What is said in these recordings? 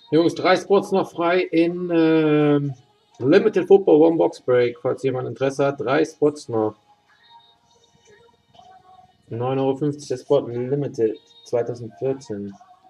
Jungs, 3 Spots noch frei in Limited Football One Box Break, falls jemand Interesse hat. 3 Spots noch. 9,50 € der Spot Limited 2014.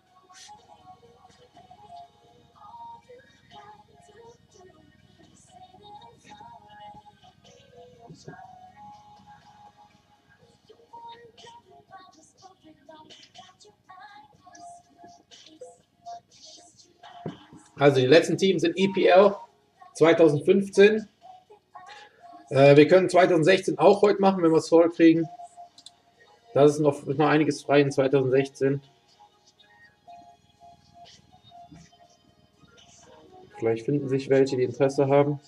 Also die letzten Teams sind EPL 2015. Wir können 2016 auch heute machen, wenn wir es voll kriegen. Da ist noch einiges frei in 2016. Vielleicht finden sich welche, die Interesse haben.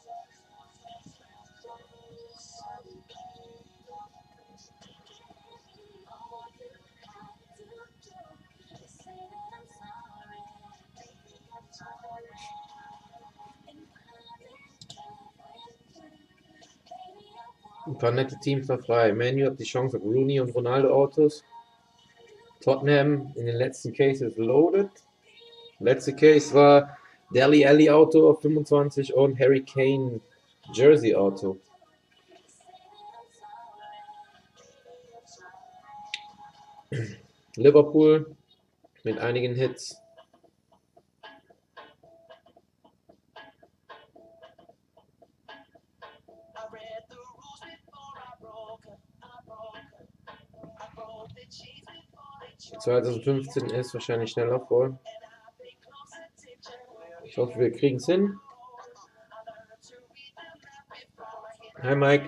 Ein paar nette Teams noch frei. Manu hat die Chance auf Rooney und Ronaldo Autos. Tottenham in den letzten Cases loaded. Letzte Case war Dele Alli Auto auf 25 und Harry Kane Jersey Auto. Liverpool mit einigen Hits. Die 2015 ist wahrscheinlich schneller voll. Ich hoffe, wir kriegen es hin. Hi Mike.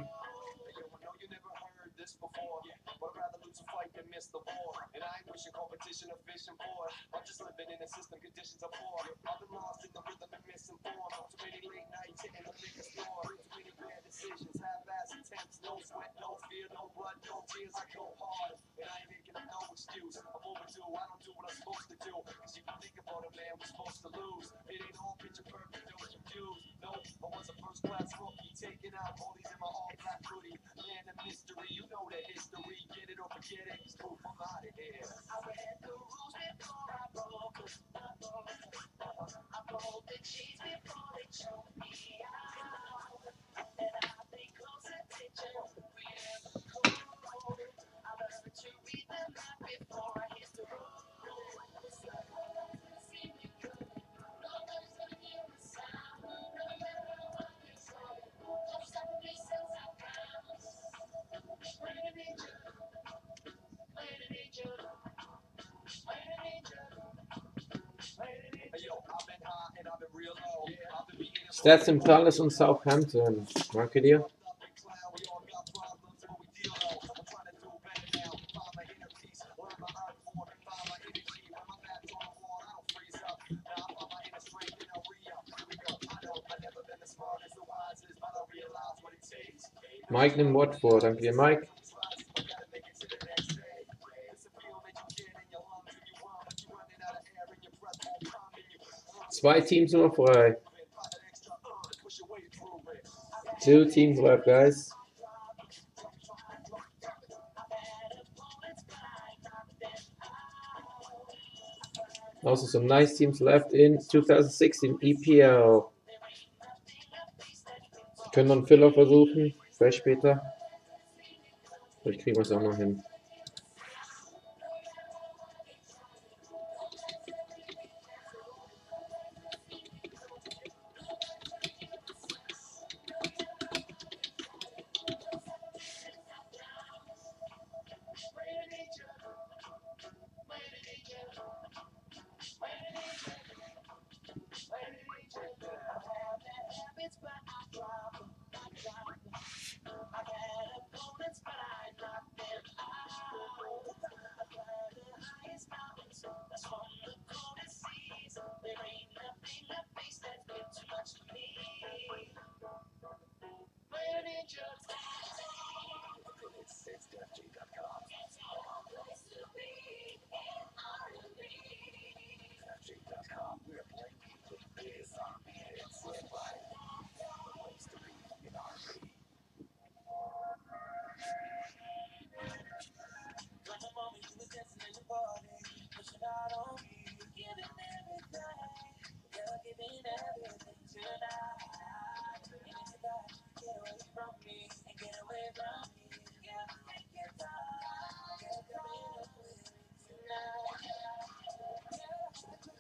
Stats im Palace und Southampton. Danke dir. Mike nimmt Wort vor. Danke dir, Mike. Zwei Teams nur frei. 2 teams left, guys. Also some nice teams left in 2016 EPL. Können wir einen Filler versuchen, vielleicht später. Vielleicht kriegen wir es auch noch hin.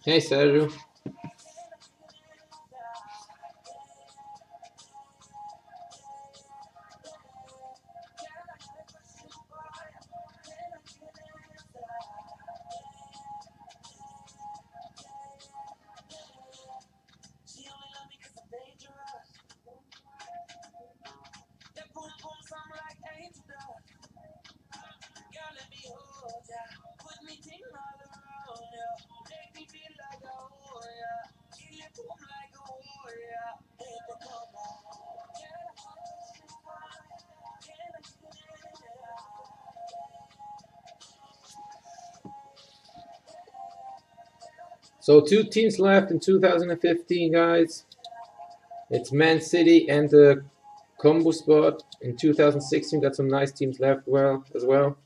Hey, Sergio. So 2 teams left in 2015, guys. It's Man City and the combo spot. In 2016, got some nice teams left as well.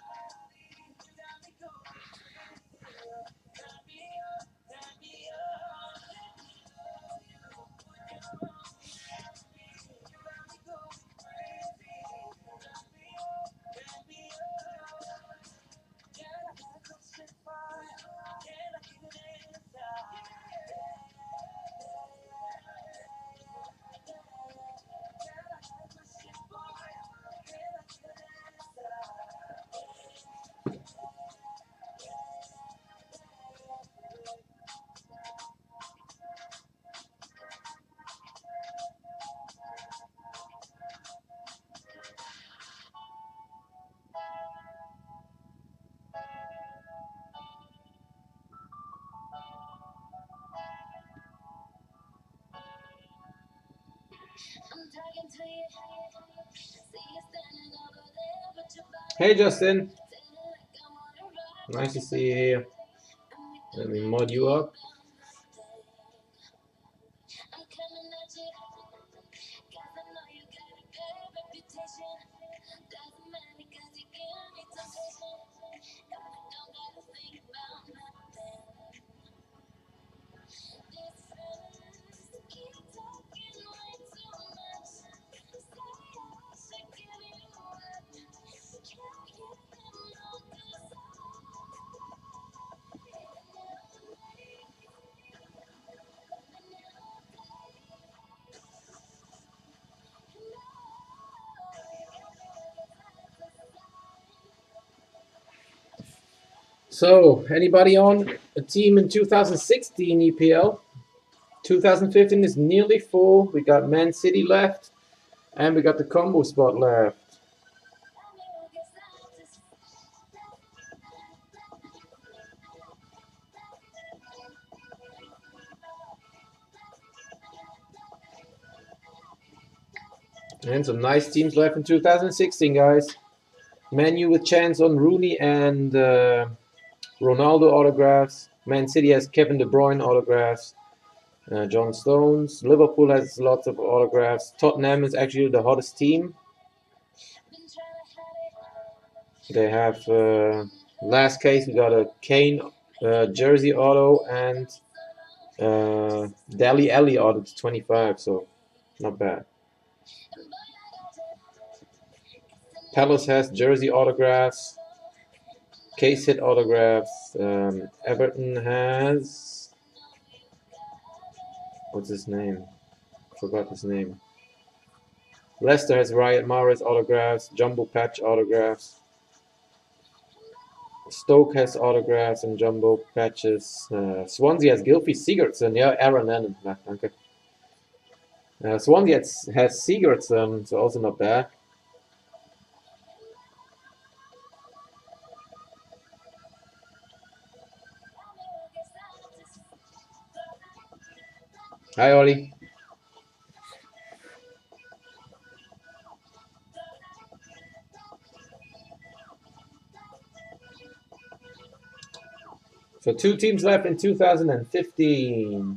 Hey, Justin. Nice to see you here. Let me mod you up. So, anybody on a team in 2016 EPL? 2015 is nearly full. We got Man City left, and we got the combo spot left. And some nice teams left in 2016, guys. Man U with chance on Rooney and Ronaldo autographs. Man City has Kevin De Bruyne autographs. John Stones. Liverpool has lots of autographs. Tottenham is actually the hottest team. They have last case we got a Kane jersey auto and Dele Alli auto to 25, so not bad. Palace has jersey autographs, case hit autographs. Everton has, what's his name? Forgot his name. Leicester has Riyad Mahrez autographs, jumbo patch autographs. Stoke has autographs and jumbo patches. Swansea has Gylfi Sigurdsson. Yeah, Aaron Lennon. Danke. Swansea has Sigurdsson, so also not bad. Hi, Ollie. So 2 teams left in 2015.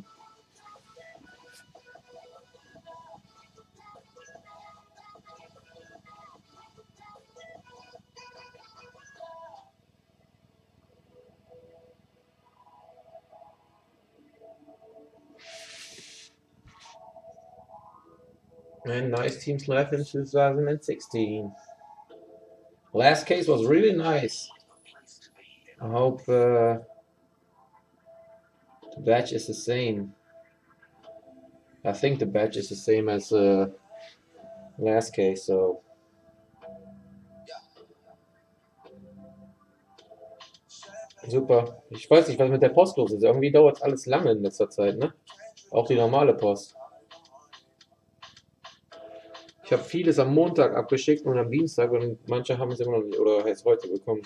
And nice teams left in 2016. Last case was really nice. I hope Batch is the same. I think the batch is the same as last case, so. Super. Ich weiß nicht, was mit der Post los ist. Irgendwie dauert alles lange in letzter Zeit, ne? Auch die normale Post. Ich habe vieles am Montag abgeschickt und am Dienstag und manche haben es immer noch nicht oder erst heute bekommen.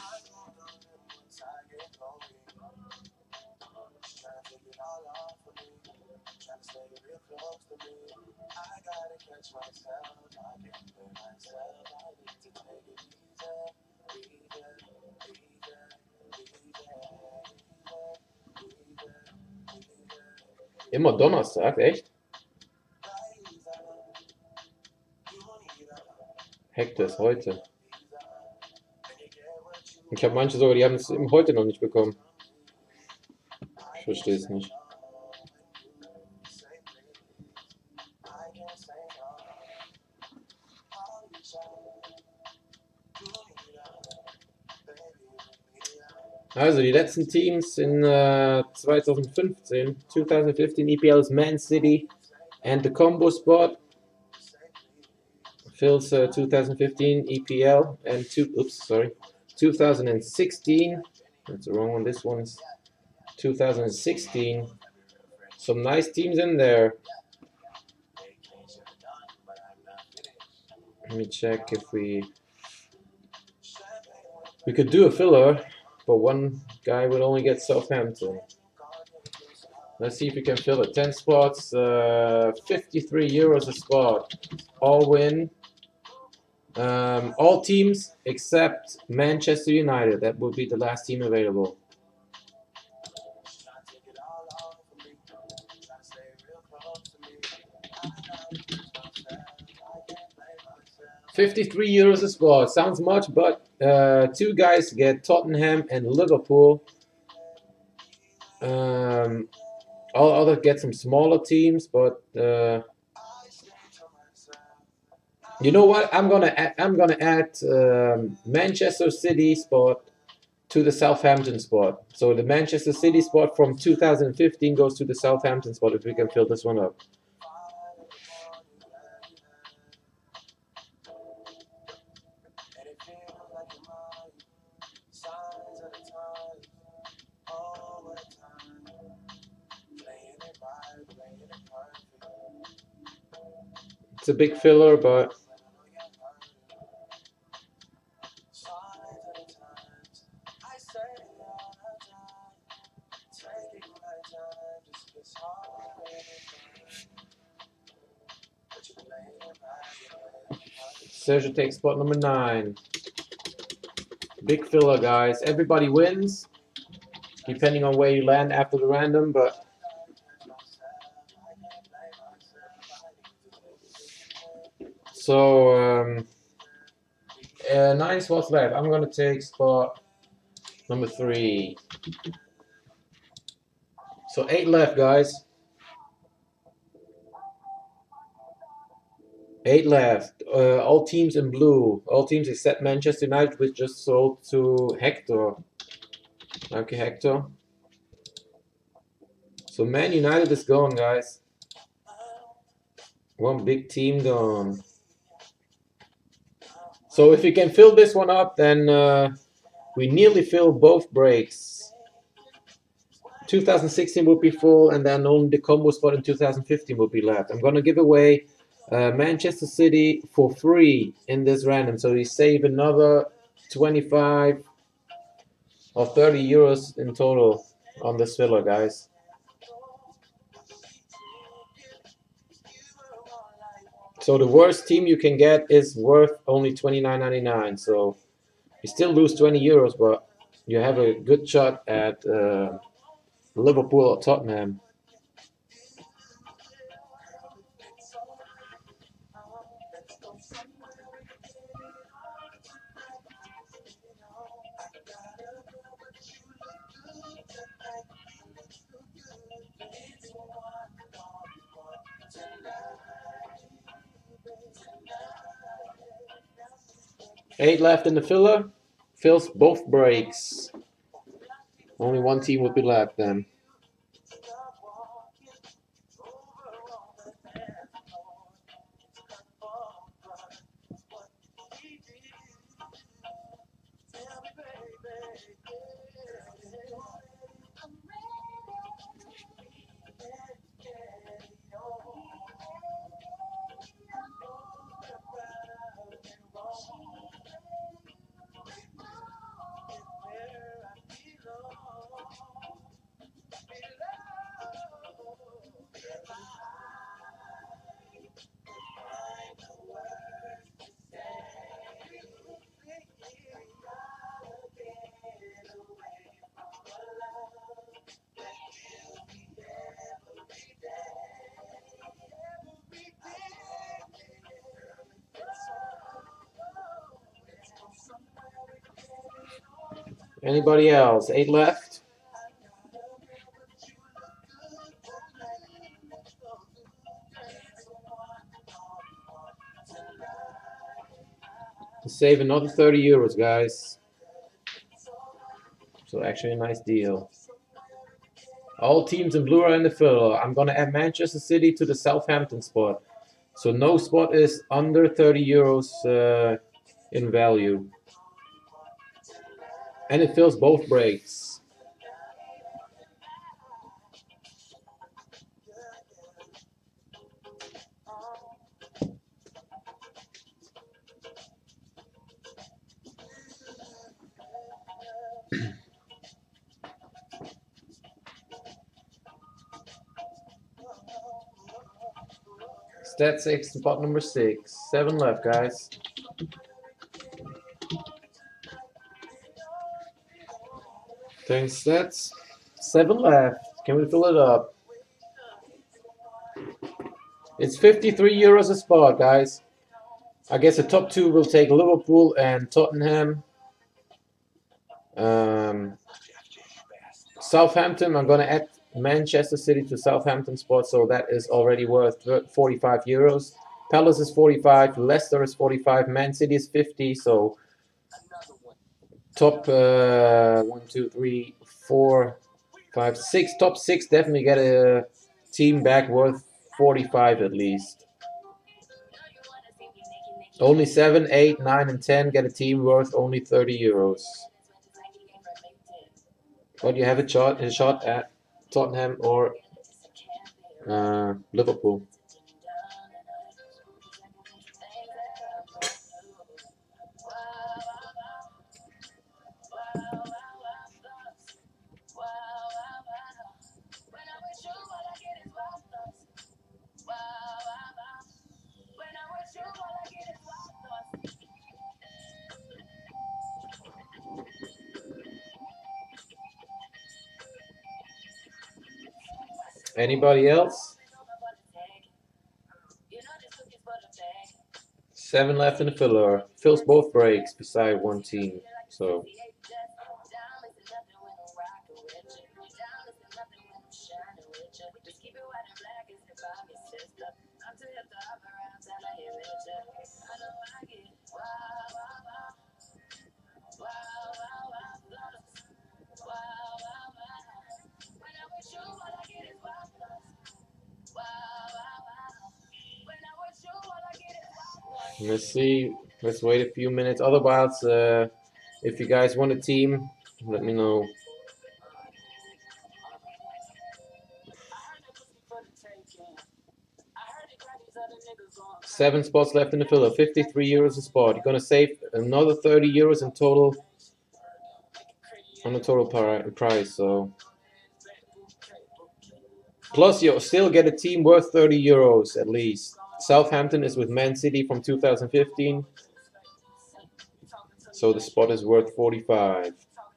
Immer Donnerstag, echt? Hector ist heute. Ich habe manche sogar, die haben es heute noch nicht bekommen. Ich verstehe es nicht. Also die letzten Teams in 2015 EPL is Man City and the Combo Spot. Phil's 2015 EPL and 2016. That's the wrong one. This one's 2016. Some nice teams in there. Let me check if we could do a filler, but one guy would only get Southampton. Let's see if we can fill it. 10 spots, 53 euros a spot. All win. All teams except Manchester United. That will be the last team available. €53 a spot. Sounds much, but two guys get Tottenham and Liverpool. All others get some smaller teams, but you know what? I'm gonna add Manchester City spot to the Southampton spot. So the Manchester City spot from 2015 goes to the Southampton spot if we can fill this one up. It's a big filler, but Sergio takes spot number 9. Big filler, guys. Everybody wins, depending on where you land after the random, but so 9 spots left. I'm gonna take spot number 3. So 8 left, guys. 8 left. All teams in blue. All teams except Manchester United, which just sold to Hector. Okay, Hector. So Man United is gone, guys. One big team gone. So if we can fill this one up, then we nearly fill both breaks. 2016 will be full, and then only the combo spot in 2015 will be left. I'm gonna give away Manchester City for free in this random, so we save another 25 or 30 euros in total on this filler, guys. So the worst team you can get is worth only 29.99. So you still lose 20 euros, but you have a good shot at Liverpool or Tottenham. Eight left in the filler. Fills both breaks. Only one team will be left then. Anybody else? 8 left. To save another 30 euros, guys. So actually a nice deal. All teams in blue are in the filler. I'm gonna add Manchester City to the Southampton spot. So no spot is under 30 euros in value. And it fills both breaks. Stat 6, spot number 6. 7 left, guys. Thanks, stats. 7 left. Can we fill it up? It's 53 euros a spot, guys. I guess the top 2 will take Liverpool and Tottenham. Southampton, I'm going to add Manchester City to Southampton spot, so that is already worth 45 euros. Palace is 45, Leicester is 45, Man City is 50, so top 1, 2, 3, 4, 5, 6, top 6 definitely get a team back worth 45 at least. Only 7, 8, 9, and 10 get a team worth only 30 euros. But you have a shot at Tottenham or Liverpool. Anybody else? 7 left in the filler. Fills both breaks beside one team. So let's see. Let's wait a few minutes. Otherwise, if you guys want a team, let me know. Seven spots left in the filler. 53 euros a spot. You're gonna save another 30 euros in total on the total price. So plus you'll still get a team worth 30 euros at least. Southampton is with Man City from 2015. So the spot is worth 45.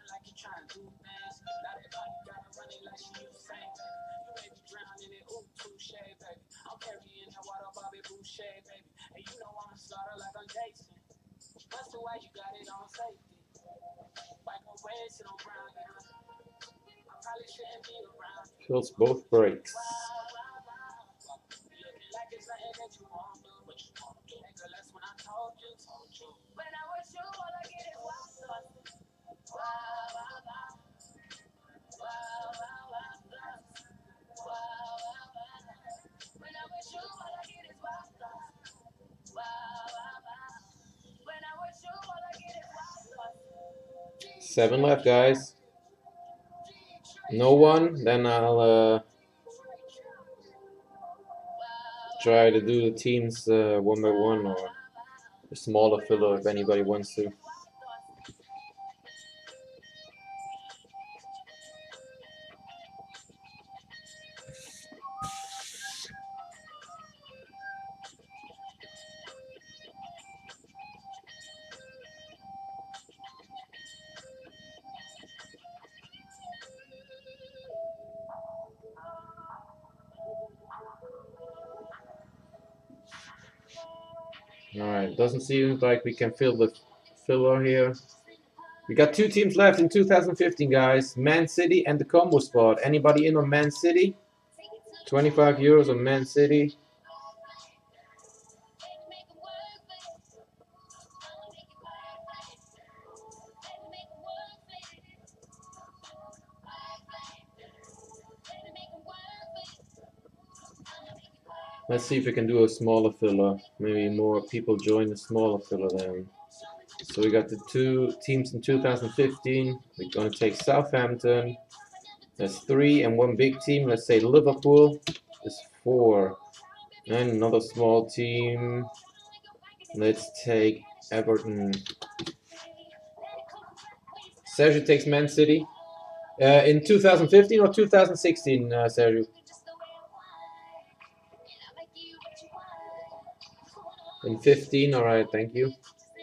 Fills both breaks. Seven left, guys. No one, then I'll try to do the teams one by one, or a smaller filler if anybody wants to. Alright, doesn't seem like we can fill the filler here. We got 2 teams left in 2015, guys. Man City and the combo spot. Anybody in on Man City? 25 euros on Man City. Let's see if we can do a smaller filler. Maybe more people join the smaller filler then. So we got the 2 teams in 2015. We're going to take Southampton. That's 3 and 1 big team. Let's say Liverpool is 4. And another small team. Let's take Everton. Sergio takes Man City. In 2015 or 2016, Sergio? In 15, alright, thank you.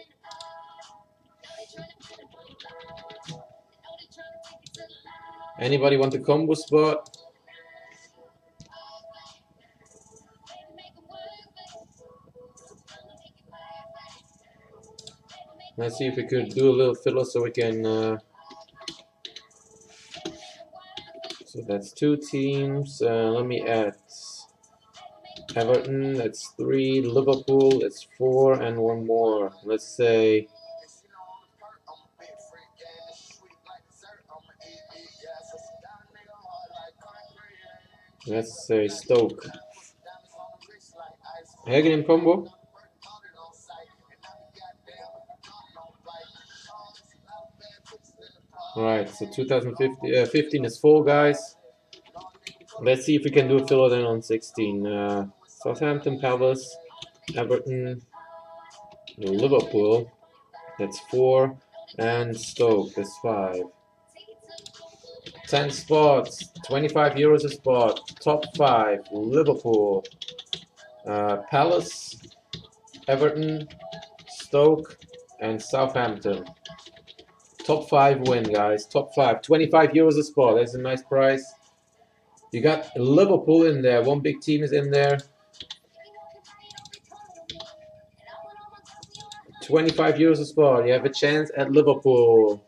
Anybody want the combo spot? Let's see if we could do a little filler so we can. So that's 2 teams. Let me add Everton. That's 3. Liverpool. That's 4, and 1 more. Let's say. Let's say Stoke. Hagen in combo. Alright, so 2015 is 4 guys. Let's see if we can do a filler then on 16. Southampton, Palace, Everton, Liverpool. That's 4. And Stoke, that's 5. 10 spots, 25 euros a spot. Top 5, Liverpool, Palace, Everton, Stoke, and Southampton. Top 5 win, guys. Top 5. 25 euros a spot. That's a nice price. You got Liverpool in there. 1 big team is in there. 25 euros a spot. You have a chance at Liverpool.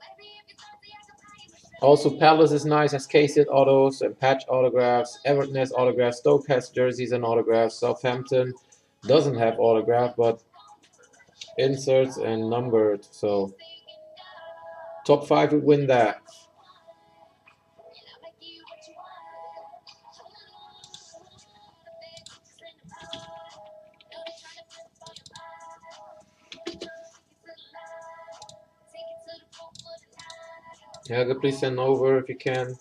Also, Palace is nice. Has case autos and patch autographs. Everton has autographs. Stoke has jerseys and autographs. Southampton doesn't have autograph, but inserts and numbered. So top 5 would win that. Yeah, please send over if you can.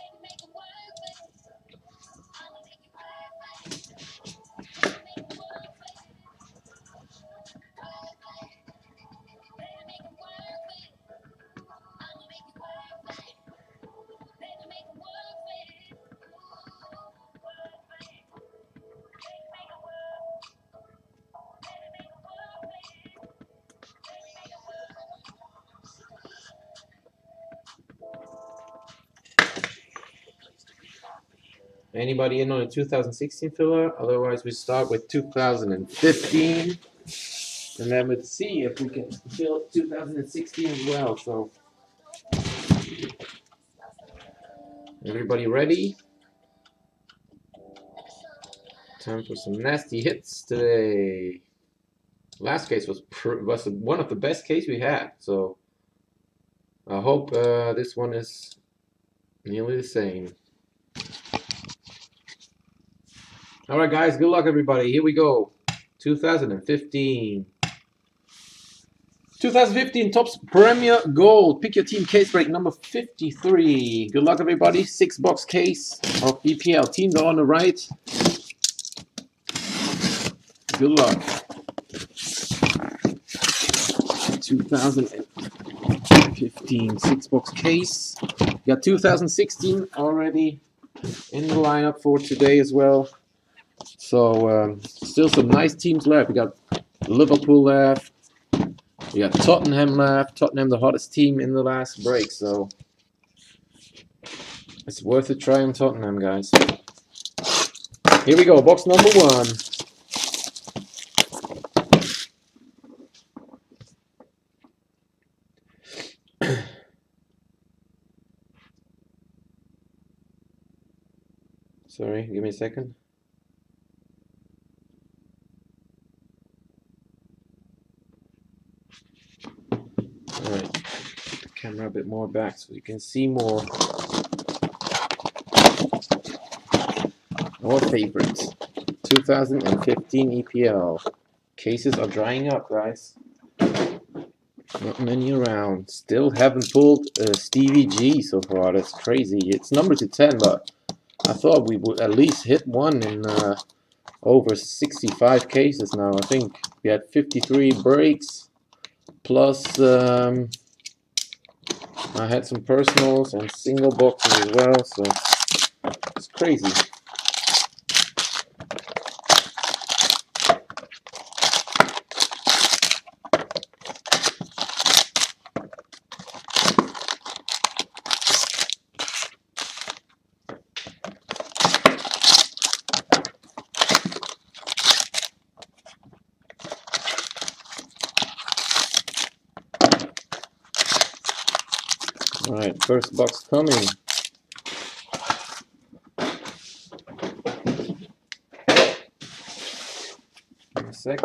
Anybody in on a 2016 filler? Otherwise, we start with 2015. And then we'll see if we can fill 2016 as well. So, everybody ready? Time for some nasty hits today. Last case was one of the best cases we had. So, I hope this one is nearly the same. Alright guys, good luck everybody. Here we go. 2015. 2015 Topps Premier Gold. Pick your team case break number 53. Good luck everybody. 6-box case of EPL. Teams are on the right. Good luck. 2015 6-box case. Got 2016 already in the lineup for today as well. So still some nice teams left. We got Liverpool left. We got Tottenham left. Tottenham, the hottest team in the last break. So it's worth a try on Tottenham, guys. Here we go. Box number 1. Sorry, give me a second. Alright, put the camera a bit more back so you can see more. Our favorites. 2015 EPL. Cases are drying up, guys. Not many around. Still haven't pulled Stevie G so far. That's crazy. It's number to 10, but I thought we would at least hit one in over 65 cases now. I think we had 53 breaks, plus I had some personals and single boxes as well, so it's crazy. Alright, first box coming. In a sec.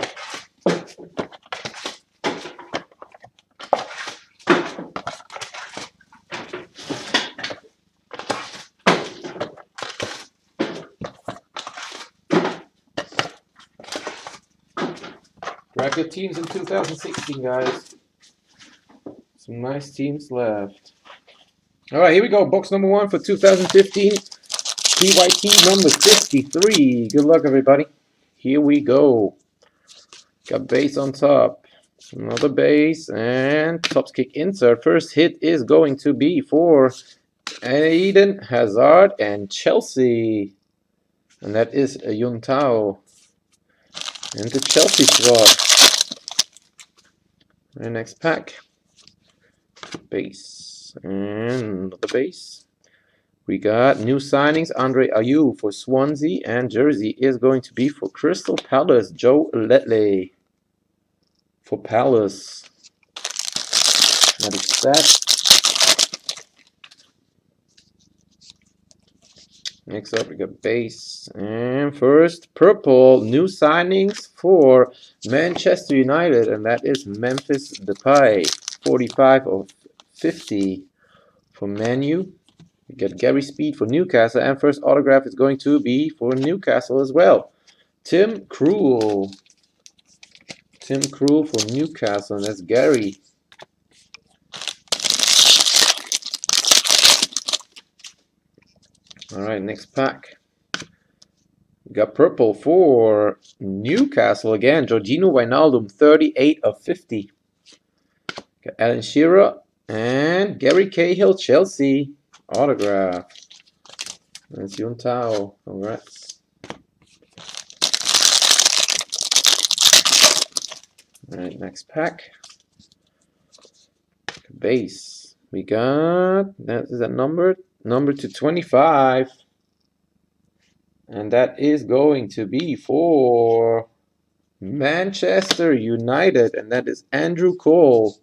Grab your teams in 2016, guys. Some nice teams left. Alright, here we go. Box number 1 for 2015. PYT number 53. Good luck, everybody. Here we go. Got base on top. Another base. And Topps kick insert. First hit is going to be for Eden Hazard and Chelsea. And that is a Yuntao. And the Chelsea squad. And next pack. Base. And the base. We got new signings. Andre Ayew for Swansea, and jersey is going to be for Crystal Palace. Joe Letley for Palace. That is that. Next up, we got base. And first, purple. New signings for Manchester United, and that is Memphis Depay. 45 of 50 for Man U. We get Gary Speed for Newcastle, and first autograph is going to be for Newcastle as well. Tim Krul. Tim Krul for Newcastle, and that's Gary. Alright, next pack. We got purple for Newcastle again. Georginio Wijnaldum, 38 of 50. Got Alan Shearer and Gary Cahill, Chelsea. Autograph. That's Yuntao. Congrats. Alright, next pack. Base. We got, that is that number to 25. And that is going to be for Manchester United. And that is Andrew Cole.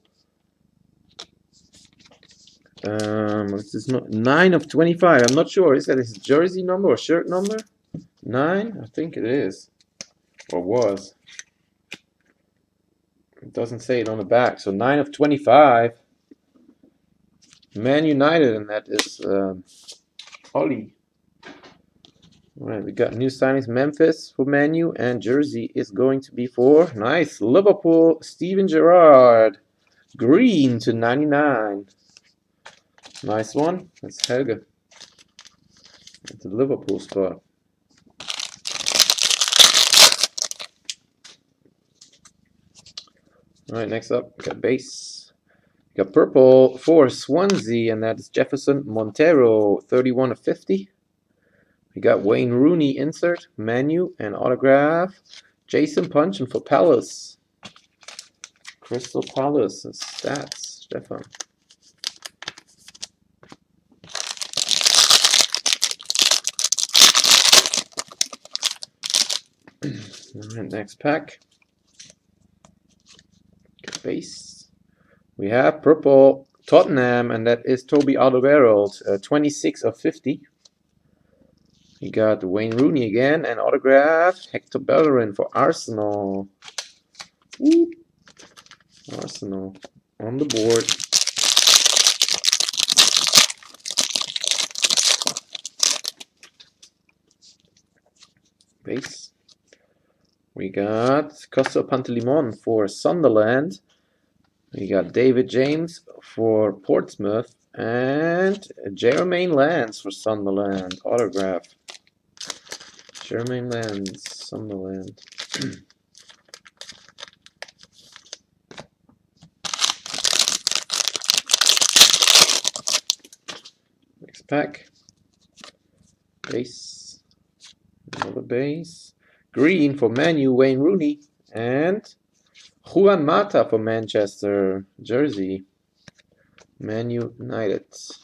This is not 9 of 25. I'm not sure. Is that his jersey number or shirt number? 9? I think it is. Or was. It doesn't say it on the back. So 9 of 25. Man United, and that is Ollie. Alright, we got new signings. Memphis for Man U, and jersey is going to be for, nice, Liverpool, Steven Gerrard. Green to 99. Nice one. That's Helge. It's a Liverpool spot. Alright, next up, we got base. We got purple for Swansea, and that is Jefferson Montero, 31 of 50. We got Wayne Rooney insert, menu, and autograph. Jason Punchin for Palace. Crystal Palace and stats, Stefan. Alright, next pack. Base. We have purple Tottenham, and that is Toby Alderweireld, 26 of 50. You got Wayne Rooney again, and autograph Hector Bellerin for Arsenal. Woo. Arsenal on the board. Base. We got Costa Pantelimon for Sunderland. We got David James for Portsmouth. And Jermaine Lance for Sunderland. Autograph. Jermaine Lance, Sunderland. Next pack. Base. Another base. Green for Man U, Wayne Rooney. And Juan Mata for Manchester, jersey. Man United.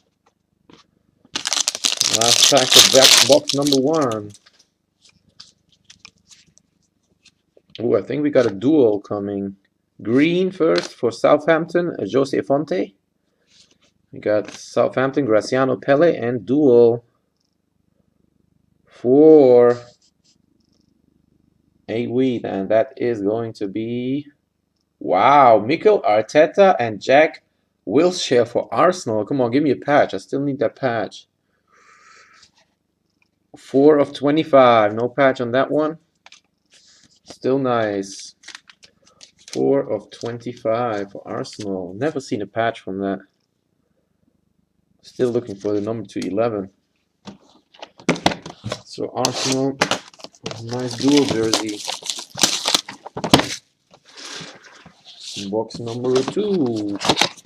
Last pack of box number 1. Oh, I think we got a duel coming. Green first for Southampton, Jose Fonte. We got Southampton, Graziano Pelle, and duel for a weed, and that is going to be, wow, Mikel Arteta and Jack Wilshere for Arsenal. Come on, give me a patch. I still need that patch. 4 of 25. No patch on that one. Still nice. 4 of 25 for Arsenal. Never seen a patch from that. Still looking for the number 211. So Arsenal, nice dual jersey. Box number 2.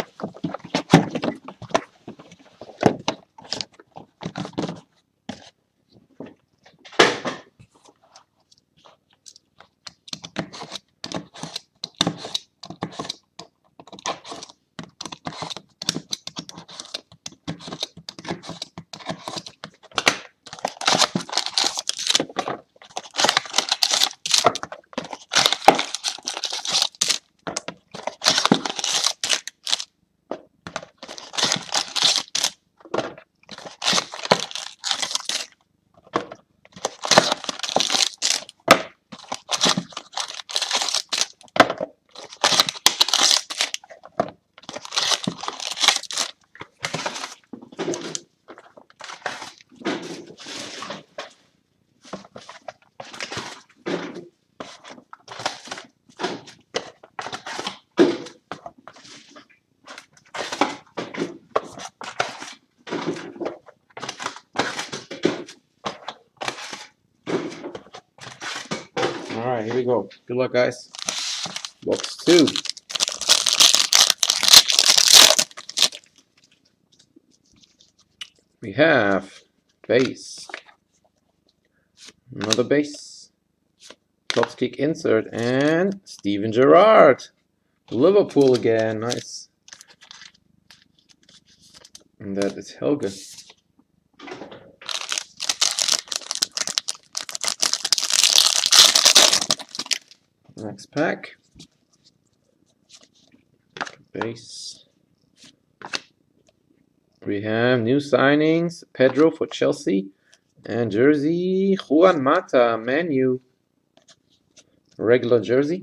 Alright, here we go. Good luck, guys. Box 2. We have base. Another base. Top kick insert. And Steven Gerrard. Liverpool again. Nice. And that is Helge. Next pack. Base. We have new signings. Pedro for Chelsea. And jersey. Juan Mata, Man U. Regular jersey.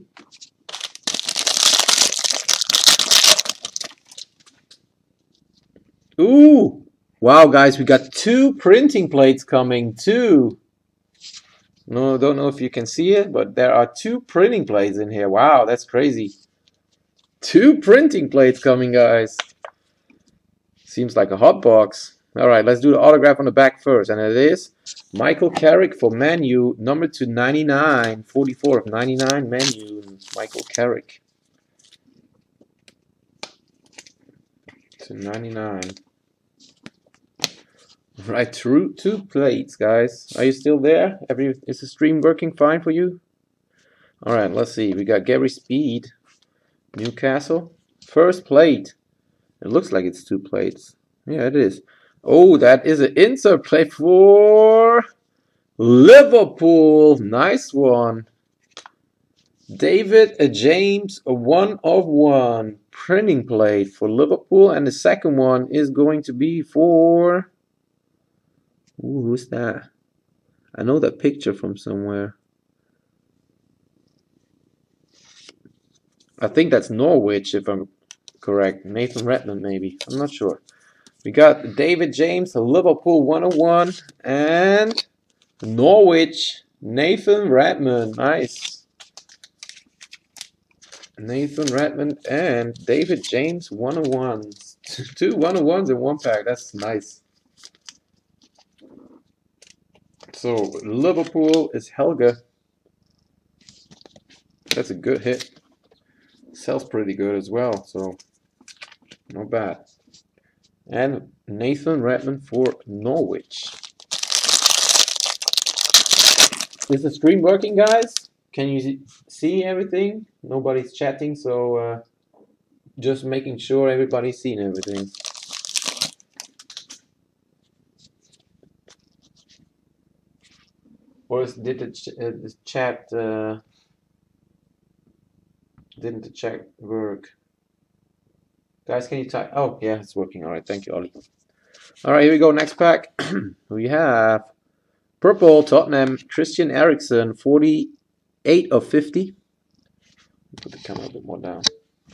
Ooh! Wow, guys, we got 2 printing plates coming. 2. No, don't know if you can see it, but there are 2 printing plates in here. Wow, that's crazy. 2 printing plates coming, guys. Seems like a hot box. All right, let's do the autograph on the back first, and it is Michael Carrick for Man U, number 299, 44 of 99, Man U, Michael Carrick. 299. Right, 2 plates, guys. Are you still there? Is the stream working fine for you? All right, let's see. We got Gary Speed, Newcastle. First plate. It looks like it's 2 plates. Yeah, it is. Oh, that is an insert plate for Liverpool. Nice one. David James, a 1 of 1 printing plate for Liverpool. And the second one is going to be for... Ooh, who's that? I know that picture from somewhere. I think that's Norwich, if I'm correct. Nathan Redmond, maybe. I'm not sure. We got David James, Liverpool 101, and Norwich, Nathan Redmond. Nice. Nathan Redmond and David James 101s. Two 101s in one pack. That's nice. So Liverpool is Helga. That's a good hit. Sells pretty good as well, so not bad. And Nathan Redmond for Norwich. Is the stream working, guys? Can you see everything? Nobody's chatting, so just making sure everybody's seeing everything. Or did the chat didn't the chat work? Guys, can you type? Oh, yeah, it's working. All right, thank you, Ollie. All right, here we go. Next pack. We have purple Tottenham Christian Eriksen, 48 of 50. Put the camera a bit more down.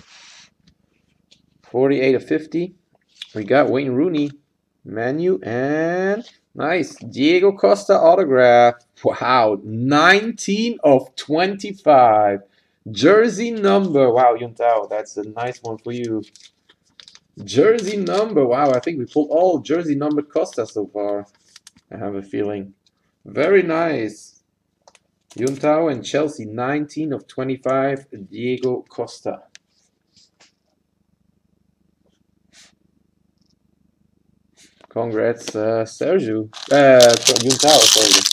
48 of 50. We got Wayne Rooney, Manu, and nice Diego Costa autograph. Wow, 19 of 25. Jersey number. Wow, Yuntao, that's a nice one for you. Jersey number. Wow, I think we pulled all jersey numbered Costa so far. I have a feeling. Very nice. Yuntao and Chelsea, 19 of 25. Diego Costa. Congrats, Sergio. Yuntao, sorry.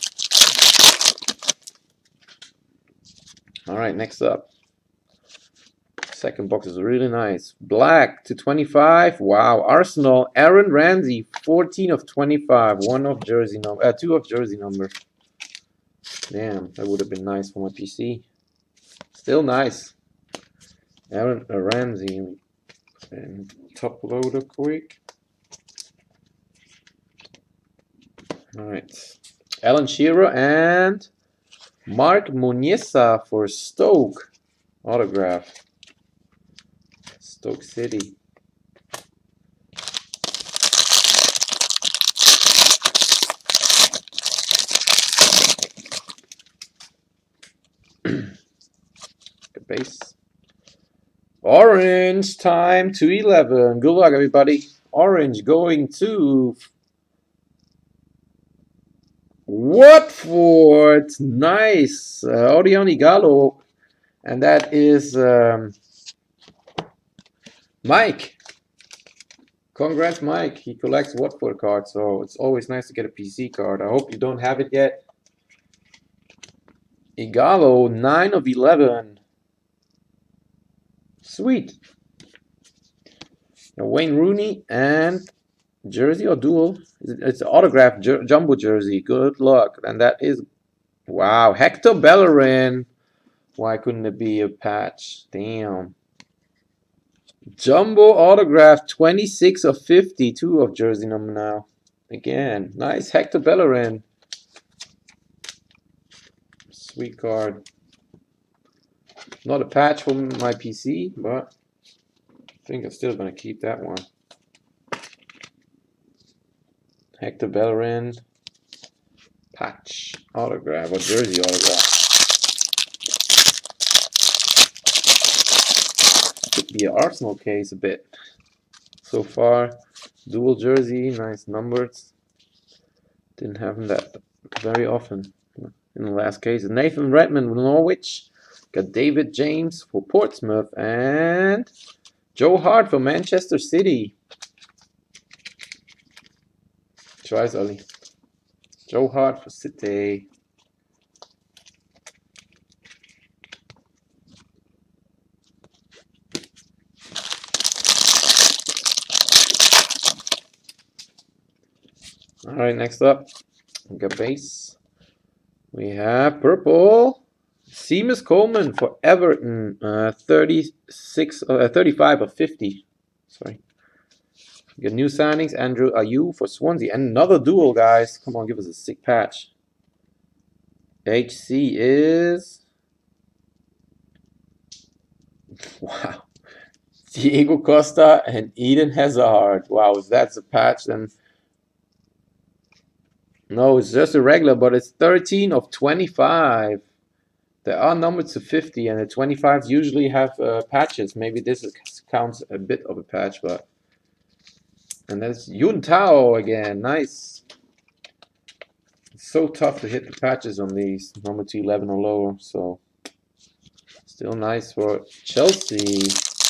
All right, next up. Second box is really nice. Black to 25. Wow. Arsenal, Aaron Ramsey, 14 of 25. One of jersey number. Two of jersey number. Damn, that would have been nice for my PC. Still nice. Aaron Ramsey. And top loader quick. All right. Alan Shearer and Mark Muniesa for Stoke. Autograph. Stoke City. Good base. Orange time to 11. Good luck, everybody. Orange going to Watford. Nice. Odion Ighalo. And that is Mike. Congrats, Mike. He collects Watford cards, so it's always nice to get a PC card. I hope you don't have it yet. Ighalo, 9 of 11. Sweet. Now Wayne Rooney and jersey or dual? It's an autograph jumbo jersey. Good luck. And that is, wow, Hector Bellerin. Why couldn't it be a patch? Damn. Jumbo autograph, 26 of 50. 2 of jersey number now. Again, nice Hector Bellerin. Sweet card. Not a patch for my PC, but I think I'm still going to keep that one. Hector Bellerin. Patch autograph or jersey autograph. Could be an Arsenal case a bit. So far, dual jersey, nice numbers. Didn't have them that very often in the last case. Nathan Redmond with Norwich. Got David James for Portsmouth and Joe Hart for Manchester City. Tries Ollie. Joe Hart for City. All right, next up, we got base. We have purple. Seamus Coleman for Everton, 35 of 50. Sorry. We got new signings. Andrew Ayew for Swansea. And another duel, guys. Come on, give us a sick patch. HC is, wow, Diego Costa and Eden Hazard. Wow, if that's a patch, then no, it's just a regular, but it's 13 of 25. There are numbered to 50, and the 25s usually have patches. Maybe this counts a bit of a patch, but. And that's Yun Tao again. Nice. It's so tough to hit the patches on these, number 211 or lower. So, still nice for Chelsea.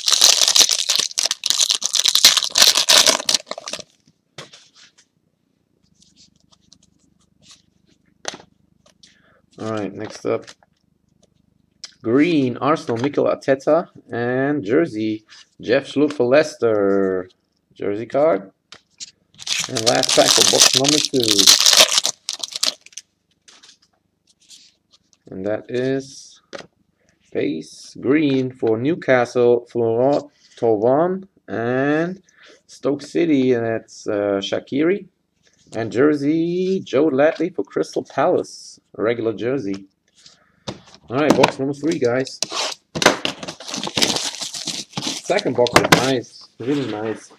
All right, next up. Green, Arsenal, Mikel Arteta, and jersey, Jeff Schlupp for Leicester. Jersey card. And last pack for box number 2. And that is base green for Newcastle, Florent Thauvin, and Stoke City, and that's Shaqiri. And jersey, Joe Ladley for Crystal Palace, a regular jersey. All right, box number 3, guys. Second box is nice, really nice.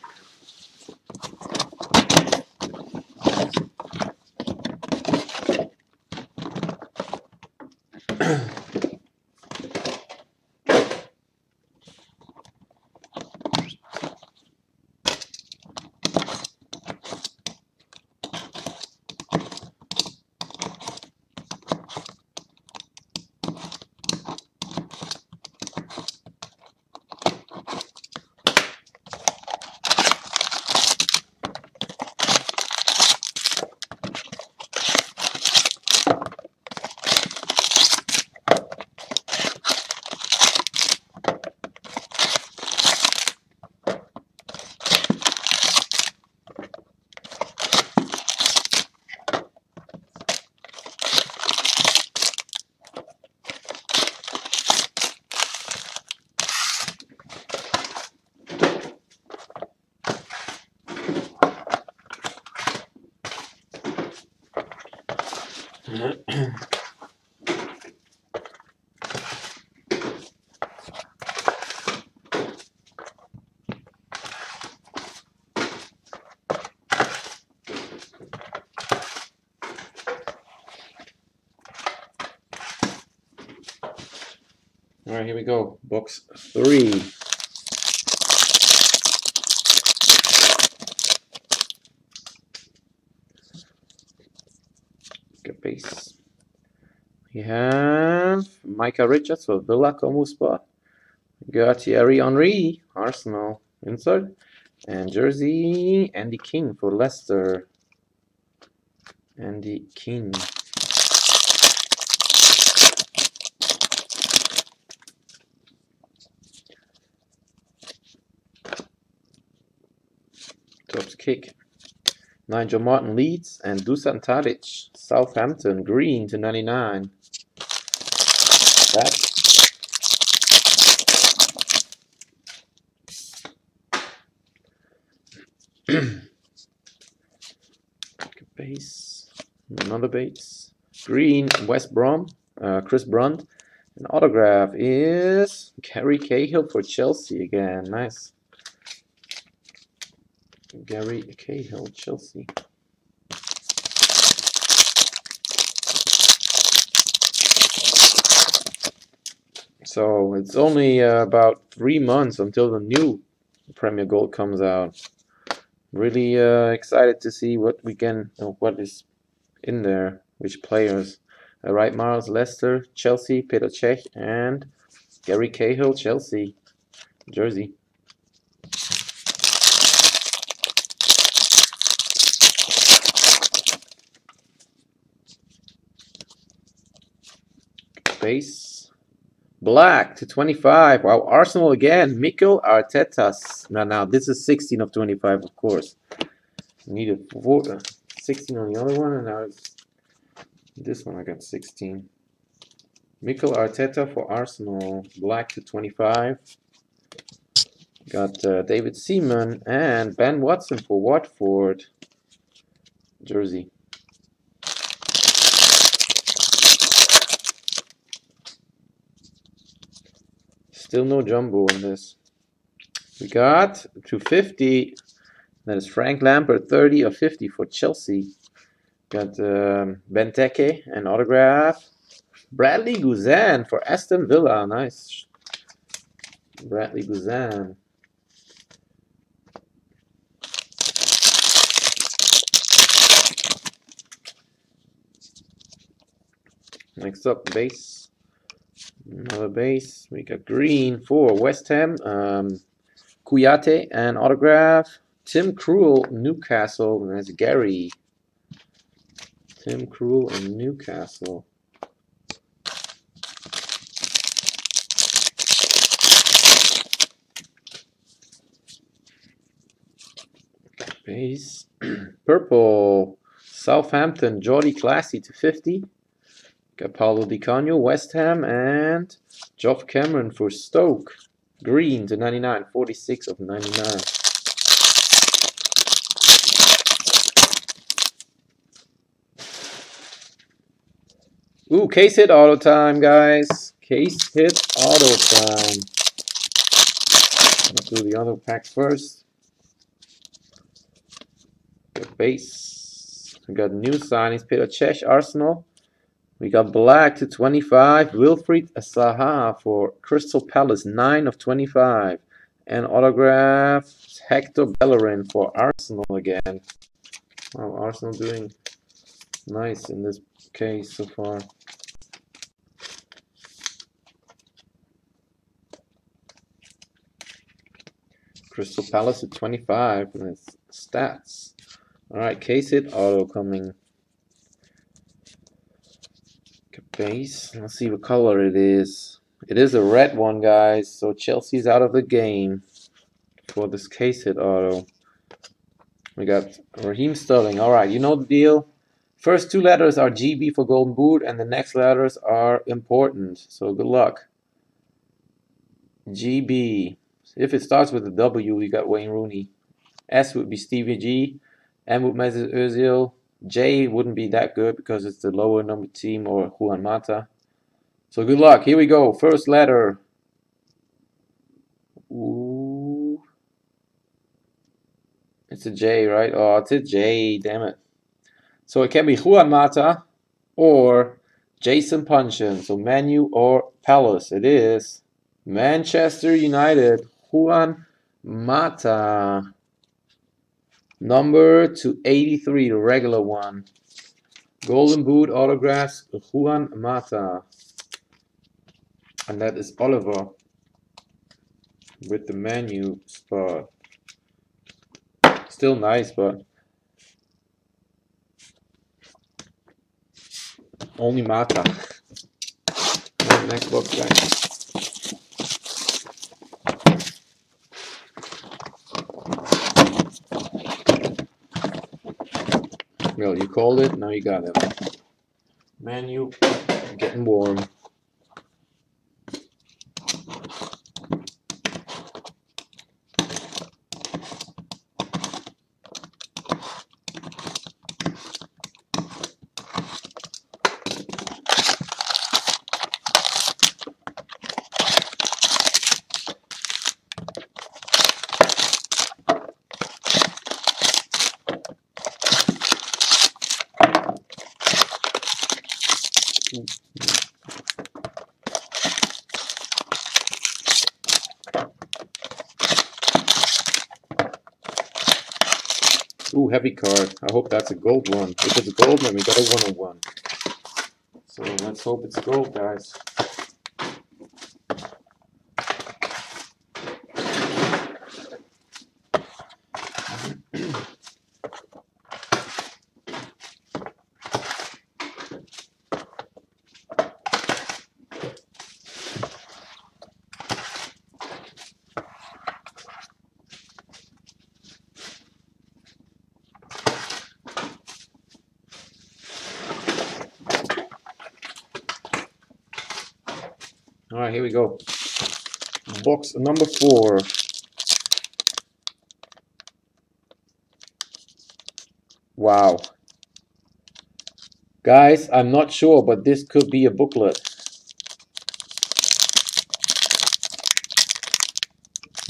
All right, here we go. Box 3. Good base. We have Micah Richards for Villa Como spot. We got Thierry Henry, Arsenal insert. And jersey, Andy King for Leicester. Andy King. Tops kick. Nigel Martin Leeds and Dusan Tadic, Southampton, green to 99. That base, another base. Green, West Brom, Chris Brunt. An autograph is Gary Cahill for Chelsea again. Nice. Gary Cahill, Chelsea. So it's only about 3 months until the new Premier Gold comes out. Really excited to see what we can, what is in there, which players. Right, Miles, Leicester, Chelsea, Petr Cech, and Gary Cahill, Chelsea, jersey. Base. Black to 25. Wow, Arsenal again. Mikel Arteta. Now this is 16 of 25, of course. Needed 16 on the other one, and now it's this one. I got 16. Mikel Arteta for Arsenal. Black to 25. Got David Seaman and Ben Watson for Watford. Jersey. Still no jumbo in this. We got 250. That is Frank Lampard, 30 of 50 for Chelsea. Got Benteke, an autograph. Bradley Guzan for Aston Villa. Nice. Bradley Guzan. Next up, base. Another base. We got green for West Ham. Kouyaté, an autograph. Tim Krul, Newcastle. And that's Gary. Tim Krul in Newcastle. Base. Purple. Southampton, Jordy Classy to 50. Got Paulo Di Canio, West Ham, and Geoff Cameron for Stoke. Green to 99, 46 of 99. Ooh, case hit auto time, guys. Case hit auto time. Let's do the other packs first. Got base. We got new signings. Petr Cech, Arsenal. We got black to 25. Wilfried Zaha for Crystal Palace, 9 of 25. And autograph Hector Bellerin for Arsenal again. Wow, Arsenal doing nice in this case so far. Crystal Palace at 25 and its stats. Alright, case hit auto coming. Base. Let's see what color it is. It is a red one, guys. So Chelsea's out of the game for this case hit auto. We got Raheem Sterling. Alright, you know the deal. First two letters are GB for Golden Boot, and the next letters are important. So good luck. GB. If it starts with a W, we got Wayne Rooney. S would be Stevie G. M would be Mesut Ozil. J wouldn't be that good because it's the lower number team or Juan Mata. So good luck. Here we go. First letter. Ooh. It's a J, right? Oh, it's a J. Damn it. So it can be Juan Mata or Jason Puncheon. So Manu or Palace. It is Manchester United. Juan Mata. Number to 83, the regular one. Golden Boot autographs, Juan Mata. And that is Oliver with the menu spot. Still nice, but only Mata. Next box, guys. Well, you called it, now you got it. Menu getting warm. Ooh, heavy card. I hope that's a gold one. If it's gold, then we got a 101. So let's hope it's gold, guys. All right, here we go. Box number 4. Wow. Guys, I'm not sure, but this could be a booklet.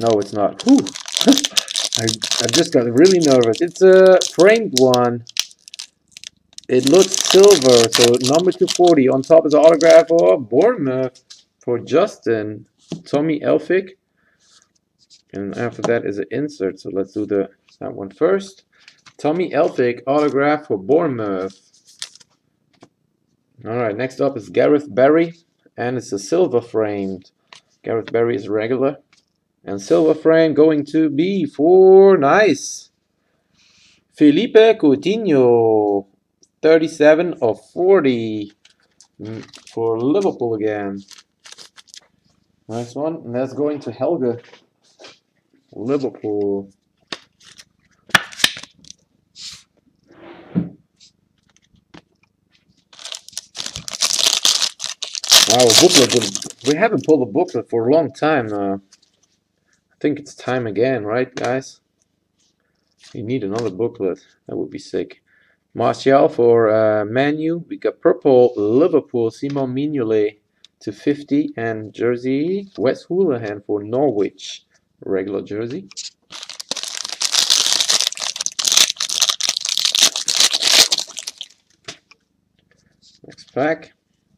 No, it's not. Whew. I just got really nervous. It's a framed one. It looks silver, so number 240. On top is an autograph of Bournemouth for Justin. Tommy Elphick. And after that is an insert. So let's do that one first. Tommy Elphick, autograph for Bournemouth. Alright, next up is Gareth Barry. And it's a silver framed. Gareth Barry is regular. And silver frame going to be for, nice, Felipe Coutinho. 37 of 40 for Liverpool again. Nice one. And that's going to Helga. Liverpool. Wow, a booklet. We haven't pulled a booklet for a long time now. I think it's time again, right, guys? We need another booklet. That would be sick. Martial for Man U. We got purple Liverpool, Simon Mignolet to 50, and jersey Wes Hoolahan for Norwich, regular jersey. Next pack.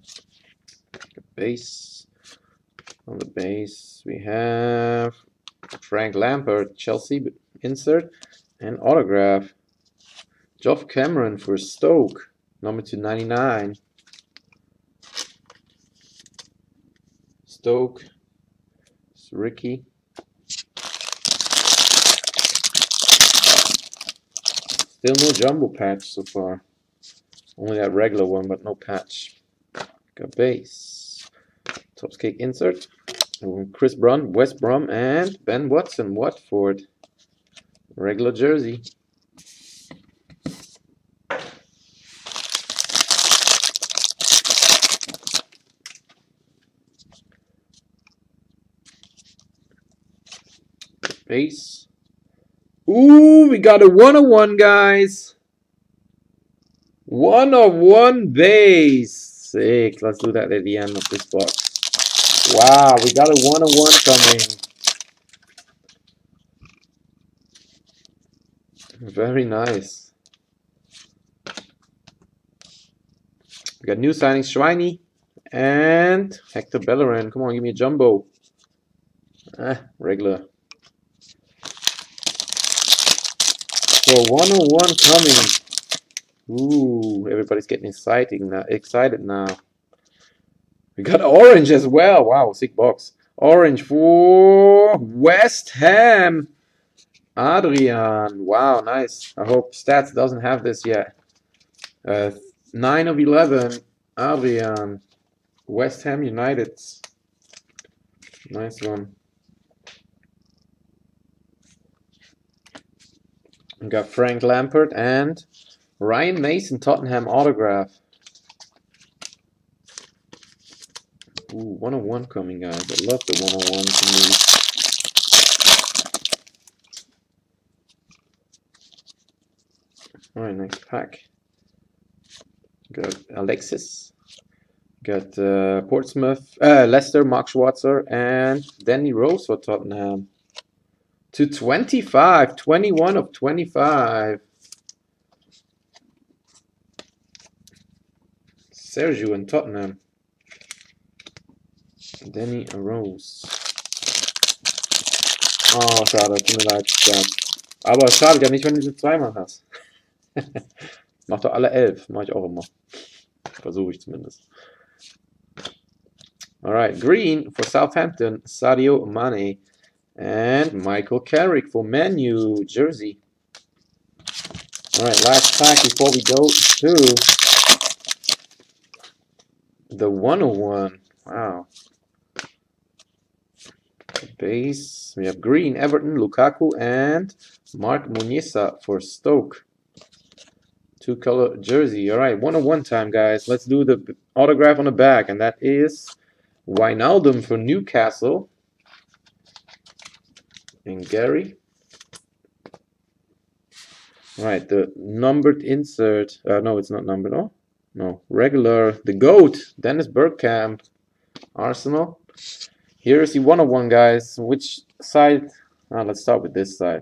Base. On the base we have Frank Lampard, Chelsea insert, and autograph. Geoff Cameron for Stoke, number 299. Stoke. It's Ricky. Still no jumbo patch so far. Only that regular one, but no patch. Got base. Topps Cake insert. Chris Brun, West Brom, and Ben Watson, Watford. Regular jersey. Base. Ooh, we got a 101, guys. 101 base. Sick. Let's do that at the end of this box. Wow, we got a 101 coming. Very nice. We got new signings, Schweini and Hector Bellerin. Come on, give me a jumbo. Regular. So 101 coming. Ooh, everybody's getting excited now. We got orange as well. Wow, sick box. Orange for West Ham. Adrian. Wow, nice. I hope Stats doesn't have this yet. 9 of 11. Adrian. West Ham United. Nice one. We got Frank Lampard and Ryan Mason, Tottenham autograph. Ooh, 101 coming, guys. I love the 101 to me. Alright, next pack. Got Alexis. Got Portsmouth, Leicester, Mark Schwarzer, and Danny Rose for Tottenham. To 25, 21 of 25. Sergio and Tottenham. Danny Rose. Oh, schade, tut mir leid. Ja. Aber schade ja nicht, wenn du sie zweimal hast. Mach doch alle 11, mache ich auch immer. Versuche ich zumindest. Alright, green for Southampton, Sadio Mane. And Michael Carrick for Man U jersey. Alright, last pack before we go to the 101. Wow. Base. We have green, Everton, Lukaku, and Mark Muniesa for Stoke. 2-color jersey. Alright, 101 time, guys. Let's do the autograph on the back, and that is Wijnaldum for Newcastle. And Gary. Right, the numbered insert. No, it's not numbered. Oh, no, regular. The GOAT, Dennis Bergkamp, Arsenal. Here's the 101, guys. Which side. Let's start with this side.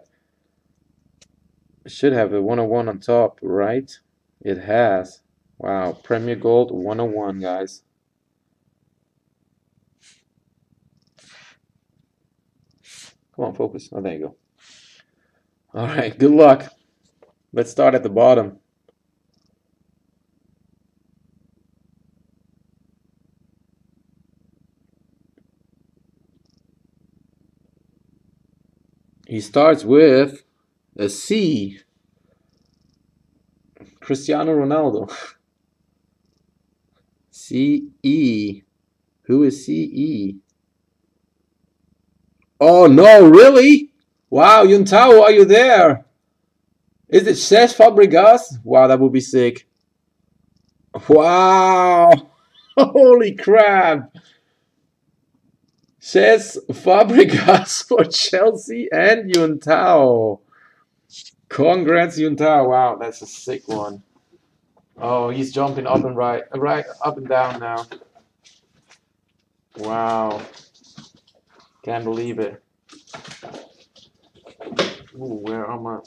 It should have a 101 on top, right? It has. Wow, Premier Gold 101, guys. Come on, focus. Oh, there you go. All right, good luck. Let's start at the bottom. He starts with a C. Cristiano Ronaldo. CE. Who is CE? Oh no, really? Wow, Yuntao, are you there? Is it Cesc Fabregas? Wow, that would be sick. Wow! Holy crap! Cesc Fabregas for Chelsea and Yuntao. Congrats, Yuntao. Wow, that's a sick one. Oh, he's jumping up and right, up and down now. Wow. Can't believe it. Ooh, where am I?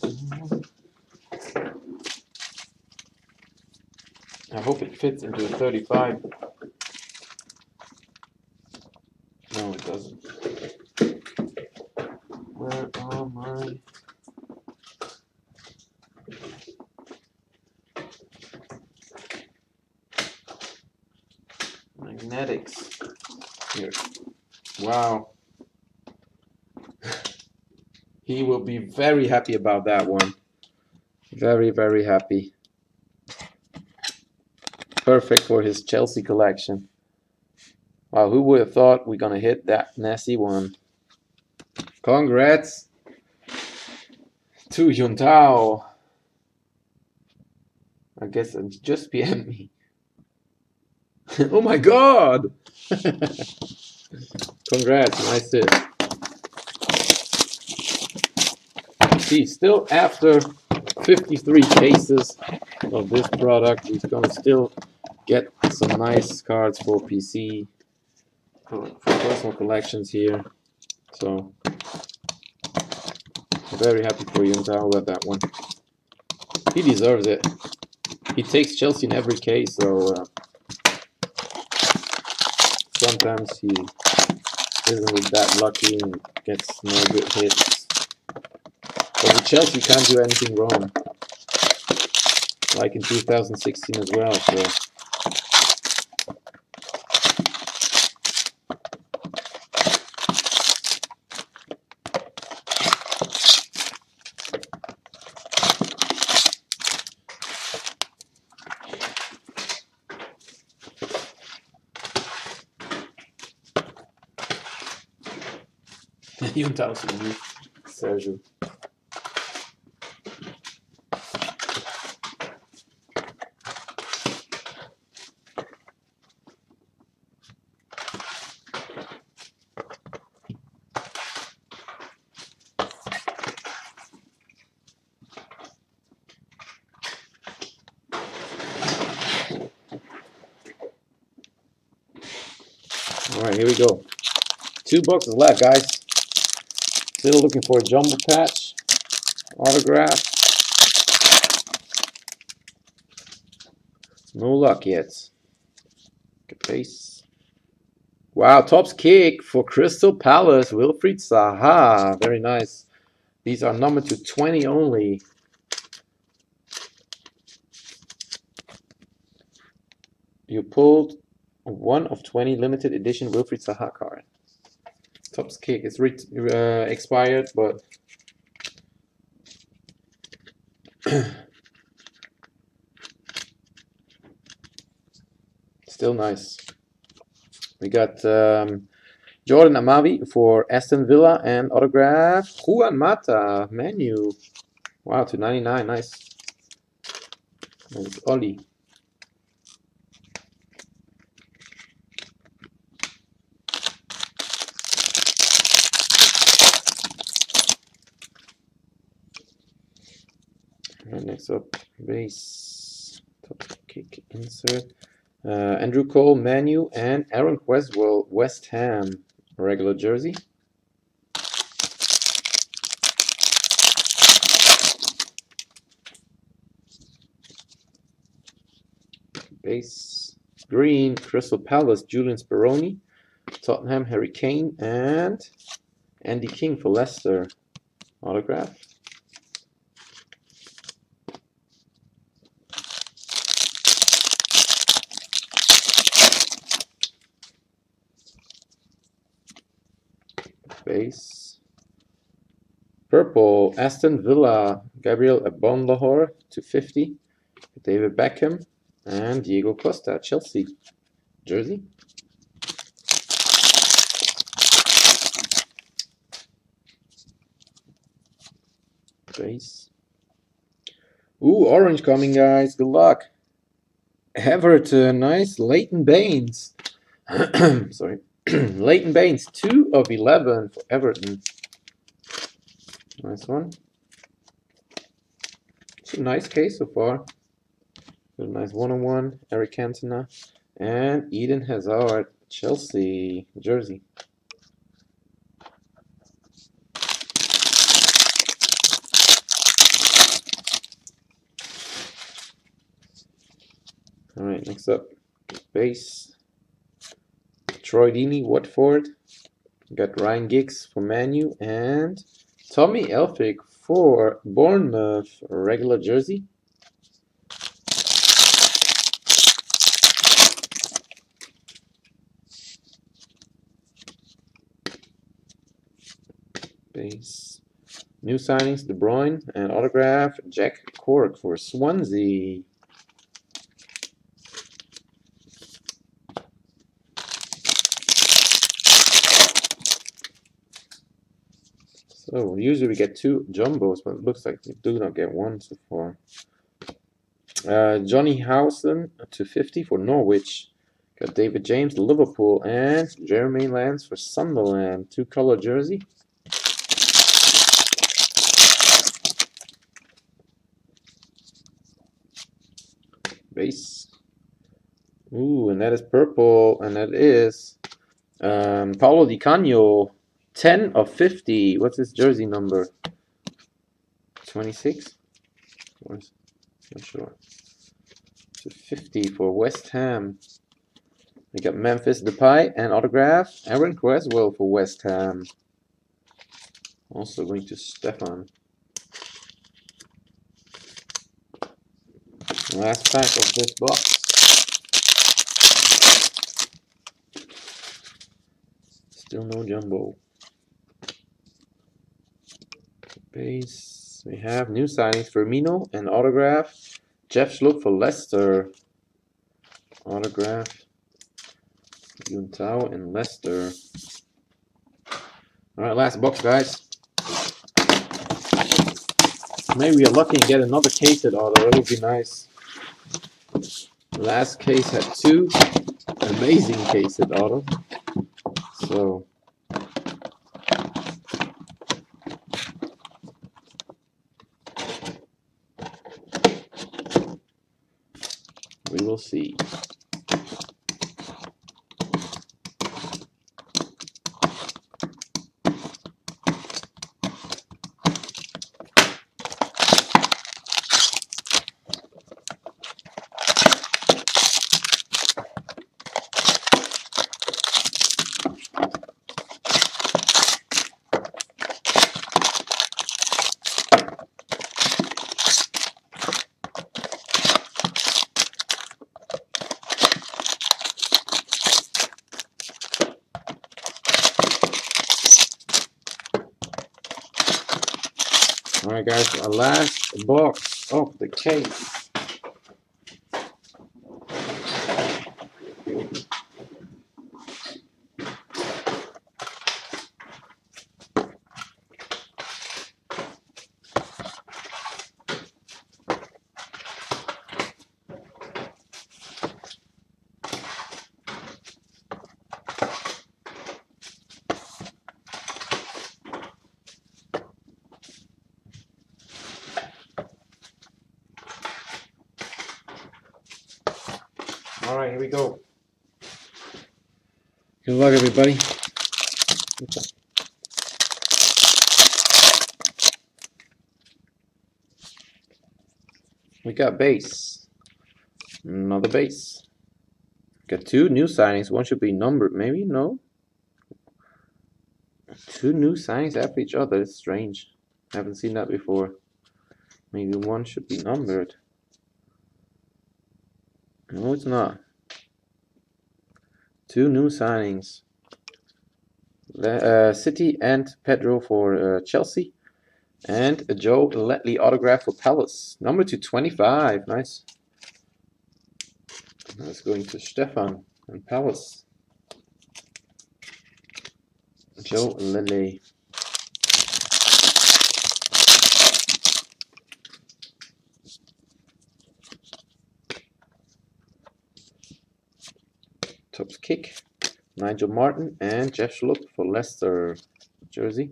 I hope it fits into a 35. No, it doesn't. Where am I? Magnetics. Here. Wow. He will be very happy about that one. Very, very happy. Perfect for his Chelsea collection. Wow, who would have thought we're gonna hit that nasty one? Congrats to Yuntao. I guess it's just PM me. Oh my god! Congrats, nice hit. See, still after 53 cases of this product, he's gonna still get some nice cards for PC, for personal collections here. So, very happy for Yuntao with that one. He deserves it. He takes Chelsea in every case, so sometimes he isn't that lucky and gets no good hits. But with Chelsea, you can't do anything wrong. Like in 2016 as well, so. Yuntao Sergio. Alright, here we go. 2 boxes left, guys. Still looking for a jumbo patch, autograph. No luck yet. Good face. Wow, Topps kick for Crystal Palace, Wilfried Zaha. Very nice. These are numbered to 20 only. You pulled 1 of 20 limited edition Wilfried Zaha card. Topps kick. It's expired, but still nice. We got Jordan Amavi for Aston Villa and autograph Juan Mata, menu. Wow, to 99, nice. And Oli. Right, next up, base, top kick insert. Andrew Cole, Manu, and Aaron Creswell, West Ham, regular jersey. Base. Green, Crystal Palace, Julian Speroni. Tottenham, Harry Kane. And Andy King for Leicester. Autograph. Base. Purple, Aston Villa, Gabriel Agbonlahor /50. David Beckham. And Diego Costa, Chelsea. Jersey. Base. Ooh, orange coming, guys. Good luck. Everton, nice. Leighton Baines. Sorry. Leighton Baines, 2 of 11 for Everton. Nice one. It's a nice case so far. Got a nice one-on-one. Eric Cantona. And Eden Hazard, Chelsea, jersey. All right, next up, base. Troy Deeney, Watford. Got Ryan Giggs for Man U and Tommy Elphick for Bournemouth, regular jersey. Base. New signings, De Bruyne, and autograph, Jack Cork for Swansea. So usually we get 2 jumbos, but it looks like we do not get 1 so far. Johnny Howson /50 for Norwich. Got David James, Liverpool, and Jeremy Lance for Sunderland. 2-color jersey. Base. Ooh, and that is purple, and that is Paulo Di Canio, 10 of 50. What's his jersey number? 26? Not sure. 50 for West Ham. We got Memphis Depay and autograph, Aaron Creswell for West Ham. Also going to Stefan. Last pack of this box. Still no jumbo. Base. We have new signings, Firmino and autograph, Jeff Schlupp for Leicester. Autograph, Yuntao and Leicester. Alright, last box, guys. Maybe we are lucky and get another case at auto. That would be nice. Last case had 2 amazing case at auto. So we will see. Alright guys, our last box of the case. All right, here we go. Good luck, everybody. We got base. Another base. Got 2 new signings. One should be numbered, maybe? No? 2 new signings after each other. It's strange. Haven't seen that before. Maybe one should be numbered. No, it's not. 2 new signings. City and Pedro for Chelsea. And a Joe Ledley autograph for Palace. Number 225. Nice. That's going to Stefan and Palace. Joe Ledley. Top's kick. Nigel Martin and Jeff Schlupp for Leicester jersey.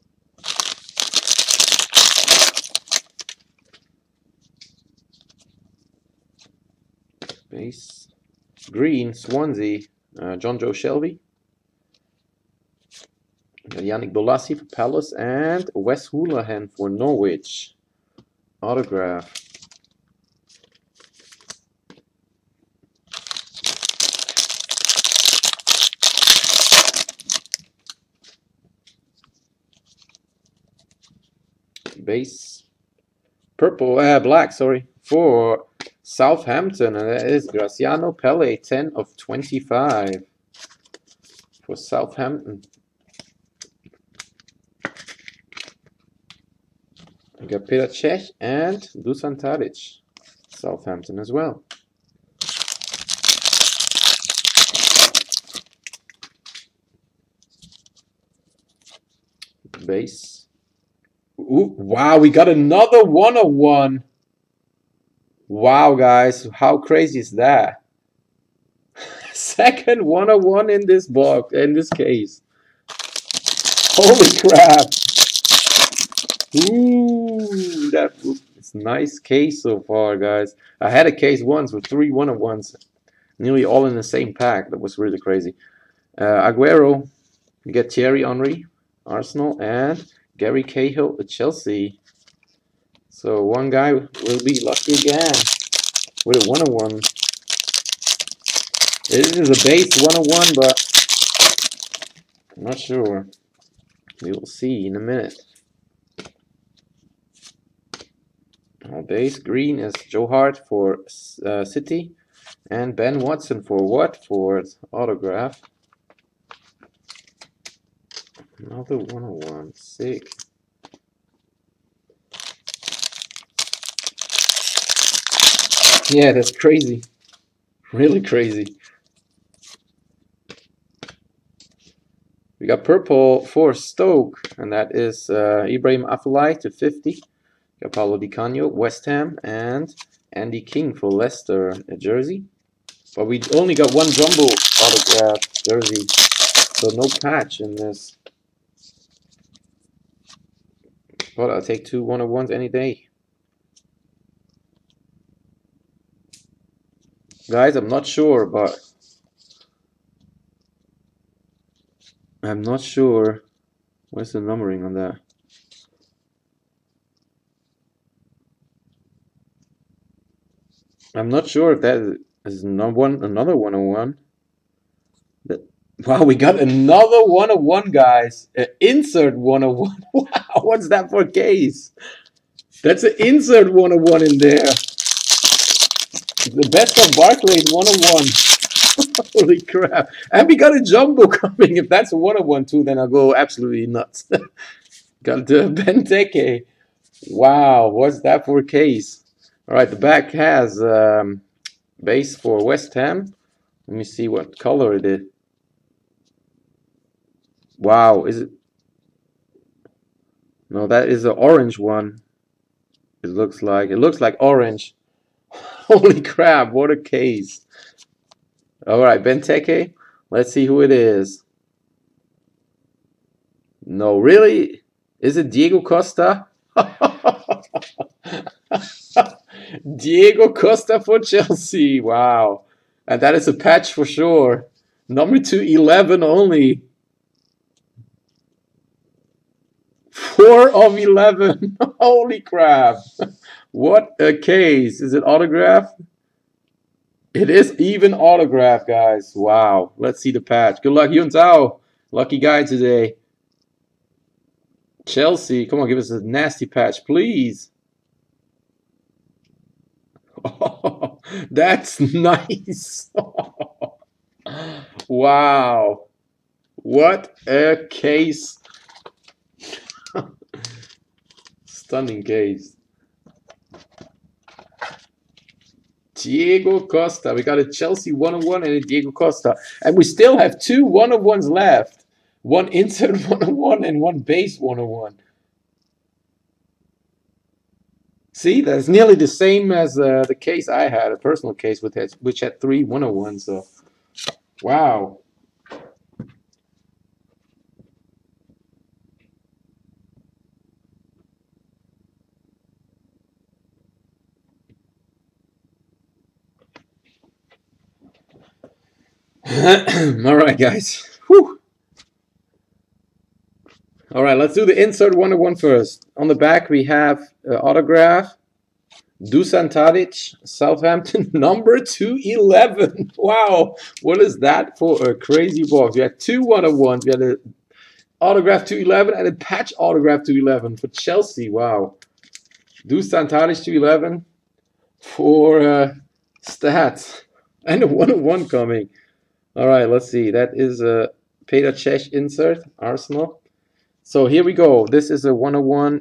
Base. Green, Swansea, John Joe Shelby. Yannick Bolasie for Palace and Wes Hoolahan for Norwich. Autograph. Base. Purple, black, sorry, for Southampton, and that is Graziano Pelle, 10 of 25 for Southampton. We got Peter Cech and Dusan Tadic, Southampton as well. Base. Ooh, wow, we got another 101. Wow, guys, how crazy is that? Second 101 in this box, in this case. Holy crap. Ooh, it's a nice case so far, guys. I had a case once with 3 101s, nearly all in the same pack. That was really crazy. Aguero, you get Thierry Henry, Arsenal, and Gary Cahill at Chelsea. So one guy will be lucky again with a 101. It is a base 101, but I'm not sure. We will see in a minute. Our base green is Joe Hart for City and Ben Watson for Watford autograph. Another 101. Sick. Yeah, that's crazy. Really crazy. We got purple for Stoke, and that is Ibrahim Afellay to 50. Got Paulo Di Canio, West Ham, and Andy King for Leicester, a jersey. But we only got one jumbo autograph jersey, so no patch in this. But I'll take 2 101s any day. Guys, I'm not sure, but I'm not sure. What's the numbering on that? I'm not sure if that is another 101. Wow, we got another 101, guys. An insert 101. Wow, what's that for a case? That's an insert 101 in there. The best of Barclays 101. Holy crap. And we got a jumbo coming. If that's a 101 too, then I'll go absolutely nuts. Got the Benteke. Wow, what's that for a case? All right, the back has base for West Ham. Let me see what color it is. Wow, is it? No, that is an orange one. It looks like orange. Holy crap, what a case. All right, Benteke. Let's see who it is. No, really? Is it Diego Costa? Diego Costa for Chelsea. Wow. And that is a patch for sure. Number 211 only. 4 of 11. Holy crap. What a case. Is it autographed? It is even autograph, guys. Wow. Let's see the patch. Good luck, Yun Tao. Lucky guy today. Chelsea, come on, give us a nasty patch, please. Oh, that's nice. Wow. What a case. Stunning case. Diego Costa. We got a Chelsea 101 and a Diego Costa. And we still have two 101s left. One insert 101 and one base 101. See, that's nearly the same as the case I had, a personal case with it, which had three 101s. So, wow. All right, guys. Whew. All right, let's do the insert 101 first. On the back, we have autograph. Dusan Tadic, Southampton, number 211. Wow, what is that for a crazy box? We had two 101s. We had an autograph 211 and a patch autograph 211 for Chelsea. Wow. Dusan Tadic 211 for stats. And a 101 coming. All right, let's see. That is a Petr Cech insert, Arsenal. So here we go. This is a 101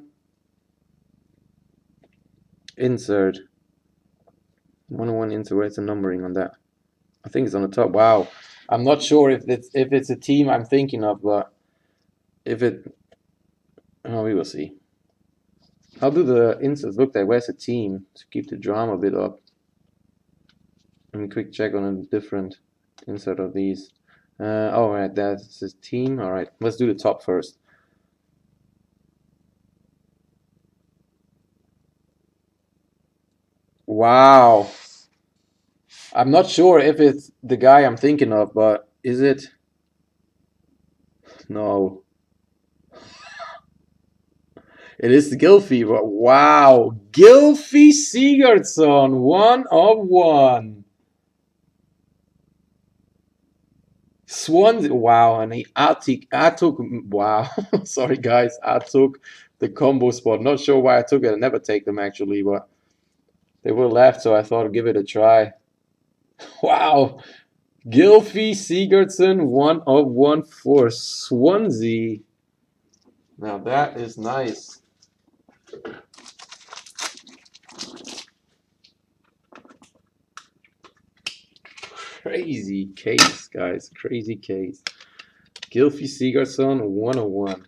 insert. 101 insert. Where's the numbering on that? I think it's on the top. Wow. I'm not sure if it's a team I'm thinking of, but if it, oh, we will see. How do the inserts look like? Where's the team? To keep the drama a bit up. Let me quick check on a different insert of these. Oh, right, that's his team. All right, let's do the top first. Wow. I'm not sure if it's the guy I'm thinking of, but is it? No. It is Gylfi, but wow. Gylfi Sigurdsson, 1 of 1. Swansea, wow, and I took, wow, sorry guys, I took the combo spot. Not sure why I took it. I never take them actually, but they were left, so I thought I'd give it a try. Wow, Gylfi Sigurdsson, 1 of 1 for Swansea. Now that is nice. Crazy case, guys. Crazy case. Gylfi Sigurdsson, 101.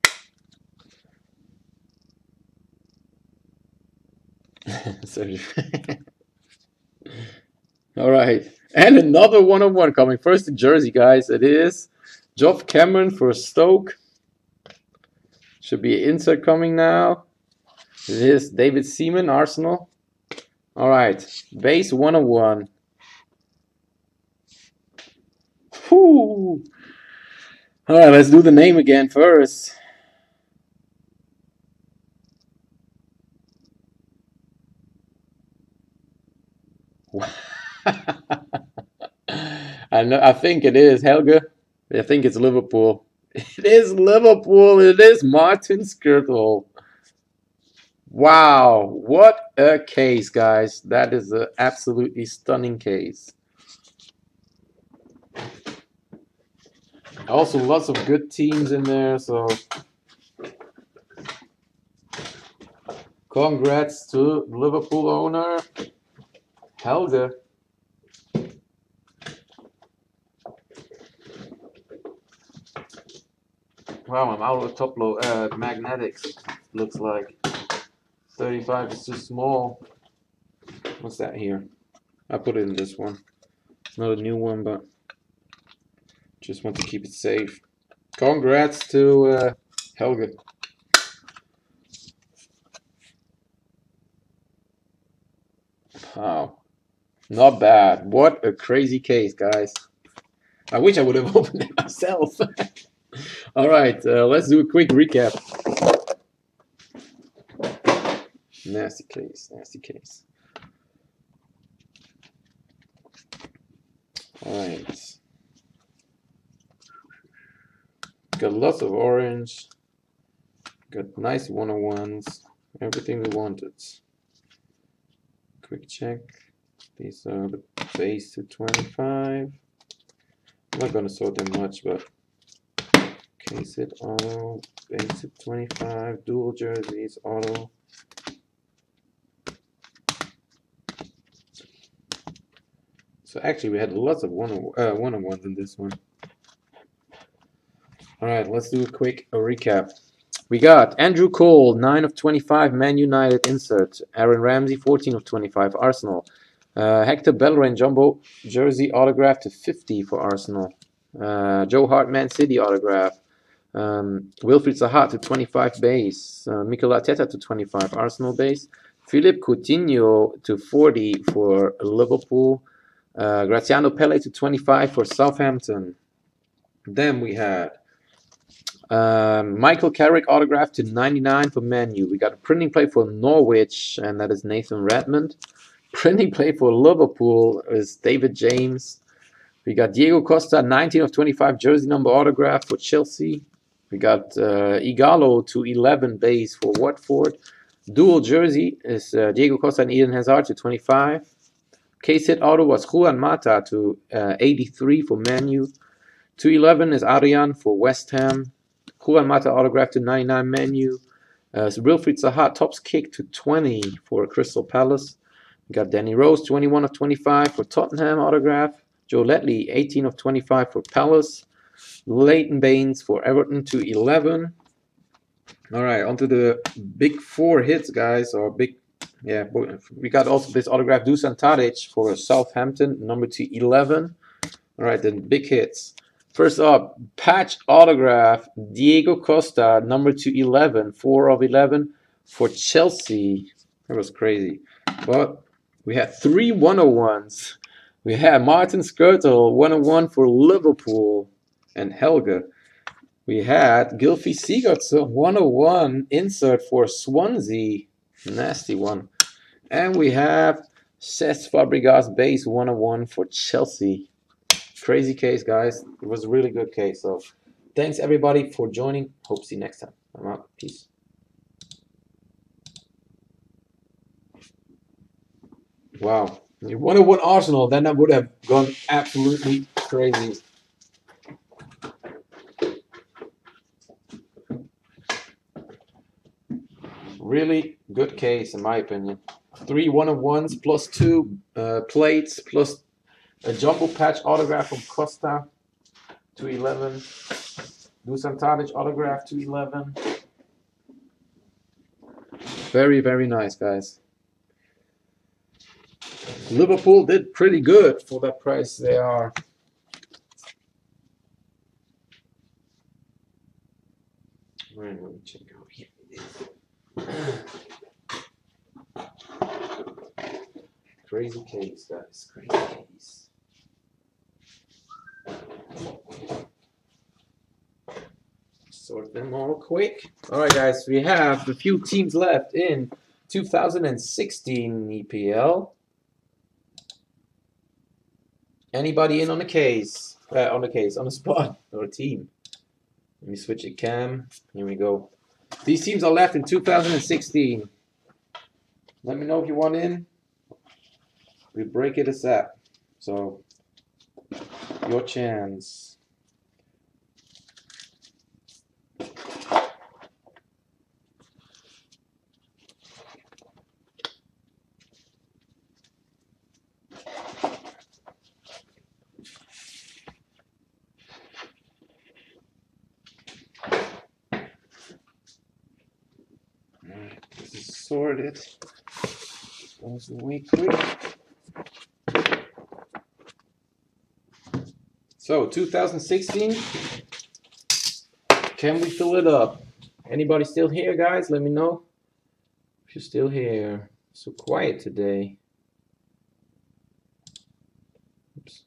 All right. And another 101 coming. First the jersey, guys. It is Geoff Cameron for Stoke. Should be an insert coming now. It is David Seaman, Arsenal. All right. Base 101. Whew. All right, let's do the name again first. I think it is Helge. I think it's Liverpool. It is Liverpool. It is Martin Skrtel. Wow, what a case, guys. That is an absolutely stunning case. Also, lots of good teams in there, so congrats to Liverpool owner Helge. Wow, I'm out of top load magnetics. Looks like 35 is too small. What's that here? I put it in this one. It's not a new one, but just want to keep it safe. Congrats to Helge. Wow, not bad. What a crazy case, guys. I wish I would have opened it myself. All right, let's do a quick recap. Nasty case, nasty case. Alright. Got lots of orange. Got nice 101s. Everything we wanted. Quick check. These are the base to 25. I'm not gonna sort them much, but case it auto, base to 25, dual jerseys, auto. So actually we had lots of one-on-ones in this one. Alright, let's do a quick recap. We got Andrew Cole, 9 of 25, Man United insert. Aaron Ramsey, 14 of 25, Arsenal. Hector Bellerin, jumbo jersey autograph to 50 for Arsenal. Joe Hart, Man City autograph. Wilfried Zaha to 25 base. Mikel Arteta to 25 Arsenal base. Philippe Coutinho to 40 for Liverpool. Graziano Pelle to 25 for Southampton. Then we had Michael Carrick autograph to 99 for Man U. We got a printing plate for Norwich, and that is Nathan Redmond. Printing plate for Liverpool is David James. We got Diego Costa, 19 of 25 jersey number autograph for Chelsea. We got Igalo to 11 base for Watford. Dual jersey is Diego Costa and Eden Hazard to 25. Case hit auto was Juan Mata to 83 for Man U. 211 is Arian for West Ham. Juan Mata autograph to 99 Man U. Wilfried Zaha tops kick to 20 for Crystal Palace. We got Danny Rose, 21 of 25 for Tottenham autograph. Joe Ledley, 18 of 25 for Palace. Leighton Baines for Everton to 11. All right, onto the big four hits, guys. Or big, yeah. We got also this autograph, Dusan Tadic for Southampton, number to 11. All right, then big hits. First up, patch autograph, Diego Costa, number to 11, 4 of 11 for Chelsea. That was crazy. But we had 3 101s. We had Martin Skrtel, 101 for Liverpool and Helga. We had Gylfi Sigurdsson, 101 insert for Swansea. Nasty one. And we have Cesc Fabregas base 101 for Chelsea. Crazy case, guys. It was a really good case. So thanks everybody for joining. Hope to see you next time. I'm out. Peace. Wow. You 101 Arsenal, then that would have gone absolutely crazy. Really good case, in my opinion. 3 101s plus 2 plates plus a jumbo patch autograph from Costa to 11. Dusan Tadic autograph to 11. Very, very nice, guys. Liverpool did pretty good for that price they are. Right, let me check out here. Crazy case, guys. Crazy case. Sort them all quick. Alright, guys, we have a few teams left in 2016 EPL. Anybody in on the case? On the spot, or a team. Let me switch it cam. Here we go. These teams are left in 2016. Let me know if you want in. We break it ASAP. So, your chance. This is sorted. Goes way quick. So 2016. Can we fill it up? Anybody still here, guys? Let me know if you're still here. So quiet today. Oops.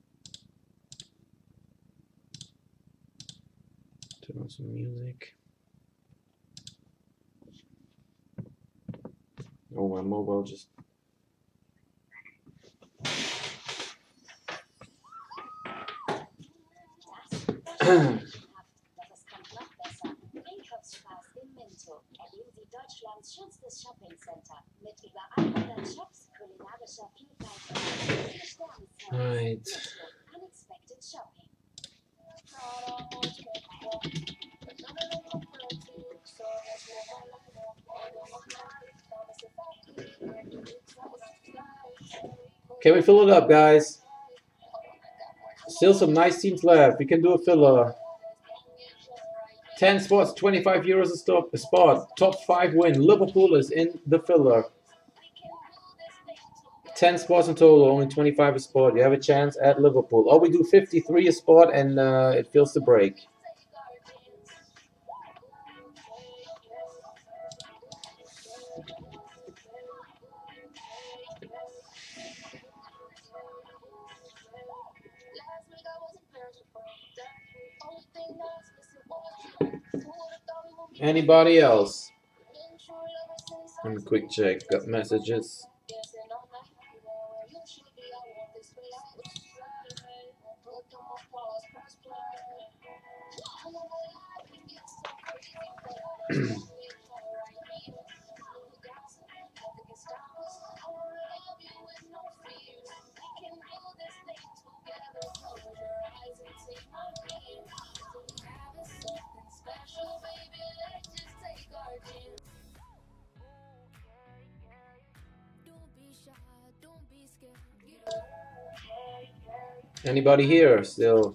Turn on some music. Oh, my mobile just... Right. Can we fill it up, guys? Still some nice teams left. We can do a filler. 10 spots, 25 euros a spot. Top 5 win. Liverpool is in the filler. 10 spots in total, only 25 a spot. You have a chance at Liverpool. Or we do 53 a spot and it fills the break. Anybody else? Let me quick check. Got messages. Anybody here still?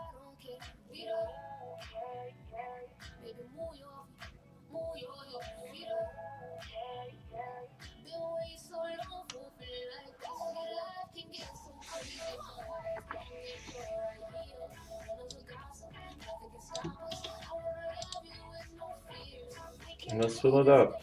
Let's fill it up.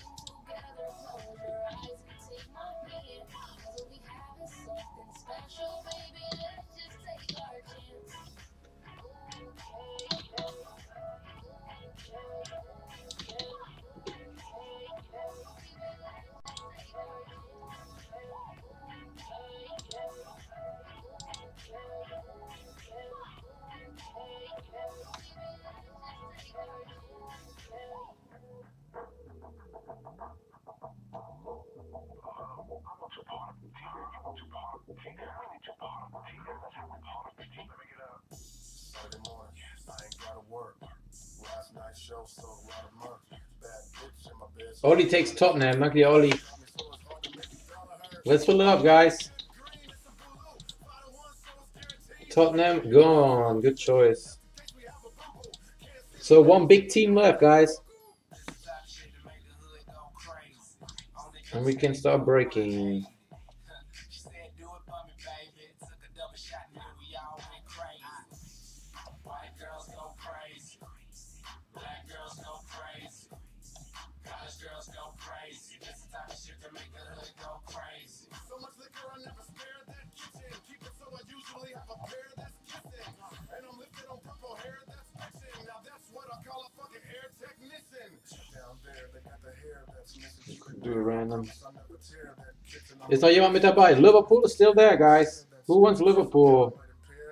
Oli takes Tottenham, luckily Oli. Let's fill it up, guys. Tottenham gone. Good choice. So one big team left, guys. And we can start breaking. Do a random. Ist noch jemand mit dabei? Liverpool is still there, guys. Who wants Liverpool?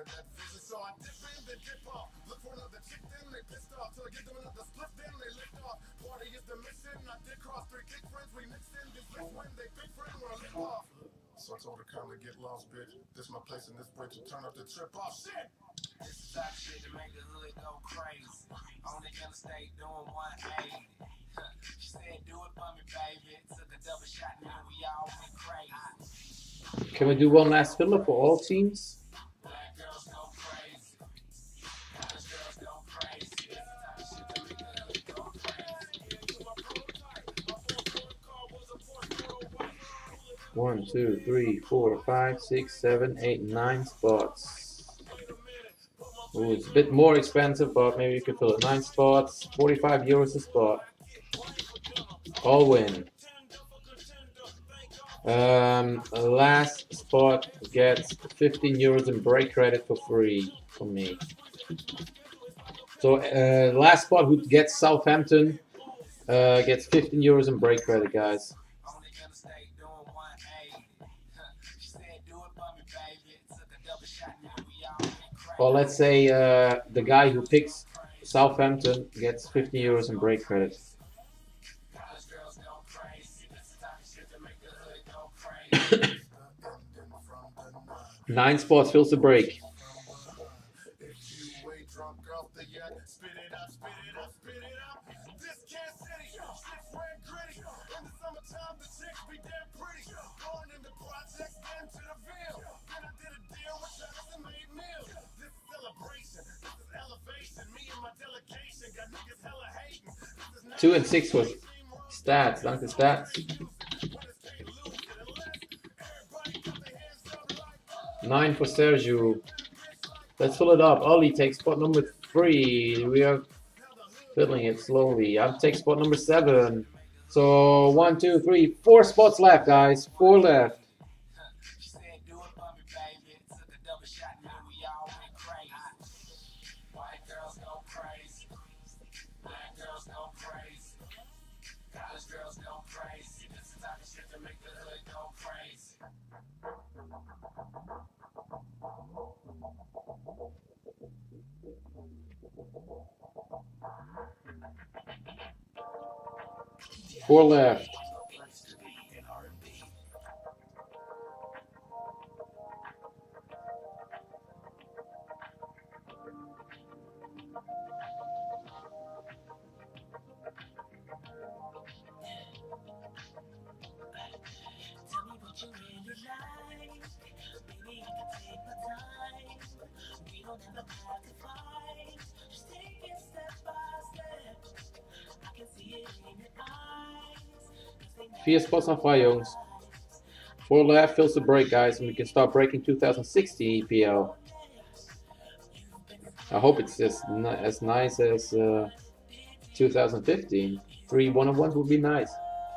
So I told her kindly get lost, bitch. This my place and this bridge to turn up the trip off. Shit! This is that shit to make the hood go crazy. On the interstate doing 180. She said do it for me, baby. Took a double shot and then we all went crazy. Can we do one last filler for all teams? Black girls go crazy. College girls go crazy. This is that shit to make the hood go crazy. My protocol was a Porsche. 1, 2, 3, 4, 5, 6, 7, 8, 9 spots. Ooh, it's a bit more expensive, but maybe you could fill it. 9 spots, 45 euros a spot. All win. Last spot gets 15 euros in break credit for free from me. So last spot who gets Southampton gets 15 euros in break credit, guys. Or let's say the guy who picks Southampton gets 50 euros in break credit. 9 spots fills the break. Two and 6 was stats, danke stats. 9 for Sergio. Let's fill it up. Ollie takes spot number 3. We are filling it slowly. I'll take spot number 7. So 1, 2, 3, 4 spots left, guys. 4 left. Four left. Vier spots on fire, Jungs. 4 left fills the break, guys, and we can start breaking 2016 EPL. I hope it's as nice as 2015. 3 1-on-1s would be nice.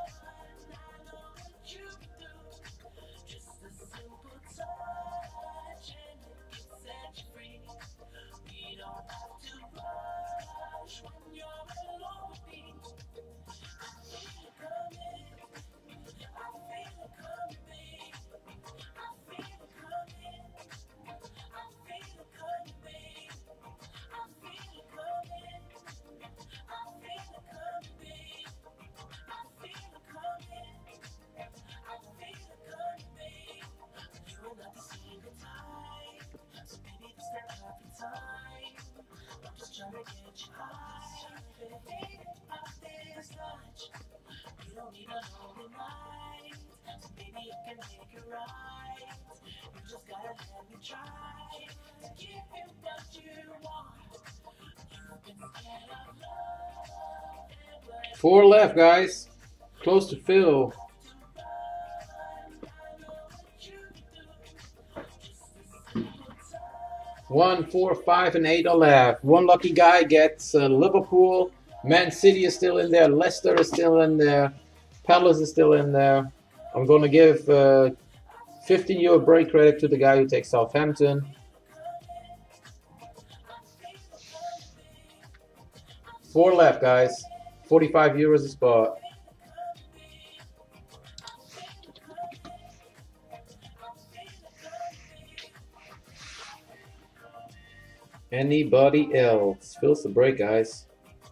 Four left, guys. Close to fill. 1, 4, 5, and 8 are left. One lucky guy gets Liverpool. Man City is still in there. Leicester is still in there. Palace is still in there. I'm going to give 15 euro break credit to the guy who takes Southampton. 4 left, guys. 45 euros a spot. Anybody else? Fills the break, guys.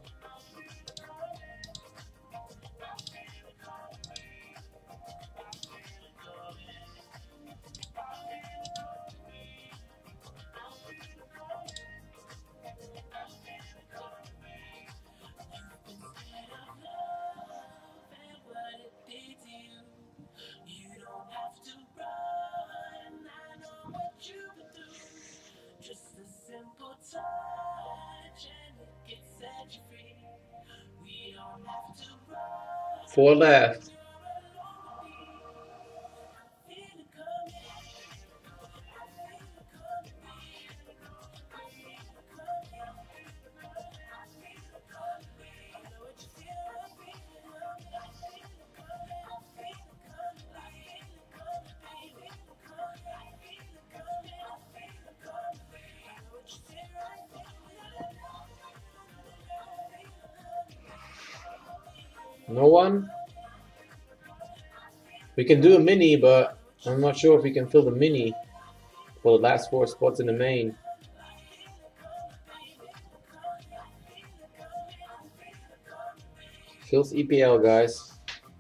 Four left. No one? We can do a mini, but I'm not sure if we can fill the mini for the last 4 spots in the main. Phil's EPL, guys.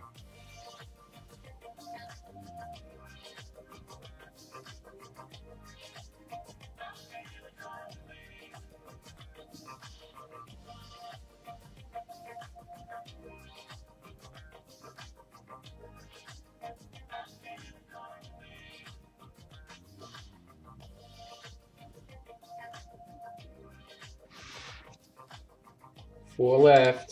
Four left.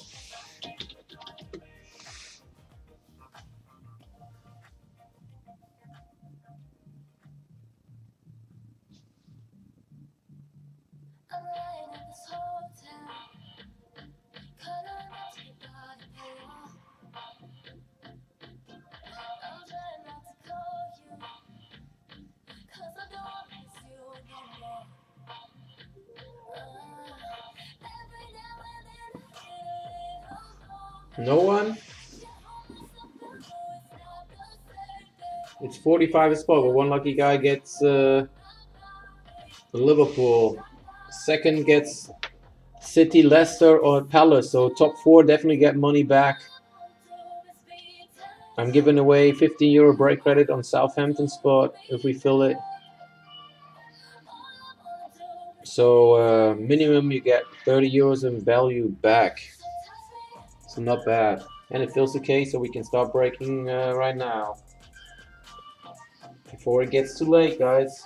No one? It's 45 a spot, but one lucky guy gets Liverpool. Second gets City, Leicester, or Palace. So top four definitely get money back. I'm giving away €15 break credit on Southampton spot if we fill it. So minimum you get €30 in value back. So not bad. And it fills the case, so we can start breaking right now. Before it gets too late, guys.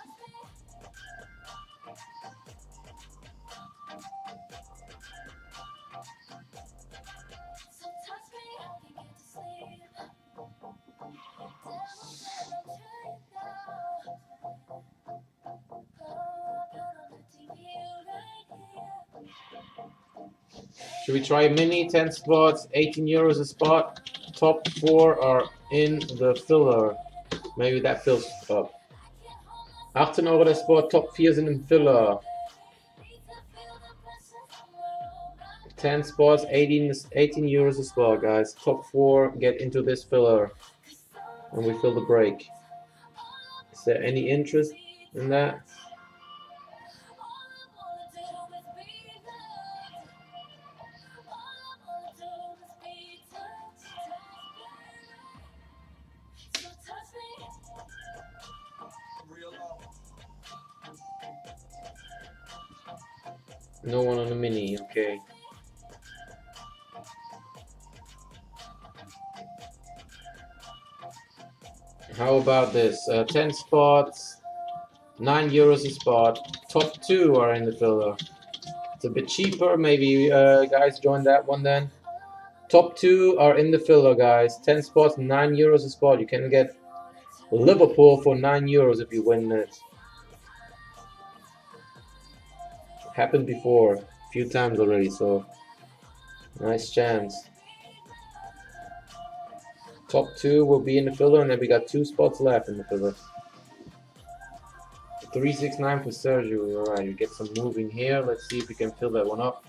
Should we try a mini? 10 spots, €18 a spot. Top four are in the filler. Maybe that fills up. 18 € der spot, top 4 sind im Filler. 10 spots, €18 a spot, guys. Top 4 get into this filler. And we fill the break. Is there any interest in that? No one on the mini, okay. How about this? 10 spots, €9 a spot. Top 2 are in the filler. It's a bit cheaper. Maybe guys join that one then. Top 2 are in the filler, guys. 10 spots, €9 a spot. You can get Liverpool for €9 if you win it. Happened before a few times already, so nice chance. Top 2 will be in the filler, and then we got 2 spots left in the filler. 369 for Sergio. Alright, we get some moving here. Let's see if we can fill that one up.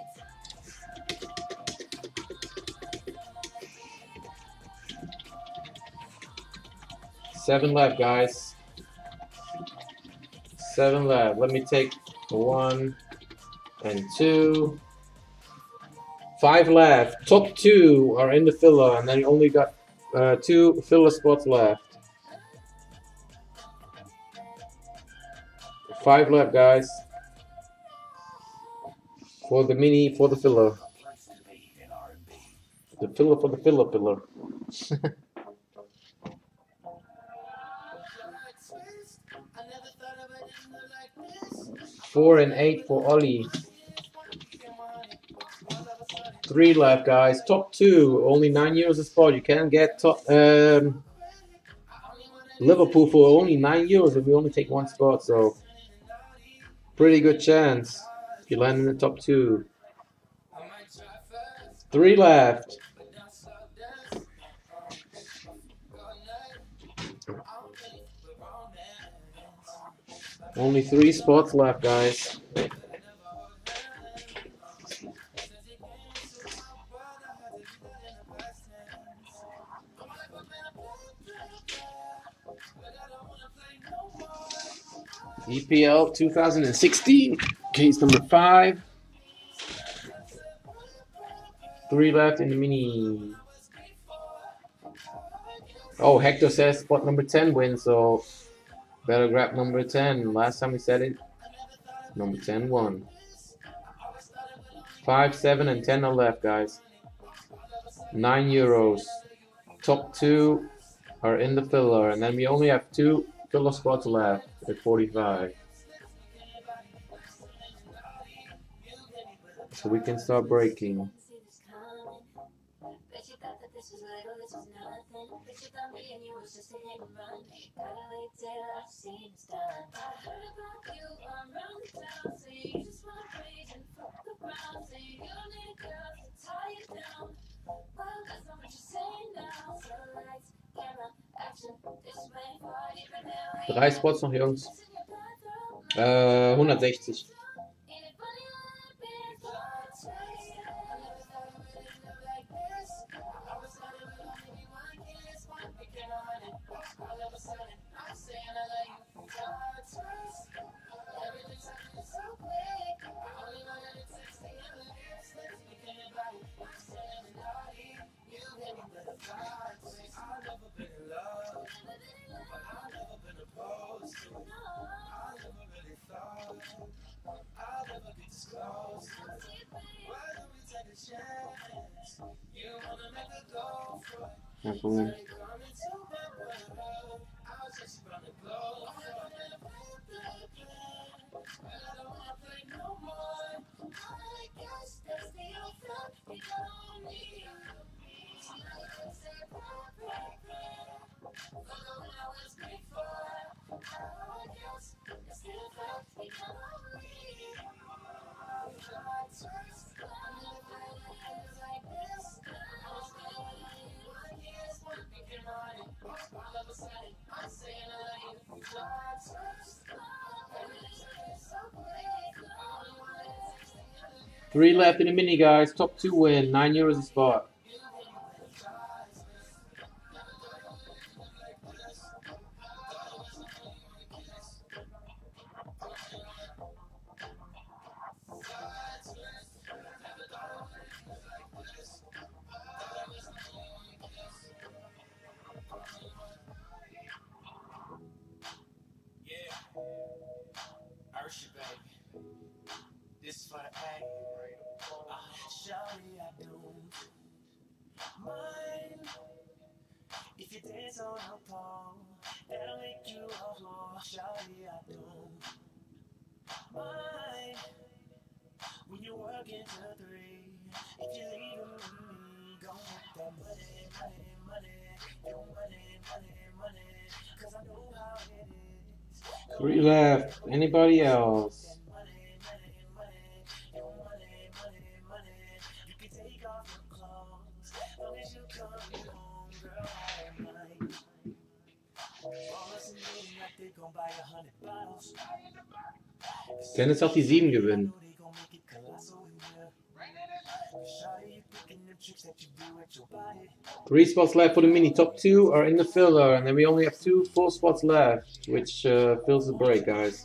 Seven left, guys. 7 left. Let me take 1 and 2. 5 left. Top 2 are in the filler, and then you only got 2 filler spots left. 5 left, guys. For the mini, for the filler. The filler for the filler. 4 and 8 for Ollie. 3 left, guys. Top 2, only €9 a spot. You can get top, Liverpool for only €9 if we only take 1 spot. So pretty good chance if you land in the top 2. 3 left. Only 3 spots left, guys. EPL 2016, case number 5. 3 left in the mini. Oh, Hector says spot number 10 wins, so better grab number 10. Last time we said it, number 10 won. 5, 7, and 10 are left, guys. €9. Top 2 are in the filler, and then we only have 2 filler spots left at 45. So we can start breaking. Drei Spots noch, Jungs. 160. Ja, cool. Three left in the mini, guys. Top 2 win. €9 a spot. This is for the A. Shawty, I do mind if you dance on a pole, that'll make you a whore. Shawty, I do mind when you work into 3. If you leave it with me, go make that money, money, money, your money, money, money, 'cause I know how it is. 3 left. Anybody else? Dennis auf die 7 gewinnen. 3 spots left for the mini. Top 2 are in the filler, and then we only have 2 full spots left, which fills the break, guys.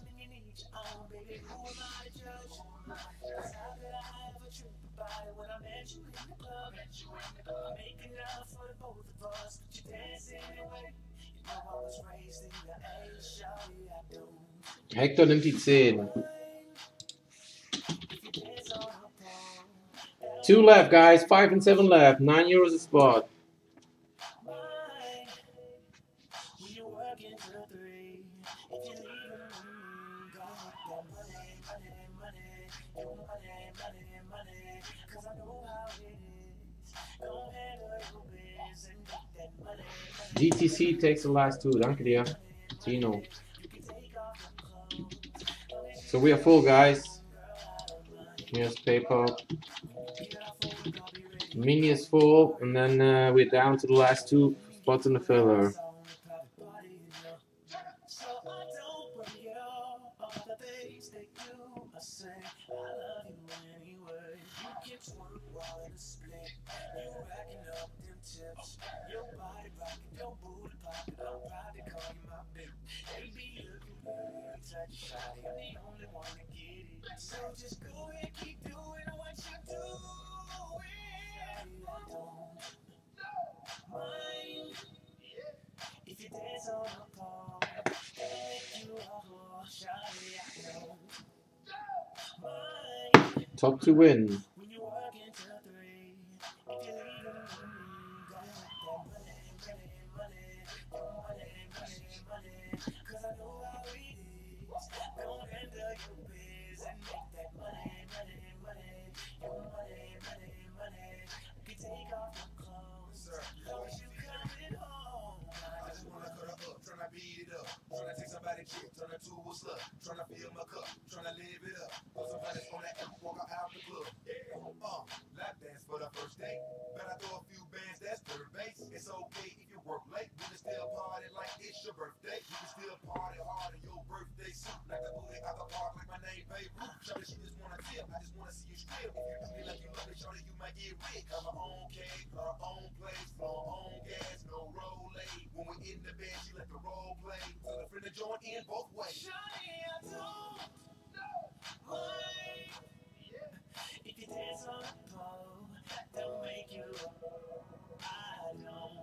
Hector nimmt die 10. 2 left, guys. 5 and 7 left. €9 a spot. GTC takes the last 2. Danke dir, Tino. So we are full, guys. Here's PayPal. Mini is full, and then we're down to the last 2 spots in the filler. Top 2 win. Tryna take somebody chick, turn her to a slut. Tryna fill my cup, tryna live it up. Put some planets on that app, walk out the club. Lap dance for the first date. Better throw a few bands, that's third base. It's okay if you work late. You can still party like it's your birthday. You can still party hard in your birthday suit. Like the booty out the park, like my name Babe Ruth. Shawty, she just wanna tip, I just wanna see you strip. If you do me like you love me, shawty, you might get rich. Got my own cake, her own place, our own gas, no roll late. When we in the bed, she let the role play. Tell a friend to join in both ways. Shawty, I don't mind if you dance on the pole, don't make you. I don't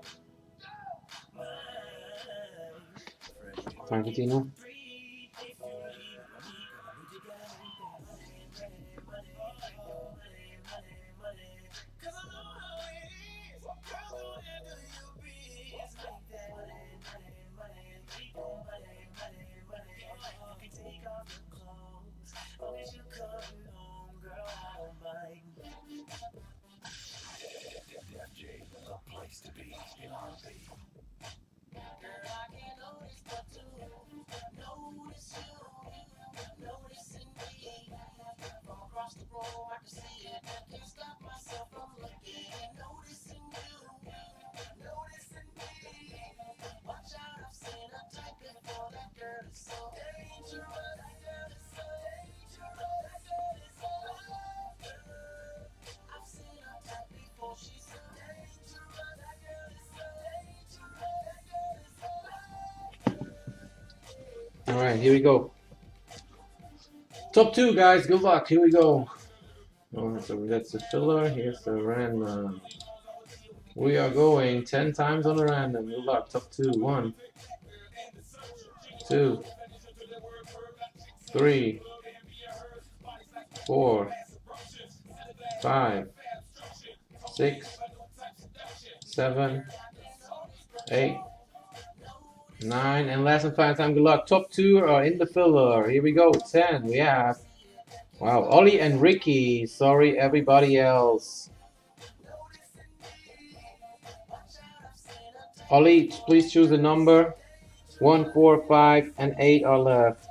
mind. Frankentino. Alright, here we go. Top 2, guys. Good luck. Here we go. Alright, so that's the filler. Here's the random. We are going 10 times on the random. Good luck. Top 2. 1, 2, 3, 4, 5, 6, 7, 8, 9, and last and final time. Good luck. Top 2 are in the filler. Here we go. 10. We have. Wow, Ollie and Ricky. Sorry, everybody else. Ollie, please choose a number. 1, 4, 5, and 8 are left.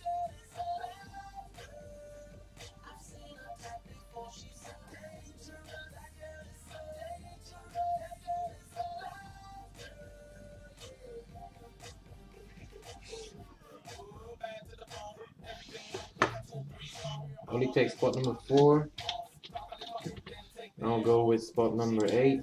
Ollie takes spot number 4. I'll go with spot number 8.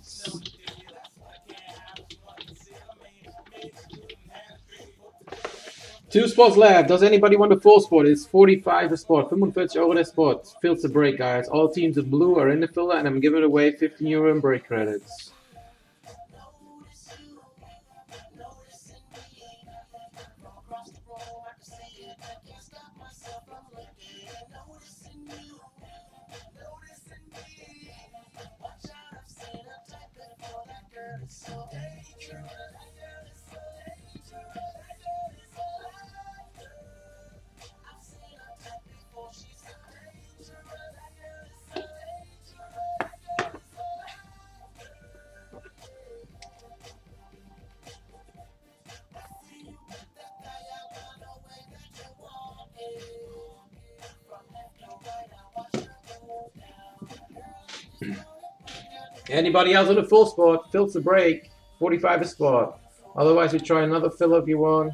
2 spots left. Does anybody want a full spot? It's 45 a spot. 45 euro a spot. Fills the break, guys. All teams in blue are in the filler, and I'm giving away 15 euro in break credits. Anybody else on the full spot? Fills the break. 45 a spot. Otherwise, we try another fill if you want.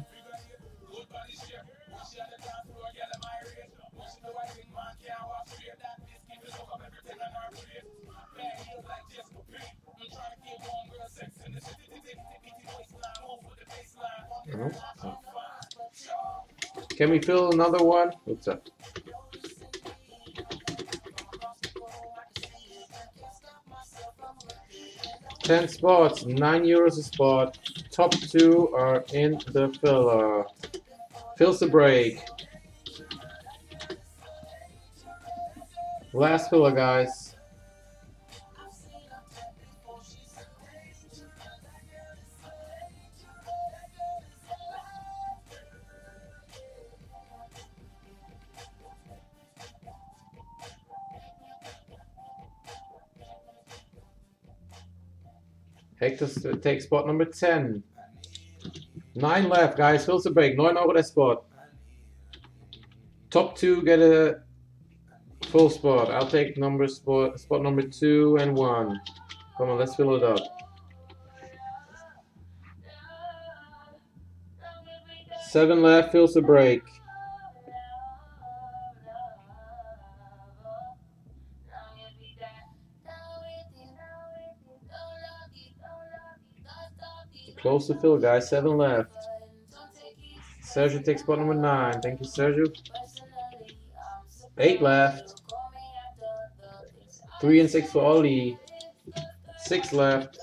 Can we fill another one? What's up? $10 spots, 9 euros a spot. Top 2 are in the filler. Fills the break. Last filler, guys. Hector takes spot number 10. 9 left, guys. Fills the break. 9 over that spot. Top 2 get a full spot. I'll take spot number 2 and 1. Come on, let's fill it up. 7 left, fills the break. Close to fill, guys. 7 left. Sergio takes spot number 9. Thank you, Sergio. 8 left. 3 and 6 for Ollie. 6 left.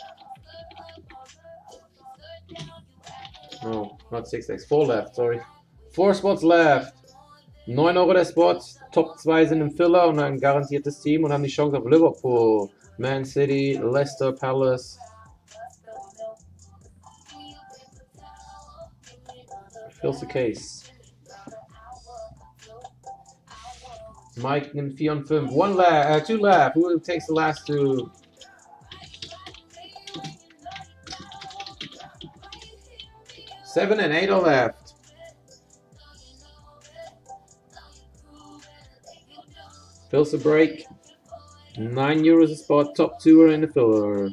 No, not 6 legs. 4 left, sorry. 4 spots left. 9 Euro der Spot. Top 2 sind im Filler und ein garantiertes Team und haben die Chance auf Liverpool, Man City, Leicester, Palace. Fills the case. Mike nimmt 4 und 5. 2 left. Who takes the last 2? Seven and 8 are left. Fills the break. 9 euros a spot. Top 2 are in the filler.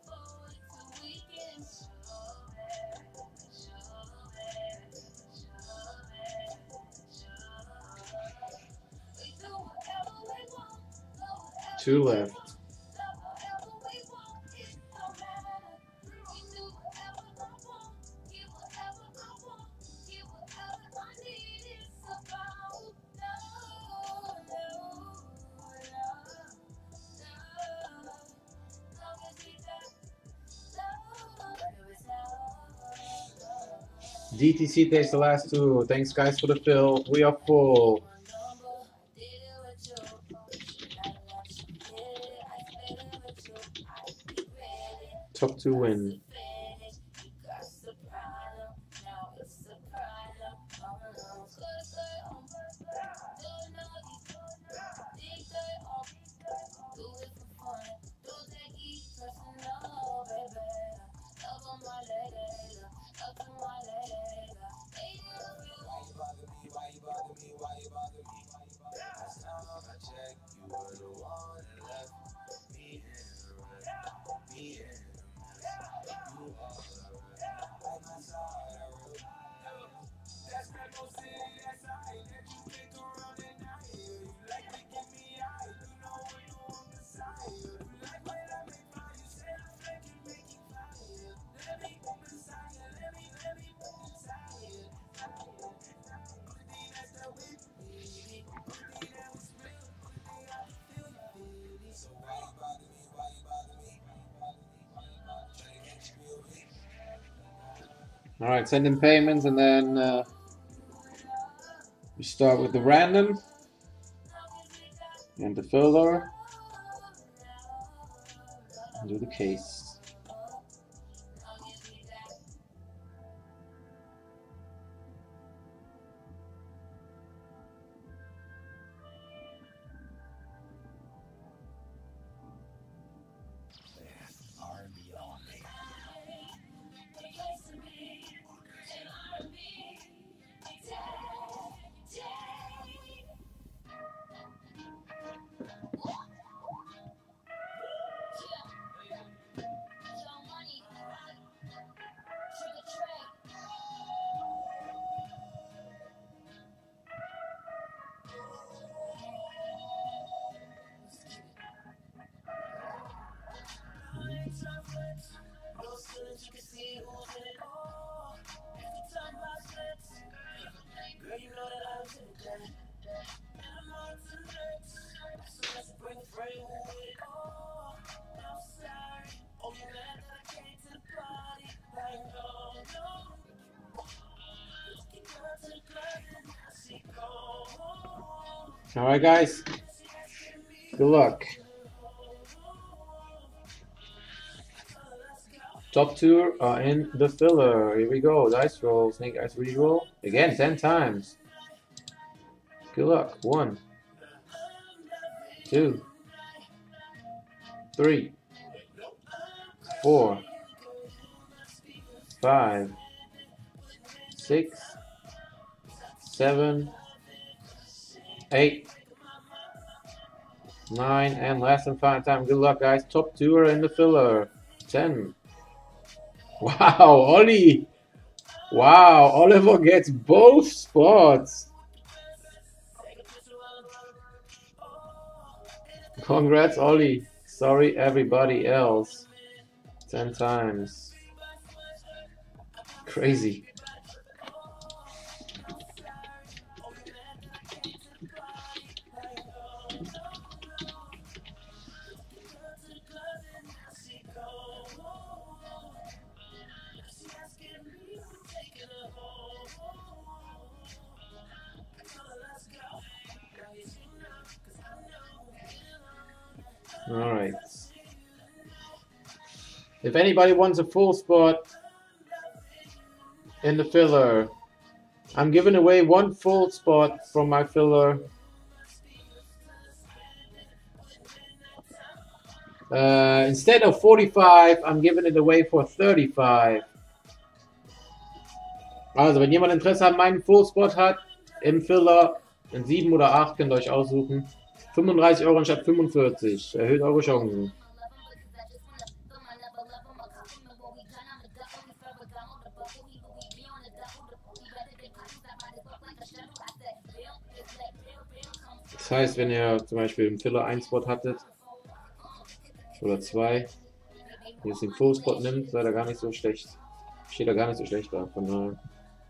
Two left. DTC takes the last 2. Thanks, guys, for the fill. We are full. Top 2 win. All right, send in payments, and then we start with the random and the filler and do the case. All right, guys. Good luck. Top two are in the filler. Here we go. Dice roll. Snake eyes reroll. Again, 10 times. Good luck. 1, 2, 3, 4, 5, 6, 7, 8, 9, and last and final time. Good luck, guys. Top two are in the filler. 10. Wow, Ollie. Wow, Oliver gets both spots. Congrats, Ollie. Sorry, everybody else. 10 times. Crazy. All right. If anybody wants a full spot in the filler, I'm giving away one full spot from my filler. Instead of 45, I'm giving it away for 35. Also, wenn jemand Interesse an meinem Full Spot hat, im Filler, in 7 oder 8 könnt ihr euch aussuchen. 35 Euro anstatt 45. Erhöht eure Chancen. Das heißt, wenn ihr zum Beispiel im Filler einen Spot hattet, oder 2, wenn ihr den Full Spot nimmt, seid ihr gar nicht so schlecht. Steht da gar nicht so schlecht da. Von daher.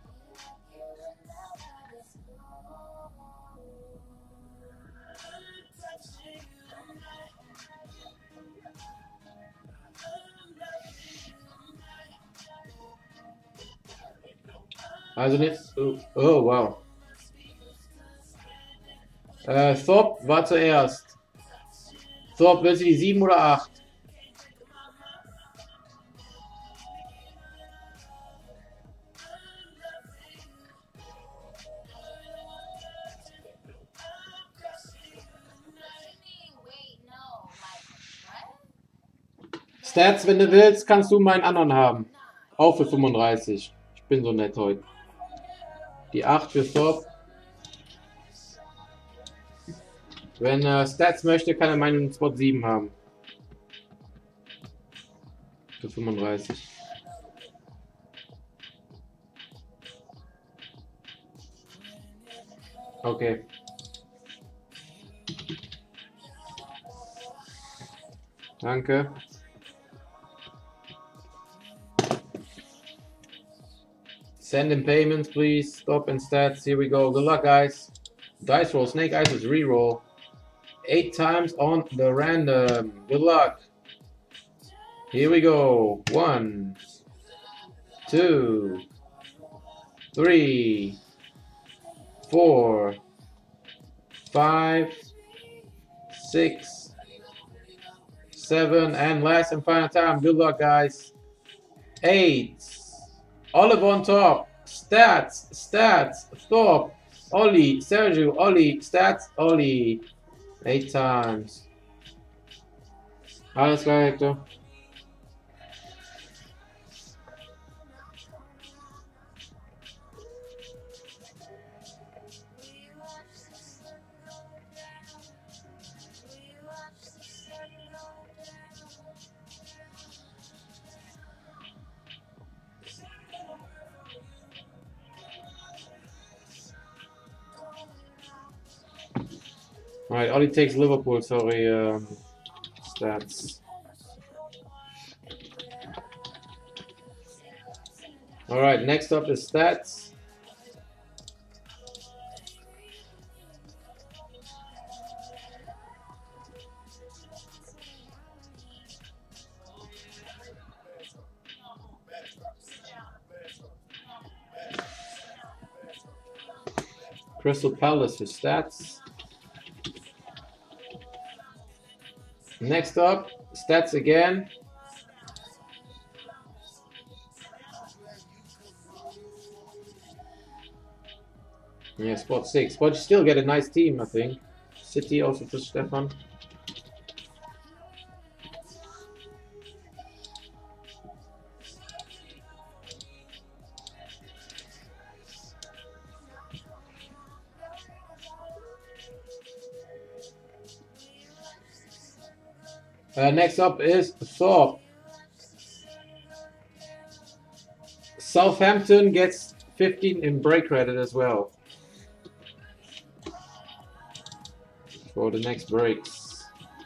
Also nicht. Oh, wow. Thorpe war zuerst. Thorpe, willst du die 7 oder 8? Stats, wenn du willst, kannst du meinen anderen haben. Auch für 35. Ich bin so nett heute. Die 8 für Thorpe. Wenn Stats möchte, kann er meinen Spot 7 haben. Für 35. Okay. Danke. Send in payments, please. Stop and stats. Here we go. Good luck, guys. Dice roll. Snake Eyes is reroll. 8 times on the random. Good luck. Here we go. 1, 2, 3, 4, 5, 6, 7, and last and final time. Good luck, guys. 8. Olive on top. Stats. Thorpe. Ollie. Sergio. Ollie. Stats. Ollie. 8 times. Alles klar, Hector. Alright, Ollie takes Liverpool, sorry, stats. Alright, next up is stats. Crystal Palace for stats. Next up, stats again. Yeah, spot 6. But you still get a nice team, I think. City also for Stefan. Next up is Thorpe. Southampton gets 15 in break credit as well for the next breaks.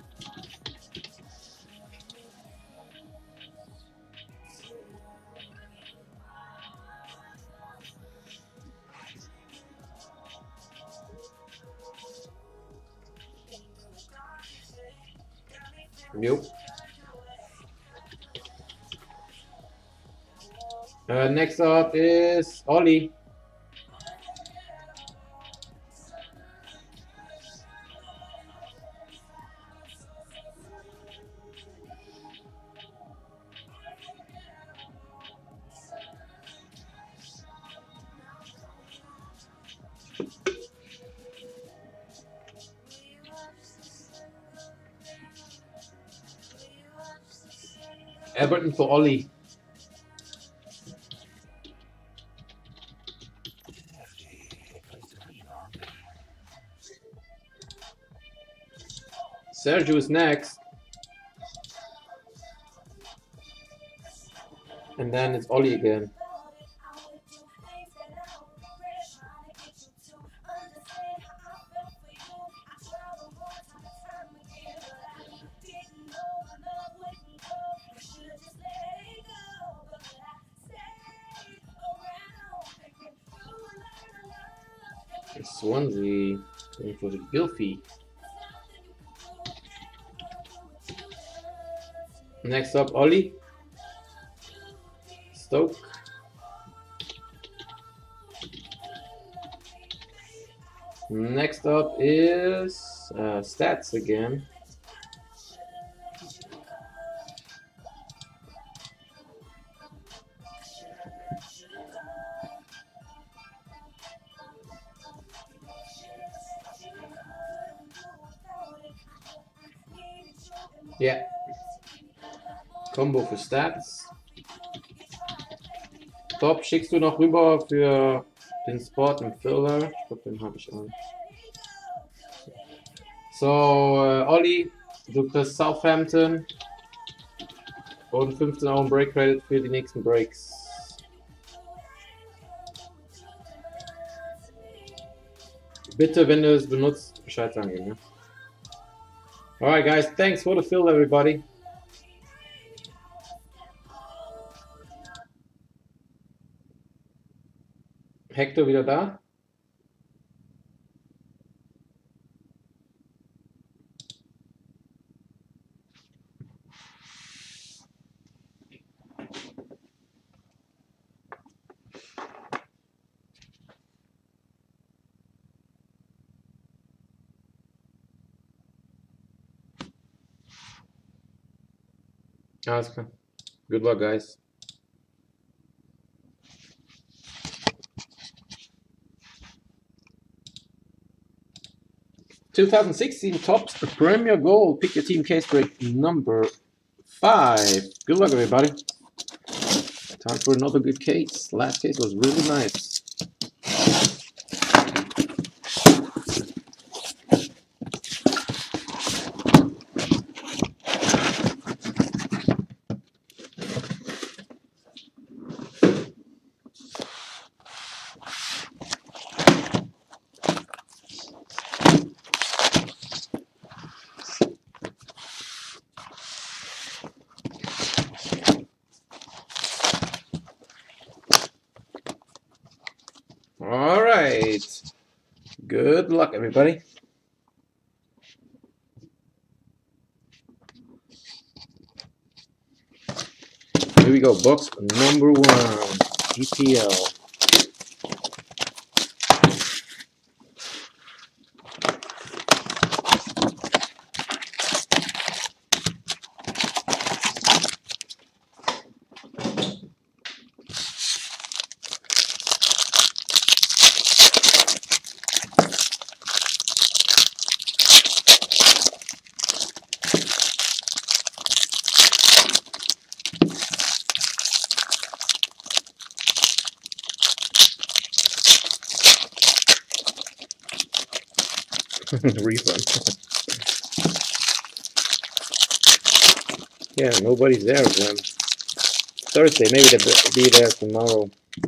Yep. Next up is Ollie. Everton for Ollie. Sergio is next. And then it's Ollie again. Swansea going for the Gylfi. Next up, Ollie. Stoke. Next up is stats again. Ja. Combo für Stats. Top, schickst du noch rüber für den Spot im Filler? Ich glaube, den habe ich auch. So, Olli, du kriegst Southampton und 15 Euro Break Credit für die nächsten Breaks. Bitte, wenn du es benutzt, Bescheid sagen. Ne? Alright guys, thanks for the fill everybody. Hector wieder da? Alles klar. Good luck, guys. (2016) Topps Premier Gold. Pick your team case break number 5. Good luck, everybody. Time for another good case. Last case was really nice. All right. Good luck, everybody. Here we go. Box number 1. EPL. Refund. Yeah, nobody's there again. Thursday, maybe they'll be there tomorrow.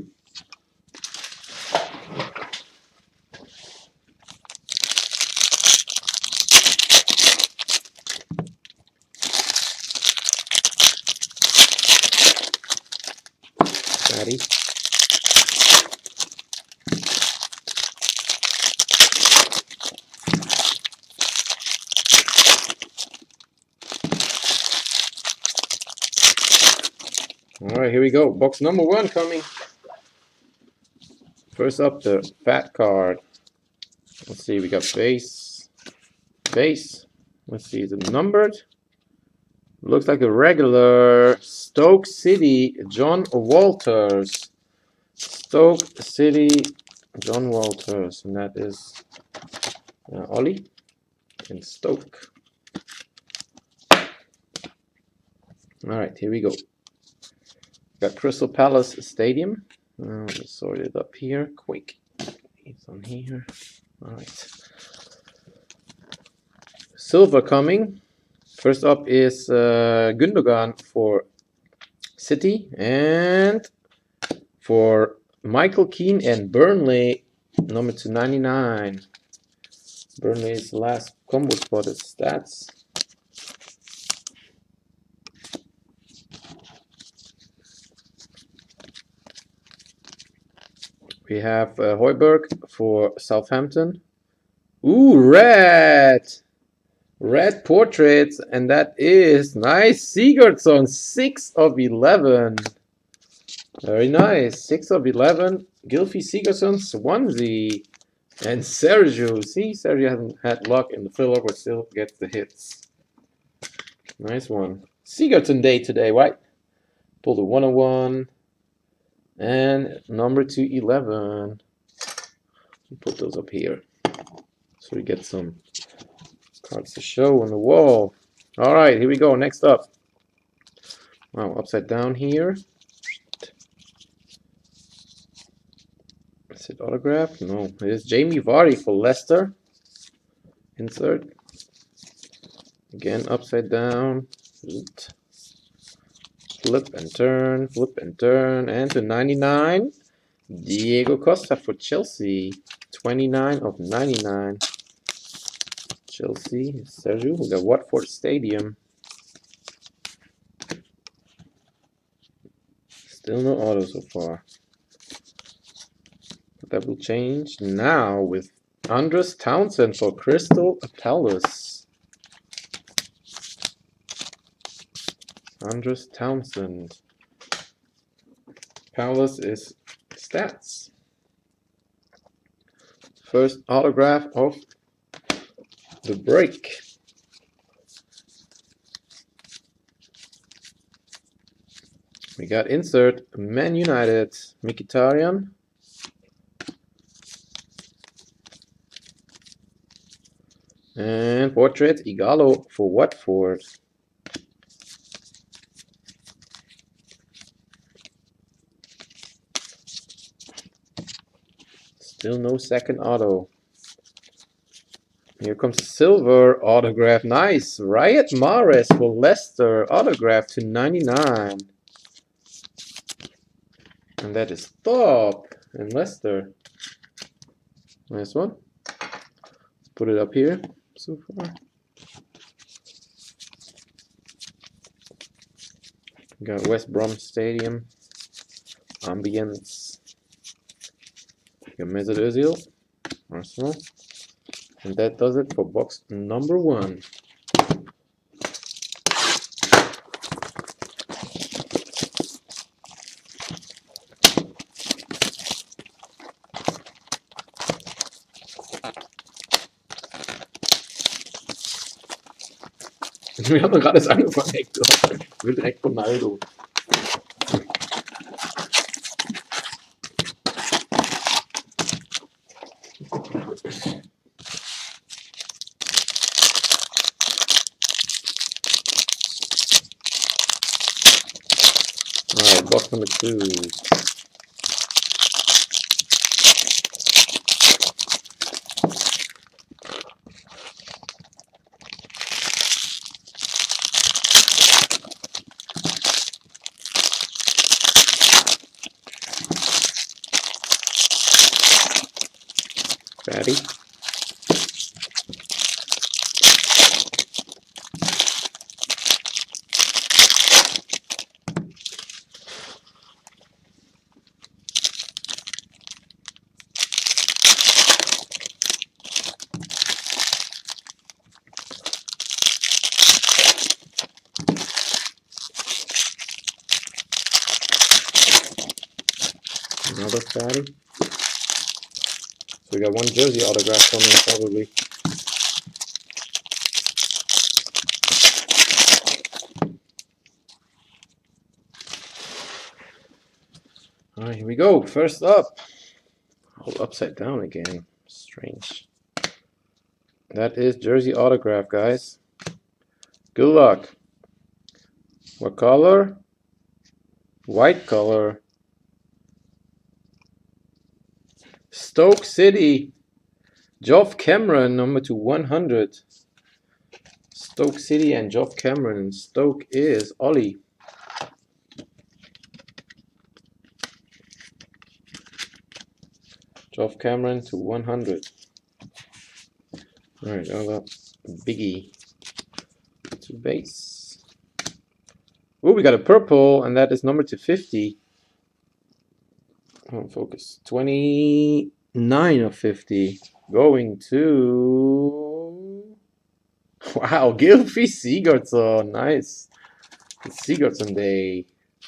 Daddy. Alright, here we go. Box number 1 coming. First up, the fat card. Let's see, we got base. Base. Let's see, is it numbered? Looks like a regular Stoke City John Walters. Stoke City John Walters. And that is Ollie in Stoke. Alright, here we go. Got Crystal Palace Stadium. Let me sort it up here quick. It's on here. Alright. Silver coming. First up is Gundogan for City, and for Michael Keane and Burnley, number 299. Burnley's last combo spotted stats. We have Højbjerg for Southampton. Ooh, red! Red portraits, and that is nice. Sigurdsson, 6 of 11. Very nice. 6 of 11. Gylfi Sigurdsson, Swansea. And Sergio. See, Sergio hasn't had luck in the filler, but still gets the hits. Nice one. Sigurdsson day today, right? Pulled a 101. And number 211. Put those up here so we get some cards to show on the wall. Alright, here we go. Next up. Wow, upside down here. Is it autograph? No, it is Jamie Vardy for Leicester. Insert. Again, upside down. Flip and turn, and to 99. Diego Costa for Chelsea. 29 of 99. Chelsea, Sergio, we got Watford Stadium. Still no auto so far. But that will change now with Andros Townsend for Crystal Palace. Andros Townsend. Palace is stats. First autograph of the break. We got insert Man United, Mkhitaryan. And portrait Ighalo for Watford. Still no second auto. Here comes silver autograph. Nice. Riyad Mahrez for Leicester. Autograph to 99. And that is top in Leicester. Nice one. Let's put it up here so far. We got West Brom Stadium. Ambience. We got Mesut Özil. Arsenal. And that does it for box number 1. Wir haben gerade das angefangen, Hector. Ich will direkt Ronaldo. Alright, box number 2. Fatty. Another Fatty. So we got one jersey autograph coming probably. Alright, here we go. First up. Hold upside down again. Strange. That is jersey autograph, guys. Good luck. What color? White color. Stoke City. Geoff Cameron, number to 100. Stoke City and Geoff Cameron. Stoke is Ollie. Geoff Cameron to 100. Alright, another biggie. To base. Oh, we got a purple, and that is number to 50. Oh, focus. 29 of 50. Going to... Wow, Gylfi Sigurdsson. Nice. It's Sigurdsson Day.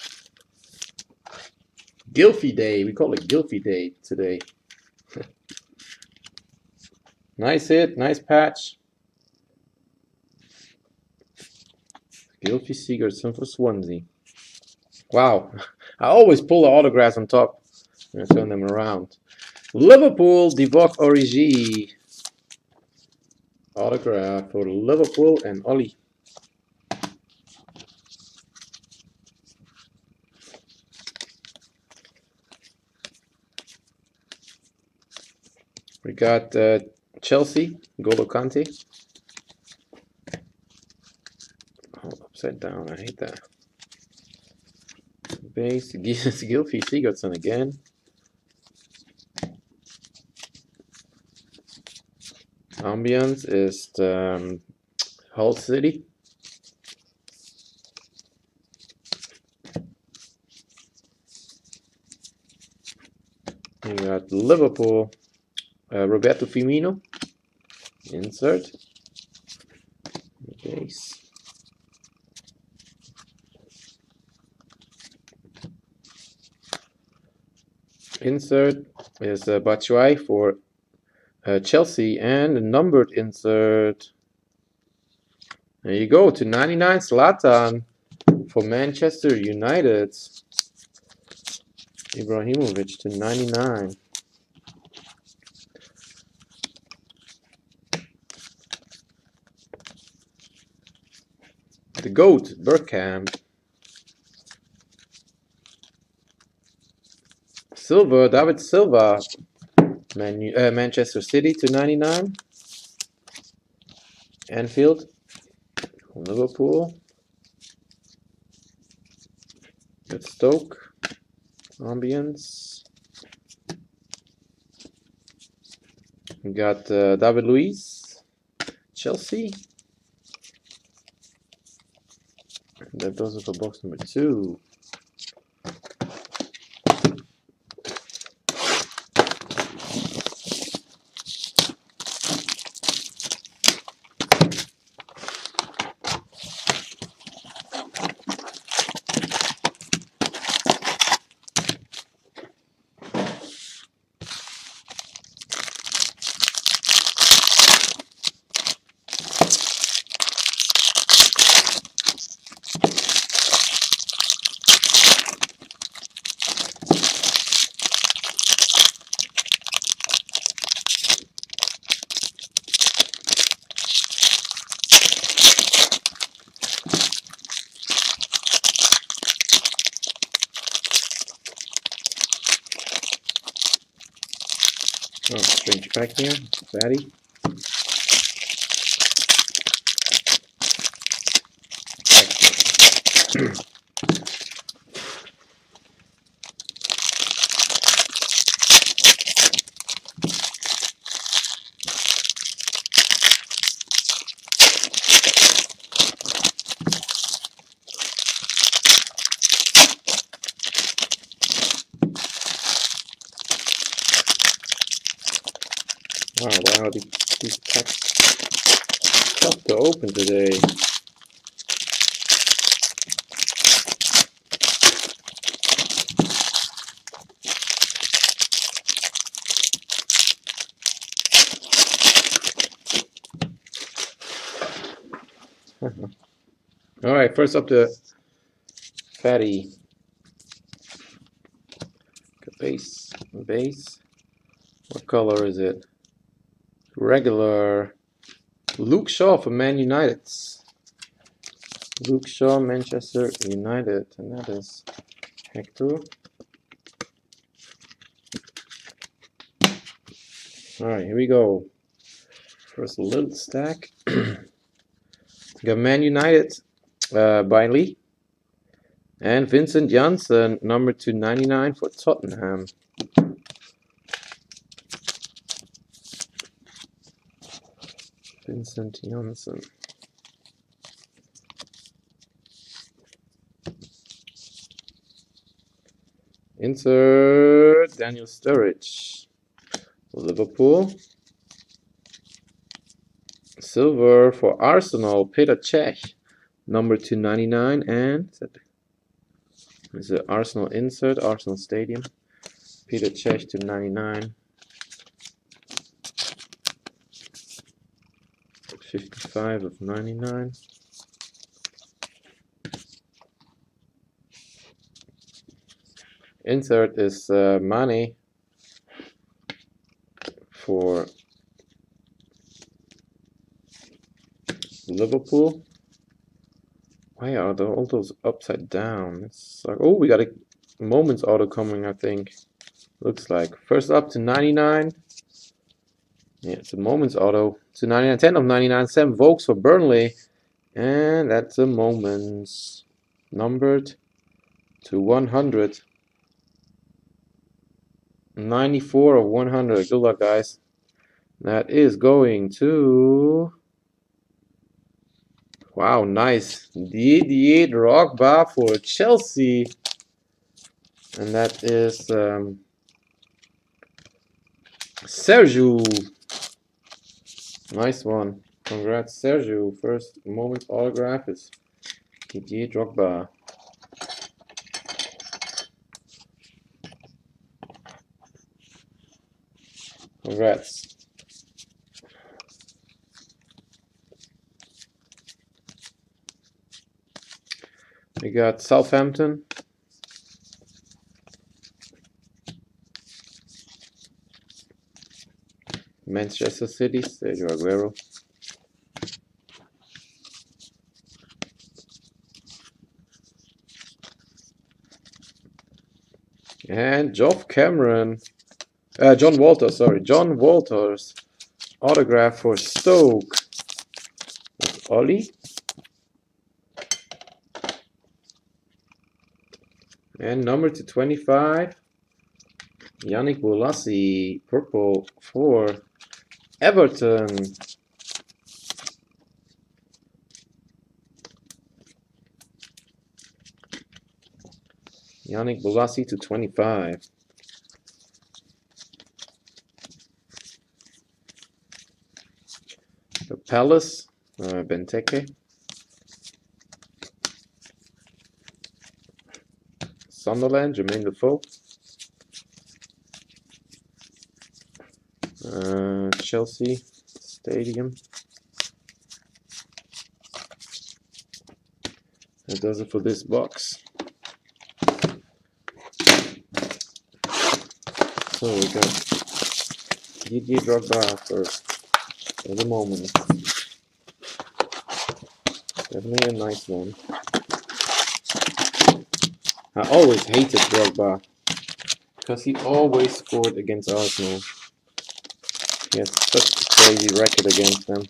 Gylfi Day. We call it Gylfi Day today. Nice hit. Nice patch. Gylfi Sigurdsson for Swansea. Wow. I always pull the autographs on top and turn them around. Liverpool, Divock Origi. Autograph for Liverpool and Ollie. We got Chelsea, N'Golo Kante. Oh, upside down, I hate that. Base, Gylfi Sigurdsson again. Ambience is Hull City. We got Liverpool, Roberto Firmino. Insert. Base. Insert is Batshuayi for Chelsea, and a numbered insert. There you go, to 99 Zlatan for Manchester United. Ibrahimovic to 99. The GOAT, Bergkamp. Silver, David Silva. Manchester City to 99. Anfield. Liverpool. Got Stoke. Ambience. We got David Luiz. Chelsea. Those are for box number 2. Oh, strange pack here. Fatty. Wow, why are these packs tough to open today? Alright, first up the fatty. Base. What color is it? Regular. Luke Shaw for Man United. Luke Shaw, Manchester United. And that is Hector. Alright, here we go. First little stack. Got Man United, Bailey. And Vincent Janssen, number 299 for Tottenham. Vincent Janssen. Insert Daniel Sturridge. Liverpool. Silver for Arsenal, Peter Cech, number 299, and is it Arsenal insert, Arsenal Stadium, Peter Cech 299, 55 of 99. Insert is Mane for Liverpool. Why are all those upside down? It's like, oh, we got a Moments auto coming, I think. Looks like. First up to 99. Yeah, it's a Moments auto. To 99, 10 of 99. Sam Vokes for Burnley. And that's a Moments. Numbered to 100. 94 of 100. Good luck, guys. That is going to... Wow, nice. Didier Drogba for Chelsea. And that is Sergio. Nice one. Congrats, Sergio. First Moments autograph is Didier Drogba. Congrats. We got Southampton. Manchester City, Sergio Aguero. And Geoff Cameron. John Walters, sorry. John Walters. Autograph for Stoke. With Ollie. And number to 25. Yannick Bolasie. Purple for Everton. Yannick Bolasie to 25. The Palace, Benteke. Sunderland, Jermaine Defoe. Chelsea Stadium. That does it for this box. So we got Didier Drogba first for the moment. Definitely a nice one. I always hated Drogba because he always scored against Arsenal. He has such a crazy record against them.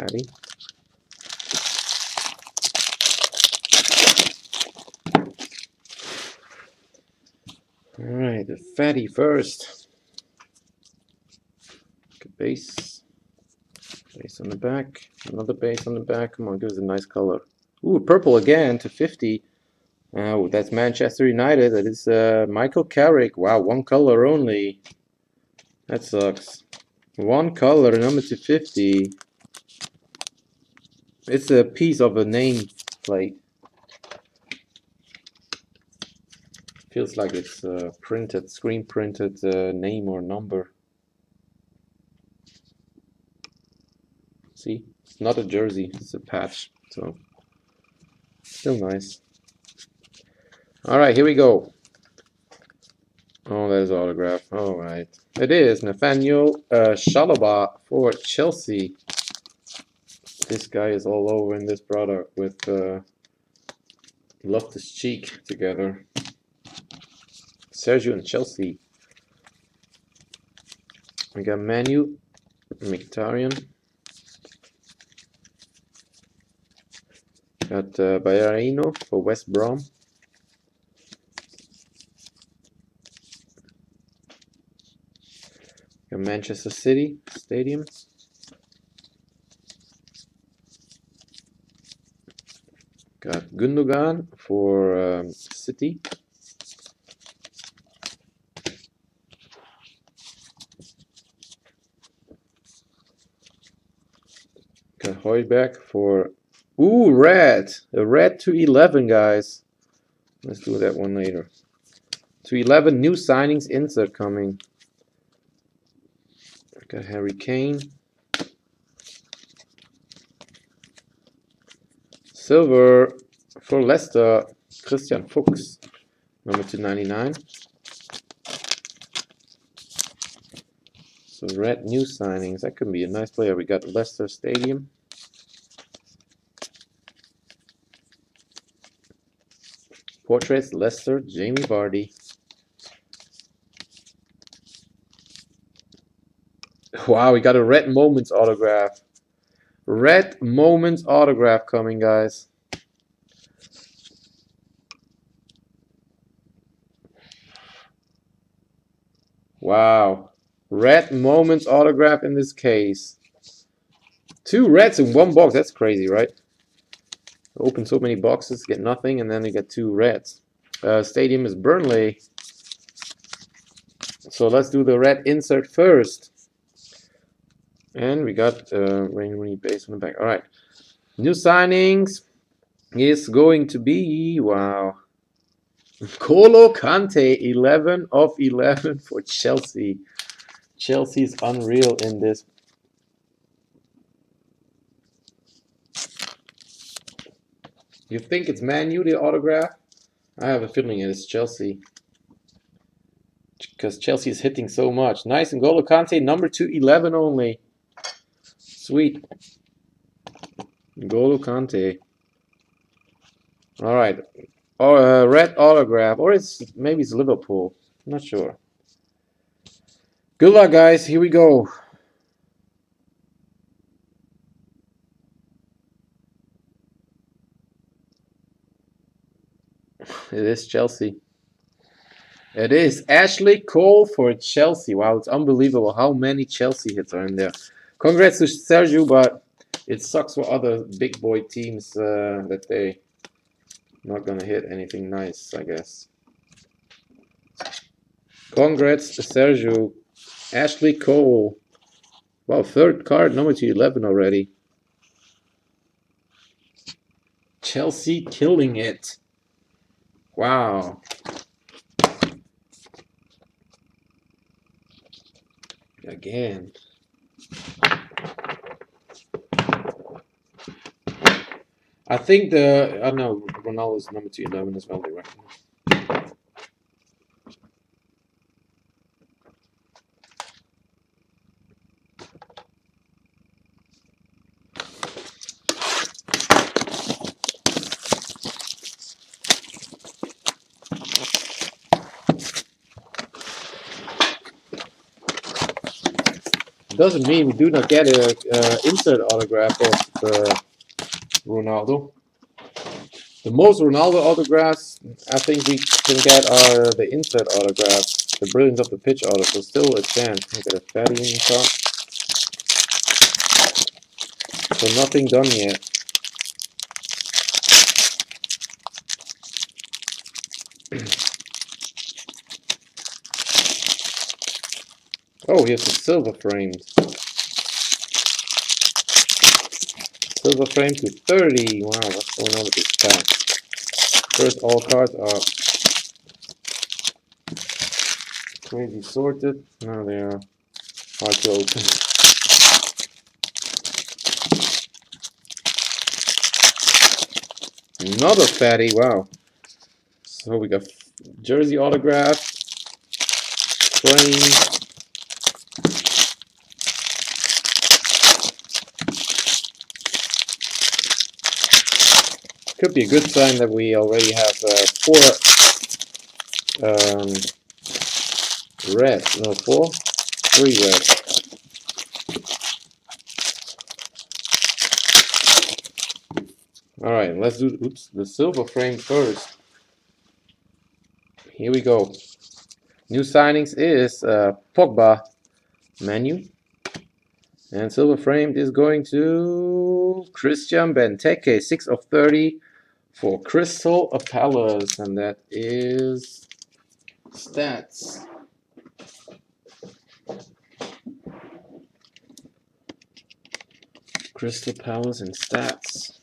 Fatty. Alright, the Fatty first. Good base. Base on the back. Another base on the back. Come on, give us a nice color. Ooh, purple again to 50. That's Manchester United. That is Michael Carrick. Wow, one color only. That sucks. One color, number 250. It's a piece of a name plate. Feels like it's printed, screen printed name or number. See, it's not a jersey, it's a patch. So, still nice. Alright, here we go. Oh, that is autograph. Alright. It is Nathaniel Chalobah for Chelsea. This guy is all over in this product with Loftus-Cheek together. Sergio and Chelsea. We got Manu, Mkhitaryan. Got Bayarino for West Brom. Got Manchester City Stadium. Got Gundogan for City. Got Højbjerg for red. A red to 11, guys. Let's do that one later. To 11 new signings insert coming. Got Harry Kane. Silver for Leicester, Christian Fuchs, number 299. So red new signings, that could be a nice player. We got Leicester Stadium. Portraits, Leicester, Jamie Vardy. Wow, we got a Red Moments autograph. Red Moments autograph coming, guys. Wow. Red Moments autograph in this case. 2 reds in 1 box. That's crazy, right? Open so many boxes, get nothing, and then you get 2 reds. Stadium is Burnley. So let's do the red insert first. And we got Wayne Rooney base on the back. All right. New signings is going to be, wow, N'Golo Kante, 11 of 11 for Chelsea. Chelsea's unreal in this. You think it's Man U, the autograph? I have a feeling it is Chelsea. Because Chelsea is hitting so much. Nice, N'Golo Kante, number 211 only. Sweet. N'Golo Kante. All right. Red autograph. Or maybe it's Liverpool. I'm not sure. Good luck, guys. Here we go. It is Chelsea. It is Ashley Cole for Chelsea. Wow, it's unbelievable how many Chelsea hits are in there. Congrats to Sergio, but it sucks for other big boy teams that they not gonna hit anything nice, I guess. Congrats to Sergio. Ashley Cole. Wow, 3rd card, number 211 already. Chelsea killing it. Wow. Again. I think I know Ronaldo's number 211 as well, right? Doesn't mean we do not get a insert autograph of Ronaldo. The most Ronaldo autographs I think we can get are the insert autographs, the Brilliance of the Pitch auto. So still a chance. Look at a fatty in the top. So nothing done yet. Oh, here's the silver framed. Silver frame to 30. Wow, what's going on with this pack? First, all cards are crazy sorted. Now they are hard to open. Another fatty. Wow. So we got jersey autograph, frame. Could be a good sign that we already have 4 red. No, 3 red. All right, let's do the silver frame first. Here we go. New signings is Pogba, Manu, and silver framed is going to Christian Benteke, 6 of 30 for Crystal Palace, and that is stats. Crystal Palace and stats.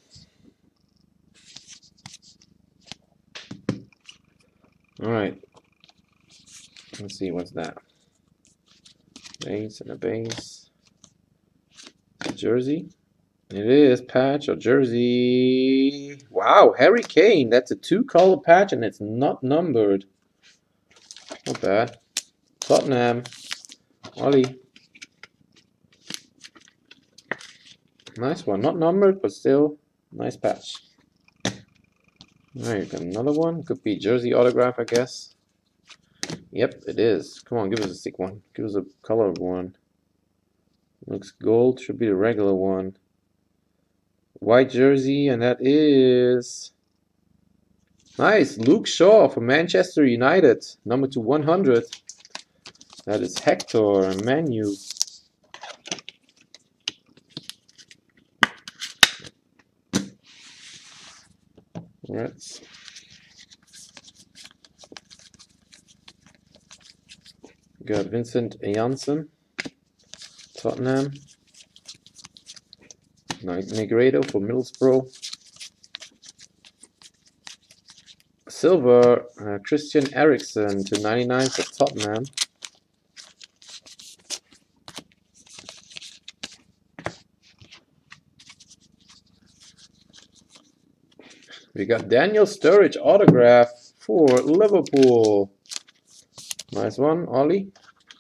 All right. Let's see, what's that? Base and a base. Jersey. It is patch or jersey. Wow, Harry Kane. That's a 2-color patch and it's not numbered. Not bad. Tottenham. Ollie. Nice one. Not numbered, but still nice patch. Alright, got another one. Could be jersey autograph, I guess. Yep, it is. Come on, give us a sick one. Give us a colored one. Looks gold. Should be the regular one. White jersey, and that is nice. Luke Shaw for Manchester United, number to 100. That is Hector and Manu. Reds. Got Vincent Janssen, Tottenham. Negredo for Middlesbrough. Silver, Christian Eriksen to 99 for Tottenham. We got Daniel Sturridge autograph for Liverpool. Nice one, Ollie.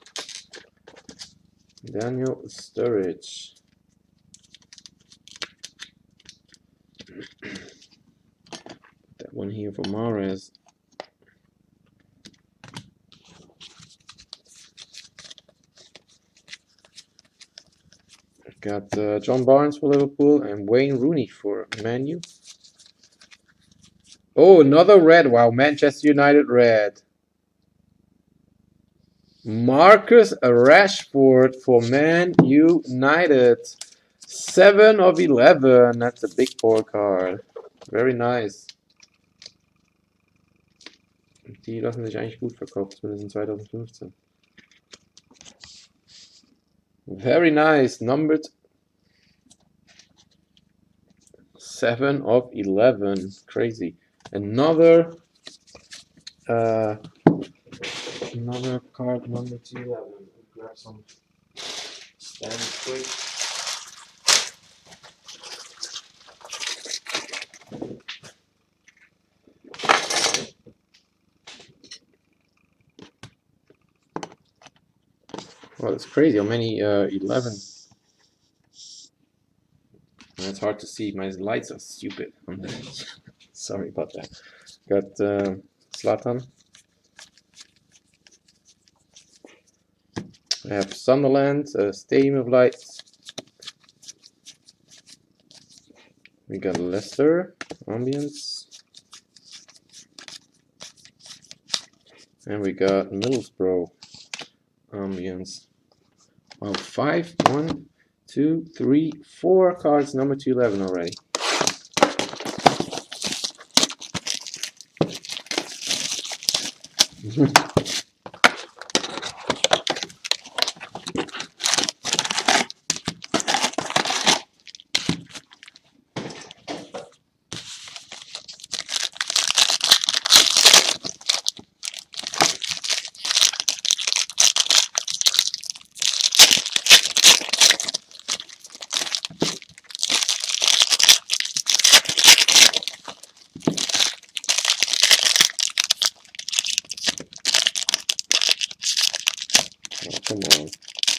Daniel Sturridge. That one here for Mahrez. Got John Barnes for Liverpool and Wayne Rooney for Man U. Oh, another red. Wow, Manchester United red. Marcus Rashford for Man United. 7 of 11. That's a big board card. Very nice. Die lassen sich eigentlich gut verkaufen, zumindest in 2015. Very nice. Numbered 7 of 11. Crazy. Another card number 11. Grab some stamps quick. Well, it's crazy how many 11. It's hard to see. My lights are stupid. Sorry about that. Got Zlatan. We have Sunderland, Stadium of Lights. We got Leicester, Ambience. And we got Middlesbrough, Ambience. Well, 5, 1, 2, 3, 4 cards, number 211 already. Oh, come on.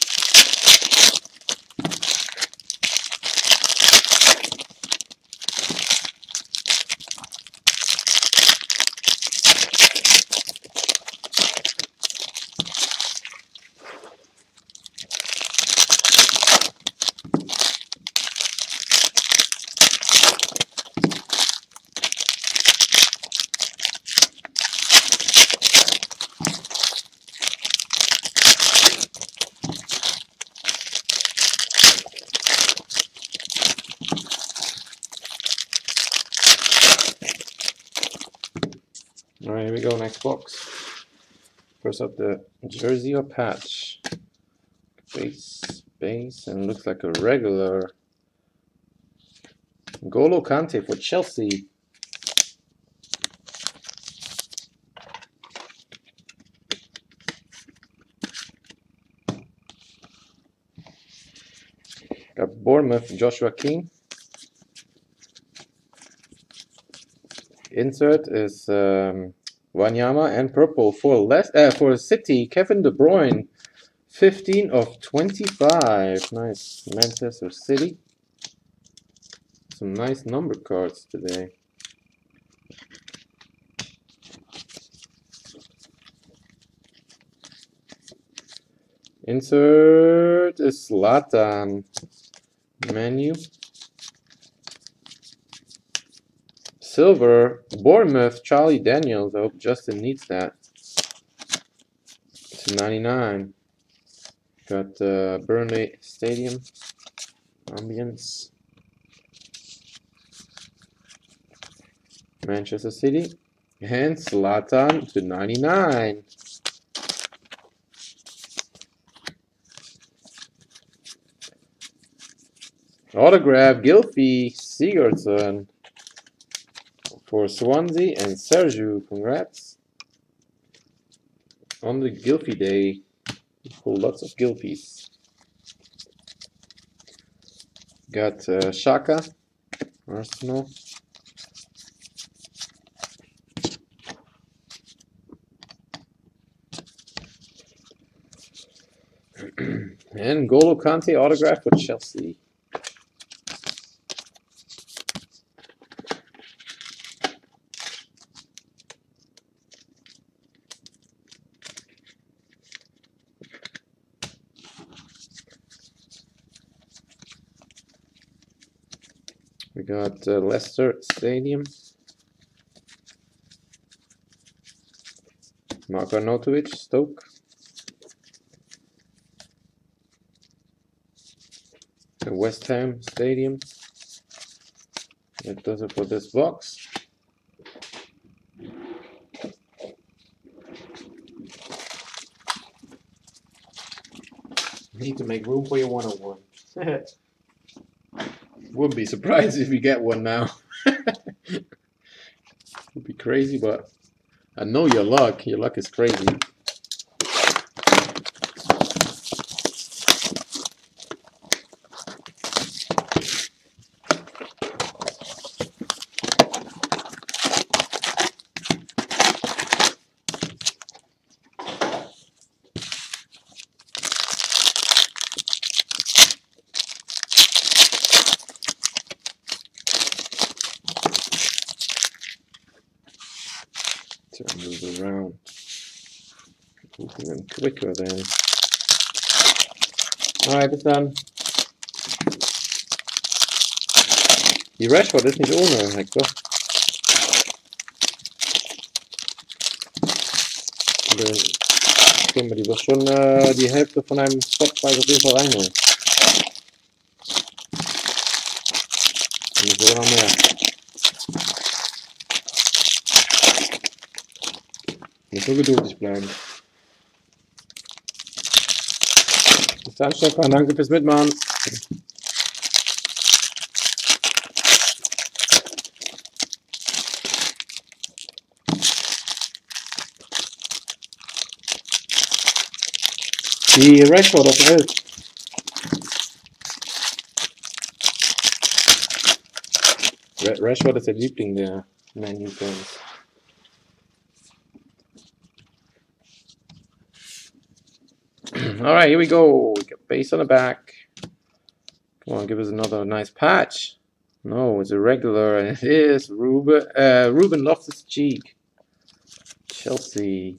Alright, here we go, next box. First up, the jersey or patch. Base, and looks like a regular. N'Golo Kante for Chelsea. Got Bournemouth, Joshua King. Insert is Wanyama, and purple for City, Kevin De Bruyne. 15 of 25. Nice. Manchester City. Some nice number cards today. Insert is Zlatan. Menu. Silver, Bournemouth, Charlie Daniels. I hope Justin needs that. /99. Got Burnley Stadium. Ambience. Manchester City. And Zlatan /99. Autograph, Gylfi Sigurdsson for Swansea and Sergio. Congrats on the Gylfi day. Pull lots of Gylfis. Got Xhaka, Arsenal. And N'Golo Kante autograph for Chelsea. We got Leicester Stadium. Marko Arnautovic, Stoke. The West Ham Stadium. That does it for this box. Need to make room for your 101. Wouldn't be surprised if you get one now. Would be crazy, but I know your luck. Your luck is crazy. Turn those around. Moving them quicker then. Alright, bis dann. Die Rashford ist nicht ohne, Hector. Die wird schon die Hälfte von einem Spotpreis auf jeden Fall reinholen. Und sogar noch mehr. Muss nur geduldig bleiben. Bis dann, Stefan. Danke fürs Mitmachen. Die Rashford auf 11. Rashford ist der Liebling der Man U-Fans. Alright, here we go. We got base on the back. Come on, give us another nice patch. No, it's a regular, and it is Ruben Loftus-Cheek. Chelsea.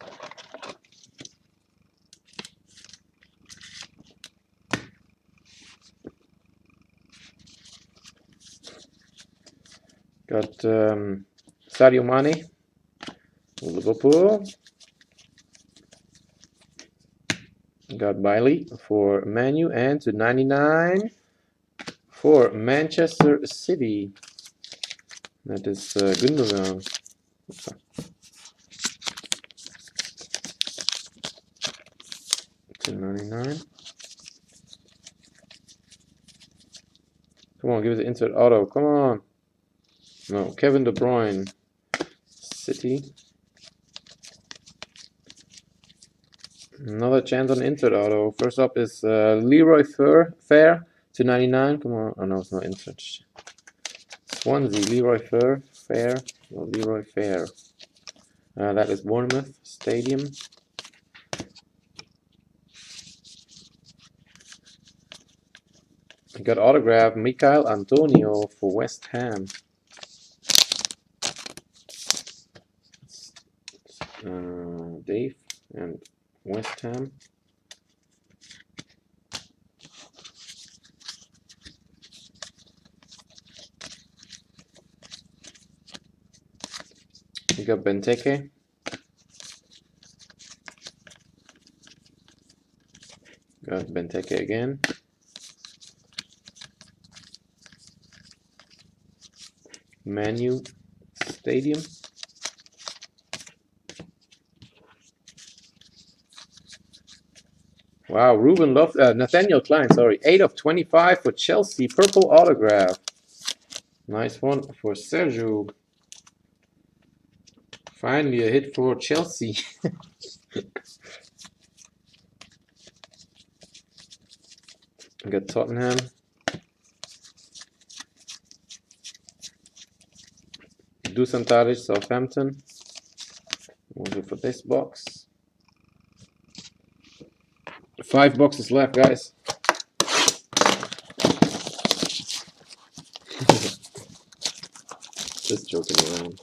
Got Sadio Mane, Liverpool. Got Bailey for Man U, and to 99 for Manchester City. That is Gundogan. To 99. Come on, give us an insert auto. Come on. No, Kevin De Bruyne, City. Another chance on insert auto. First up is Leroy Fair to 99. Come on. Oh no, it's not insert. Swansea, Leroy Fair. No, Leroy Fair. That is Bournemouth Stadium. I got autograph Michail Antonio for West Ham. Dave and West Ham. We got Benteke. Got Benteke again. Man U Stadium. Wow, Nathaniel Klein, sorry. 8 of 25 for Chelsea. Purple autograph. Nice one for Sergio. Finally a hit for Chelsea. We got Tottenham. Dusan Tadic, Southampton. We'll go for this box. 5 boxes left, guys. Just joking around.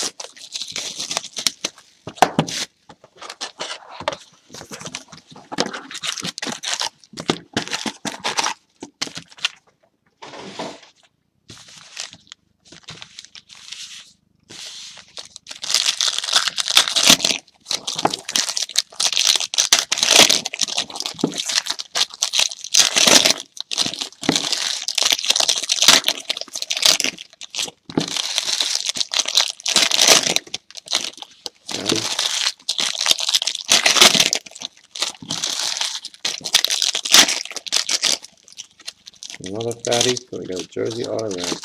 Another fatty, so we got a jersey autograph.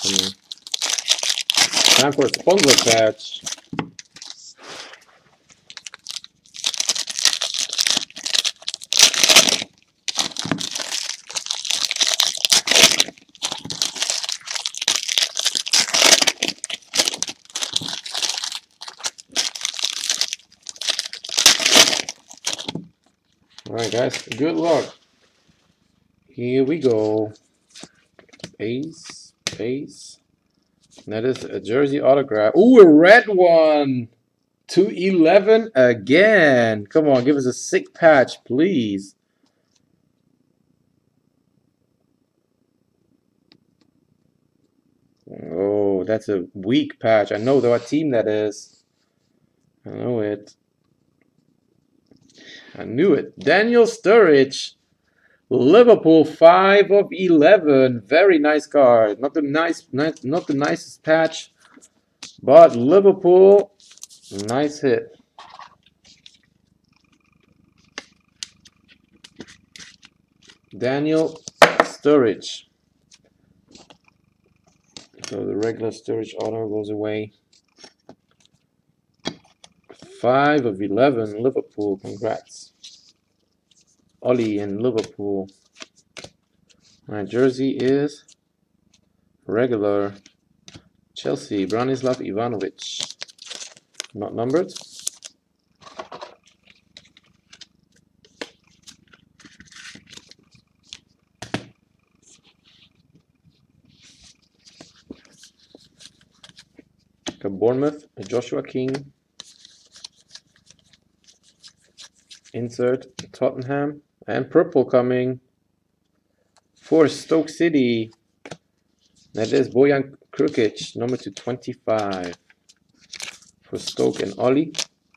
Time for a sponsor patch. Alright guys, good luck. Here we go. Ace. That is a jersey autograph. Ooh, a red one. 211 again. Come on, give us a sick patch, please. Oh, that's a weak patch. I know what team that is. I know it. I knew it. Daniel Sturridge. Liverpool 5 of 11. Very nice card. Not the not the nicest patch, but Liverpool, nice hit. Daniel Sturridge. So the regular Sturridge auto goes away. 5 of 11. Liverpool. Congrats. Ollie in Liverpool. My jersey is regular Chelsea, Branislav Ivanovic. Not numbered. Got Bournemouth, Joshua King. Insert Tottenham. And purple coming for Stoke City. That is Bojan Krkic, number 225 for Stoke and Ollie.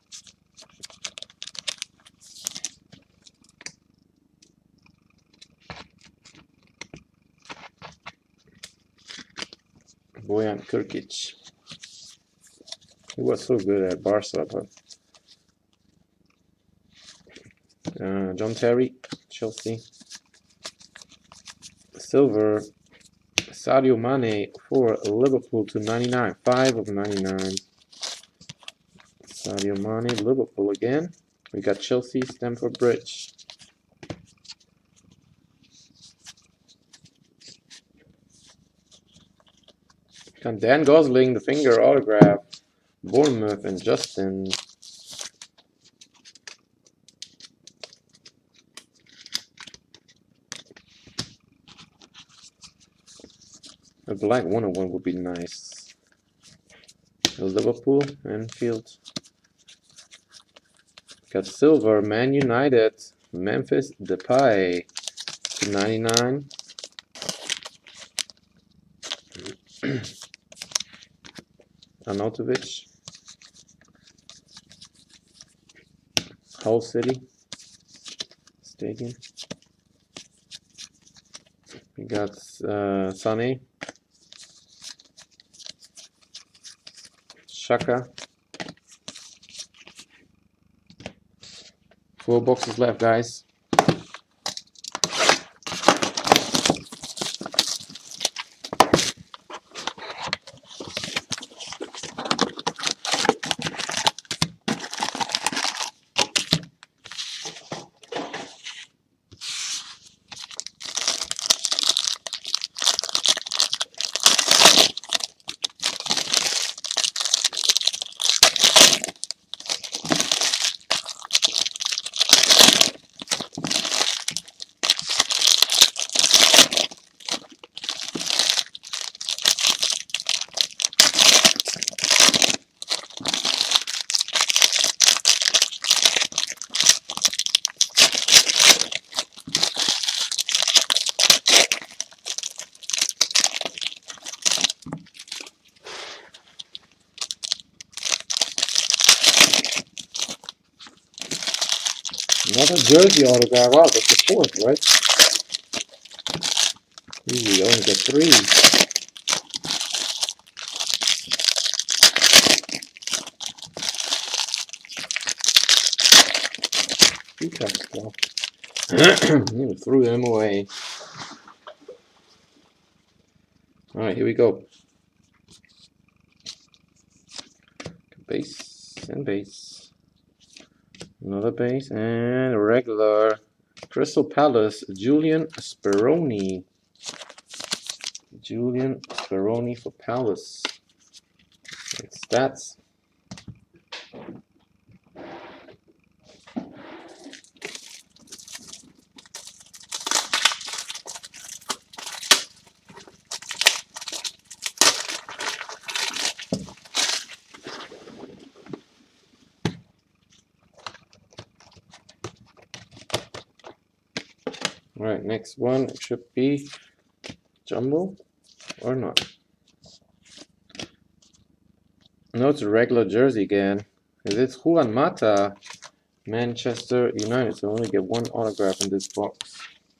Bojan Krkic. He was so good at Barca, but John Terry, Chelsea. Silver, Sadio Mane for Liverpool to 99, 5 of 99. Sadio Mane, Liverpool again. We got Chelsea, Stamford Bridge. Got Dan Gosling, the finger autograph. Bournemouth and Justin. A black 101 would be nice. Liverpool, Anfield. Got silver, Man United, Memphis Depay to 99. Arnautovic. Hull City Stadium. We got Sané. Shaka. 4 boxes left, guys. Another jersey autograph. Wow, that's the 4th, right? Ooh, we only got 3. Two packs left. You threw them away. Alright, here we go. Base and base. Another base and a regular. Crystal Palace, Julian Speroni. Julian Speroni for Palace. And stats. Alright, next one should be Jumbo or not. No, it's a regular jersey again. It's Juan Mata, Manchester United. So I only get one autograph in this box.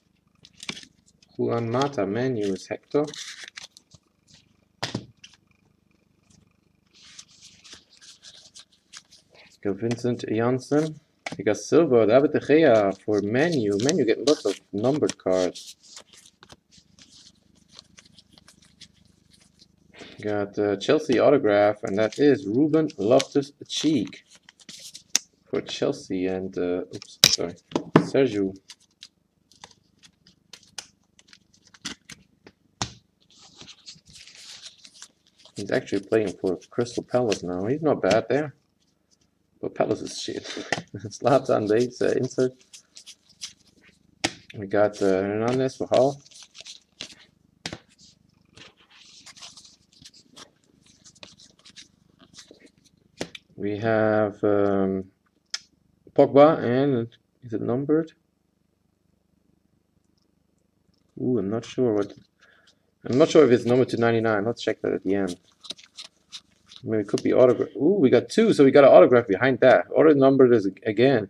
Juan Mata, Man U is Hector. Got Vincent Janssen. We got silver, David De Gea for Man U. Man U getting lots of numbered cards. Got Chelsea autograph, and that is Ruben Loftus-Cheek for Chelsea. And oops, sorry, Sergio. He's actually playing for Crystal Palace now. He's not bad there. But Palace is shit. Zlatan base insert. We got Hernandez for Hull. We have Pogba, and is it numbered? Ooh, I'm not sure what. I'm not sure if it's numbered to 99. Let's check that at the end. Maybe it could be autograph. Ooh, we got two, so we got an autograph behind that. Or numbered is again.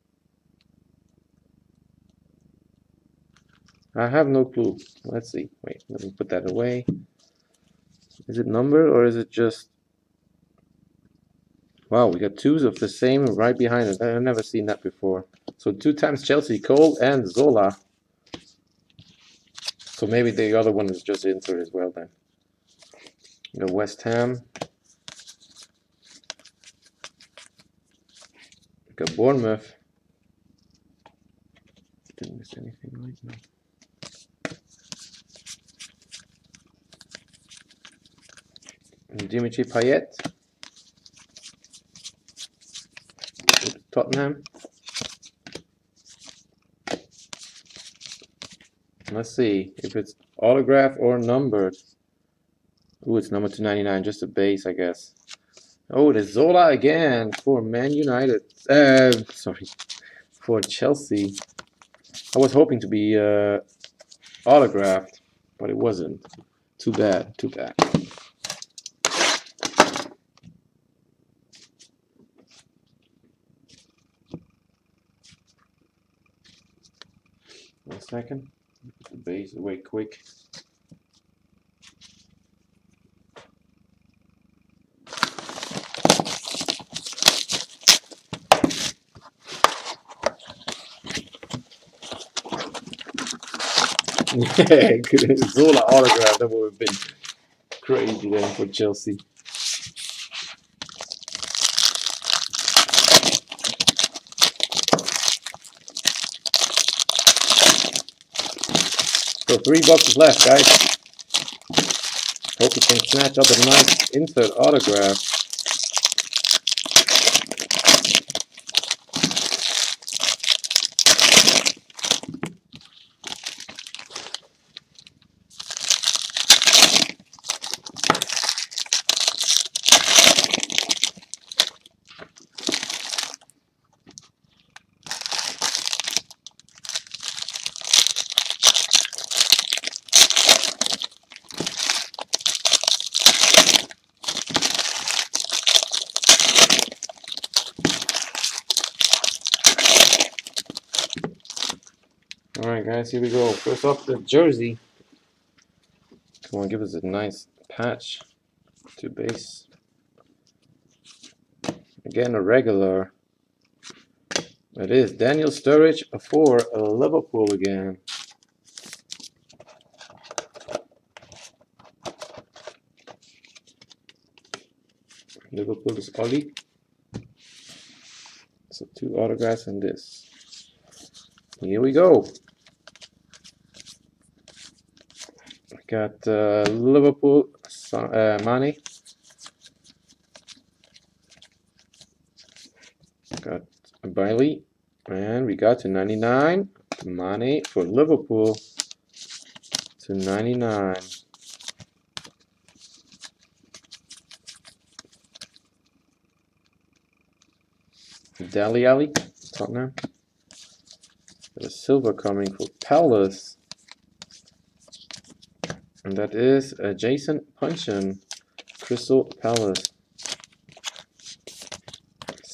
I have no clue. Let's see. Wait, let me put that away. Is it numbered or is it just? Wow, we got twos of the same right behind it. I've never seen that before. So 2 times Chelsea, Cole and Zola. So maybe the other one is just insert as well then. The West Ham. Got Bournemouth. Didn't miss anything right now. And Dimitri Payet. Tottenham. Let's see if it's autograph or numbered. Ooh, it's numbered to 99, just a base, I guess. Oh, it is Zola again for Man United. Sorry, for Chelsea. I was hoping to be autographed, but it wasn't. Too bad, too bad. One second. Put the base away quick. Yeah, Zola autograph, that would have been crazy then for Chelsea. So 3 boxes left, guys. Hope you can snatch up a nice insert autograph. Alright guys, here we go. First off, the jersey. Come on, give us a nice patch to base. Again, a regular. It is Daniel Sturridge for Liverpool again. Liverpool is Oli. So 2 autographs in this. Here we go. Got Liverpool, Mane. Got Bailey. And we got to 99. Mane for Liverpool to 99. Dele Alli, Tottenham. Got a silver coming for Palace. And that is Jason Puncheon, Crystal Palace.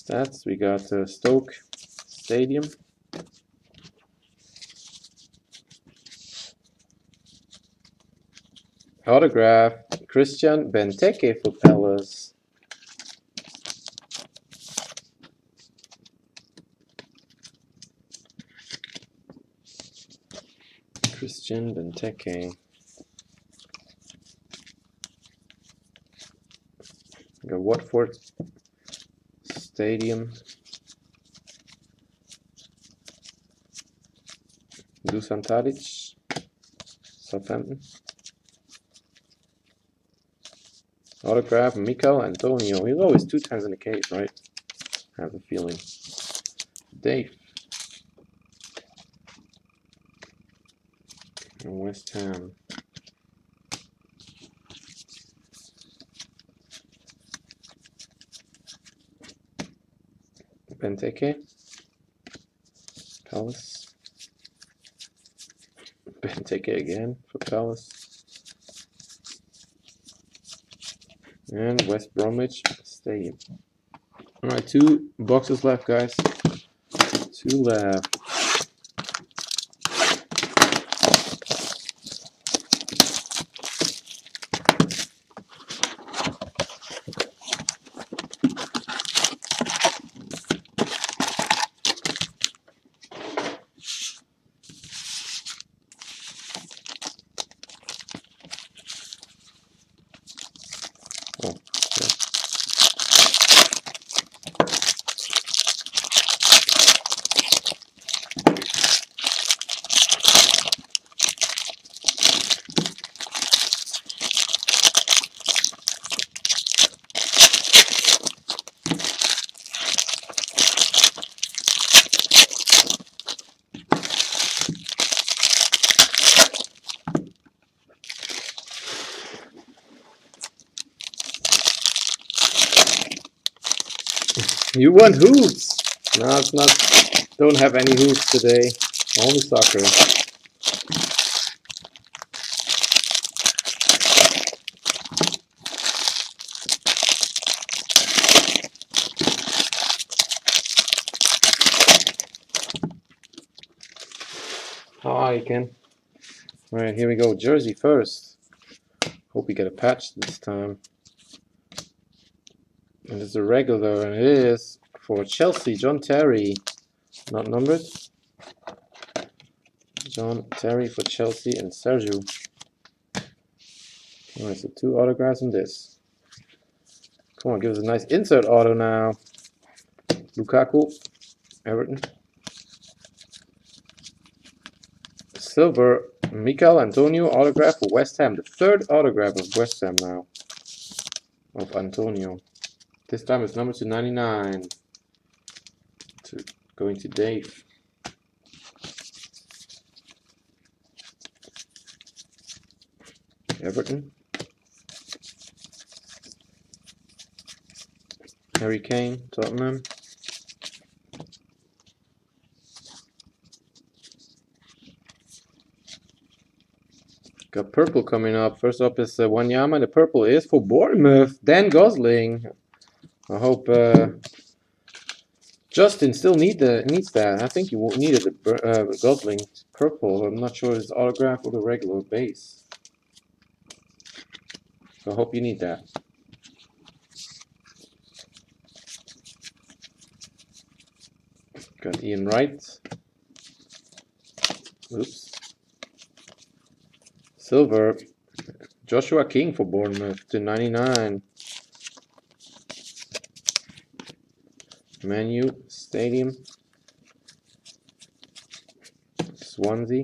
Stats, we got Stoke Stadium. Autograph, Christian Benteke for Palace. Christian Benteke. We got Watford Stadium. Dusan Tadic, Southampton. Autograph, Mikel Antonio. He's always 2 times in the case, right? I have a feeling. Dave. And West Ham. Benteke. Palace. Benteke again for Palace. And West Bromwich Stadium. Alright, 2 boxes left, guys. 2 left. Oh, yeah. You want hoops? No, it's not. Don't have any hoops today. Only soccer. Hi, Ken. Alright, here we go. Jersey first. Hope we get a patch this time. And it's a regular, and it is for Chelsea, John Terry. Not numbered. John Terry for Chelsea and Sergio. Alright, so 2 autographs in this. Come on, give us a nice insert auto now. Lukaku, Everton. Silver, Mikel Antonio autograph for West Ham. The 3rd autograph of West Ham now. Of Antonio. This time it's number 299. Going to Dave. Everton. Harry Kane, Tottenham. Got purple coming up. First up is Wanyama. The purple is for Bournemouth. Dan Gosling. I hope Justin still needs that. I think you needed the Gosling purple. I'm not sure if it's autograph or the regular base. So I hope you need that. Got Ian Wright. Oops. Silver. Joshua King for Bournemouth to 99. Man U Stadium. Swansea.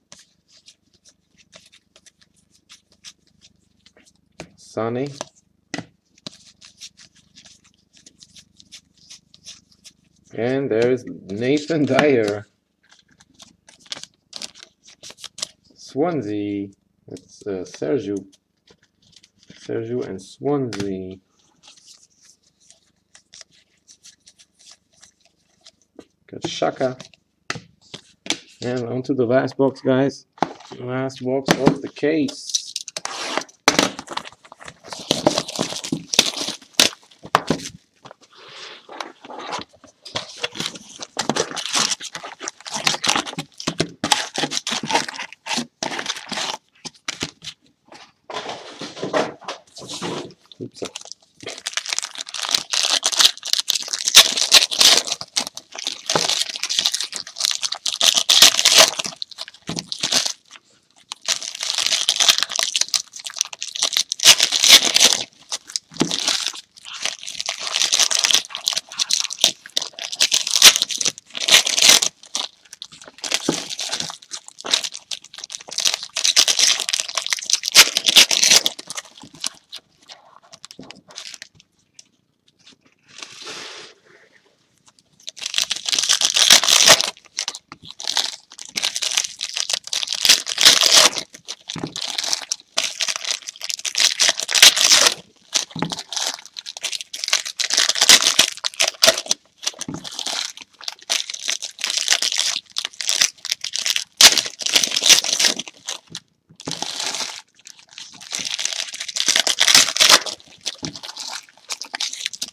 Sane. And there's Nathan Dyer. Swansea. It's Sergio. Sergio and Swansea. Got Shaka. And on to the last box, guys. Last box of the case.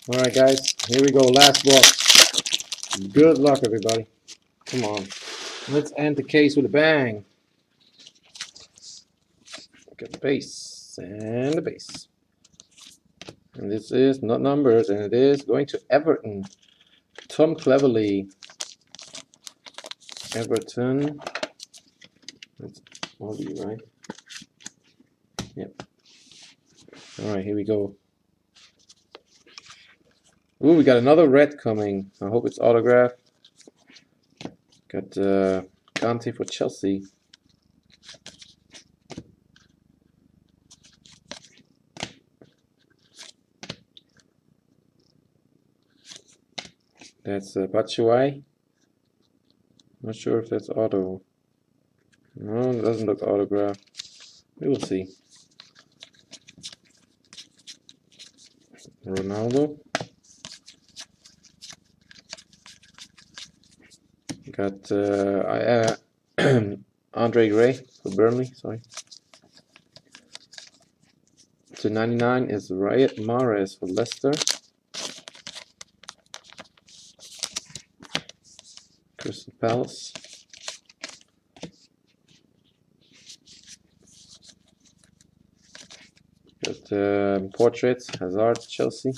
Alright guys, here we go, last box. Good luck everybody. Come on. Let's end the case with a bang. Got the base and the base. And this is not numbers, and it is going to Everton. Tom Cleverley. Everton. That's Aussie, right? Yep. Alright, here we go. Ooh, we got another red coming. I hope it's autographed. Got Kante for Chelsea. That's Batshuayi. Not sure if that's auto. No, it doesn't look autographed. We will see. Ronaldo. Got Andre Gray for Burnley, sorry. To 99 is Riyad Mahrez for Leicester. Crystal Palace. Got portraits, Hazard, Chelsea.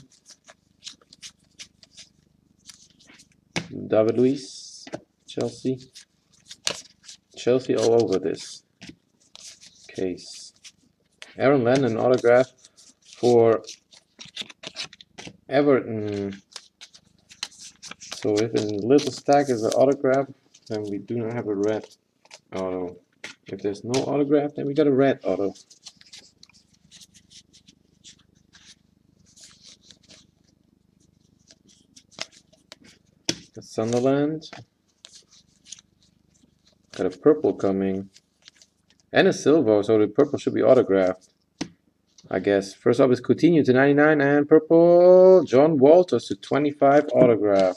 David Luiz, Chelsea. Chelsea all over this case. Aaron Lennon autograph for Everton. So if in little stack is an autograph, then we do not have a red auto. If there's no autograph, then we got a red auto. Got Sunderland. Got a purple coming. And a silver, so the purple should be autographed, I guess. First up is Coutinho to 99 and purple. John Walters to 25 autograph.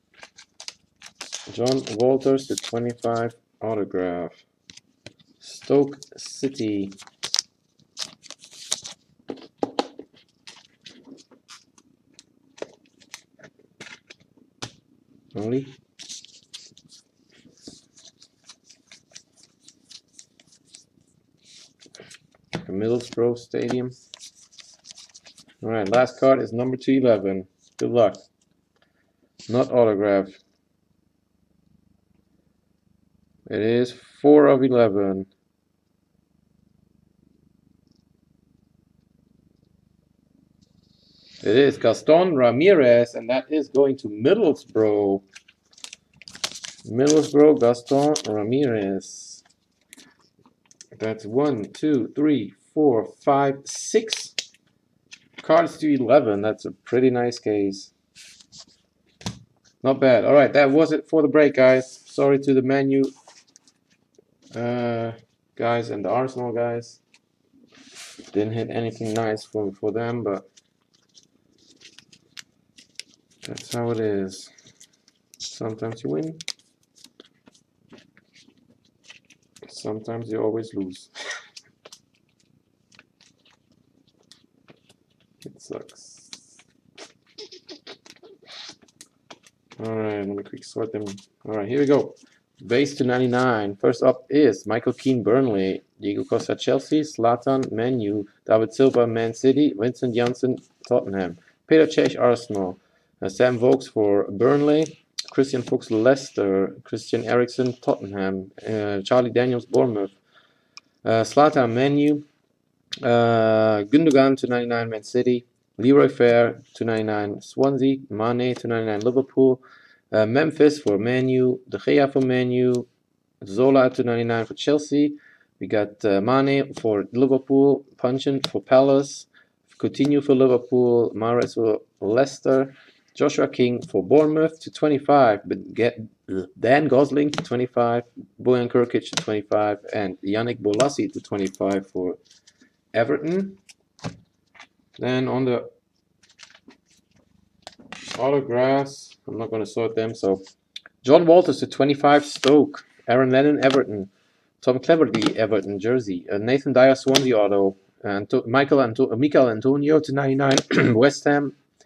John Walters to 25 autograph. Stoke City. Only. Middlesbrough Stadium. Alright, last card is number 211. Good luck. Not autographed. It is 4 of 11. It is Gaston Ramirez, and that is going to Middlesbrough. Middlesbrough, Gaston Ramirez. That's 1, 2, 3, 4, 5, 6 cards to 11. That's a pretty nice case. Not bad. All right, that was it for the break, guys. Sorry to the Man U guys and the Arsenal guys. Didn't hit anything nice for them, but that's how it is. Sometimes you win. Sometimes you always lose. It sucks. Alright, let me quick sort them. Alright, here we go. Base to 99. First up is Michael Keane, Burnley. Diego Costa, Chelsea. Zlatan, Man U. David Silva, Man City. Vincent Janssen, Tottenham. Peter Cech, Arsenal. Sam Vokes for Burnley. Christian Fuchs, Leicester. Christian Eriksen, Tottenham. Charlie Daniels, Bournemouth. Zlatan, Man U. Gundogan to 99, Man City. Leroy Fair to 99, Swansea. Mane to 99, Liverpool. Memphis for Man U. De Gea for Man U. Zola to 99 for Chelsea. We got Mane for Liverpool. Punchin for Palace. Coutinho for Liverpool. Mahrez for Leicester. Joshua King for Bournemouth to 25. But get Dan Gosling to 25. Bojan Krkic to 25. And Yannick Bolasie to 25 for Everton. Then on the autographs, I'm not going to sort them. So John Walters to 25, Stoke. Aaron Lennon, Everton. Tom Cleverley, Everton jersey. Nathan Dyer, Swansea auto. Michael Antonio to 99, West Ham.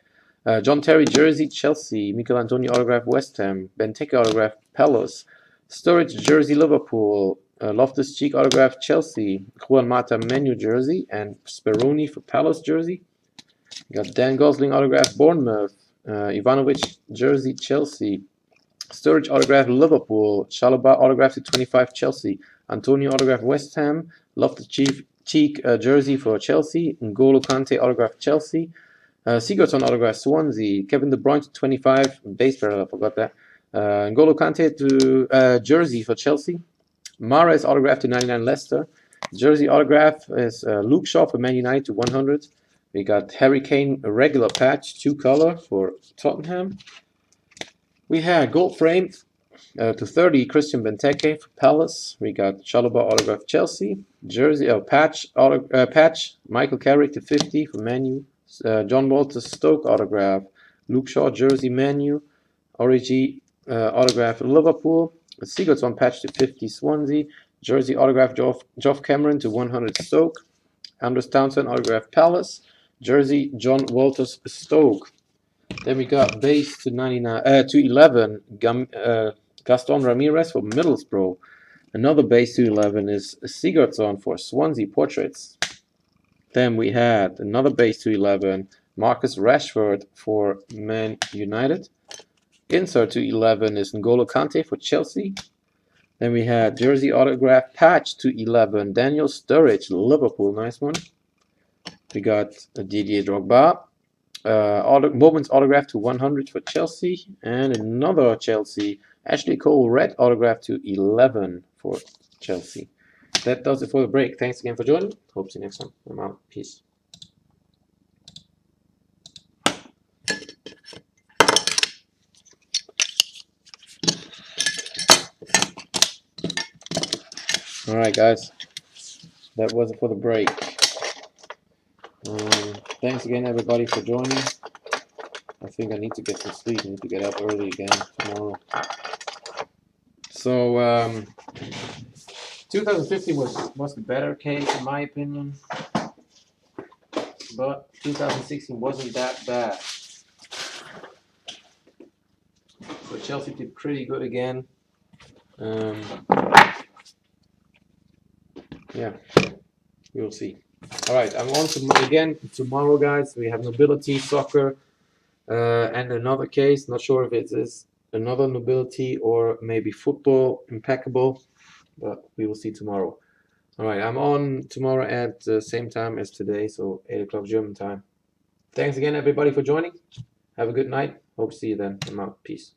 John Terry jersey, Chelsea. Michael Antonio autograph, West Ham. Benteke autograph, Palace. Sturridge jersey, Liverpool. Loftus-Cheek autograph, Chelsea. Juan Mata menu jersey, and Speroni for Palace jersey. Got Dan Gosling autograph, Bournemouth. Ivanovic jersey, Chelsea. Sturridge autograph, Liverpool. Chalobah autograph to 25, Chelsea. Antonio autograph, West Ham. Loftus-Cheek jersey for Chelsea. N'Golo Kante autograph, Chelsea. Sigurdsson autograph, Swansea. Kevin De Bruyne to 25, base parallel, I forgot that. N'Golo Kante to jersey for Chelsea. Mahrez autograph to 99, Leicester. Jersey autograph is Luke Shaw for Man United to 100. We got Harry Kane, a regular patch, 2 color for Tottenham. We had gold frame to 30, Christian Benteke for Palace. We got Chalobah autograph, Chelsea. Jersey patch, Michael Carrick to 50 for Man U. John Walters Stoke autograph. Luke Shaw jersey, Man U. Origi autograph, Liverpool. Sigurdsson patch to 50, Swansea. Jersey autograph, Geoff Cameron to 100, Stoke. Andros Townsend autograph, Palace. Jersey, John Walters Stoke. Then we got base to 11, Gaston Ramirez for Middlesbrough. Another base to 11 is Sigurdsson for Swansea Portraits. Then we had another base to 11, Marcus Rashford for Man United. Insert to 11 is N'Golo Kante for Chelsea. Then we had jersey autograph patch to 11, Daniel Sturridge, Liverpool, nice one. We got Didier Drogba. Moments autograph to 100 for Chelsea, and another Chelsea, Ashley Cole red autograph to 11 for Chelsea. That does it for the break. Thanks again for joining. Hope to see you next time. I'm out. Peace. Alright guys, that was it for the break. Thanks again everybody for joining. I think I need to get some sleep. I need to get up early again tomorrow. So 2015 was the better case in my opinion, but 2016 wasn't that bad. So Chelsea did pretty good again. Yeah, we'll see. Alright, I'm on to again tomorrow, guys. We have Nobility Soccer and another case. Not sure if it is another Nobility or maybe Football Impeccable, but we will see tomorrow. Alright, I'm on tomorrow at the same time as today, so 8 o'clock German time. Thanks again, everybody, for joining. Have a good night. Hope to see you then. I'm out. Peace.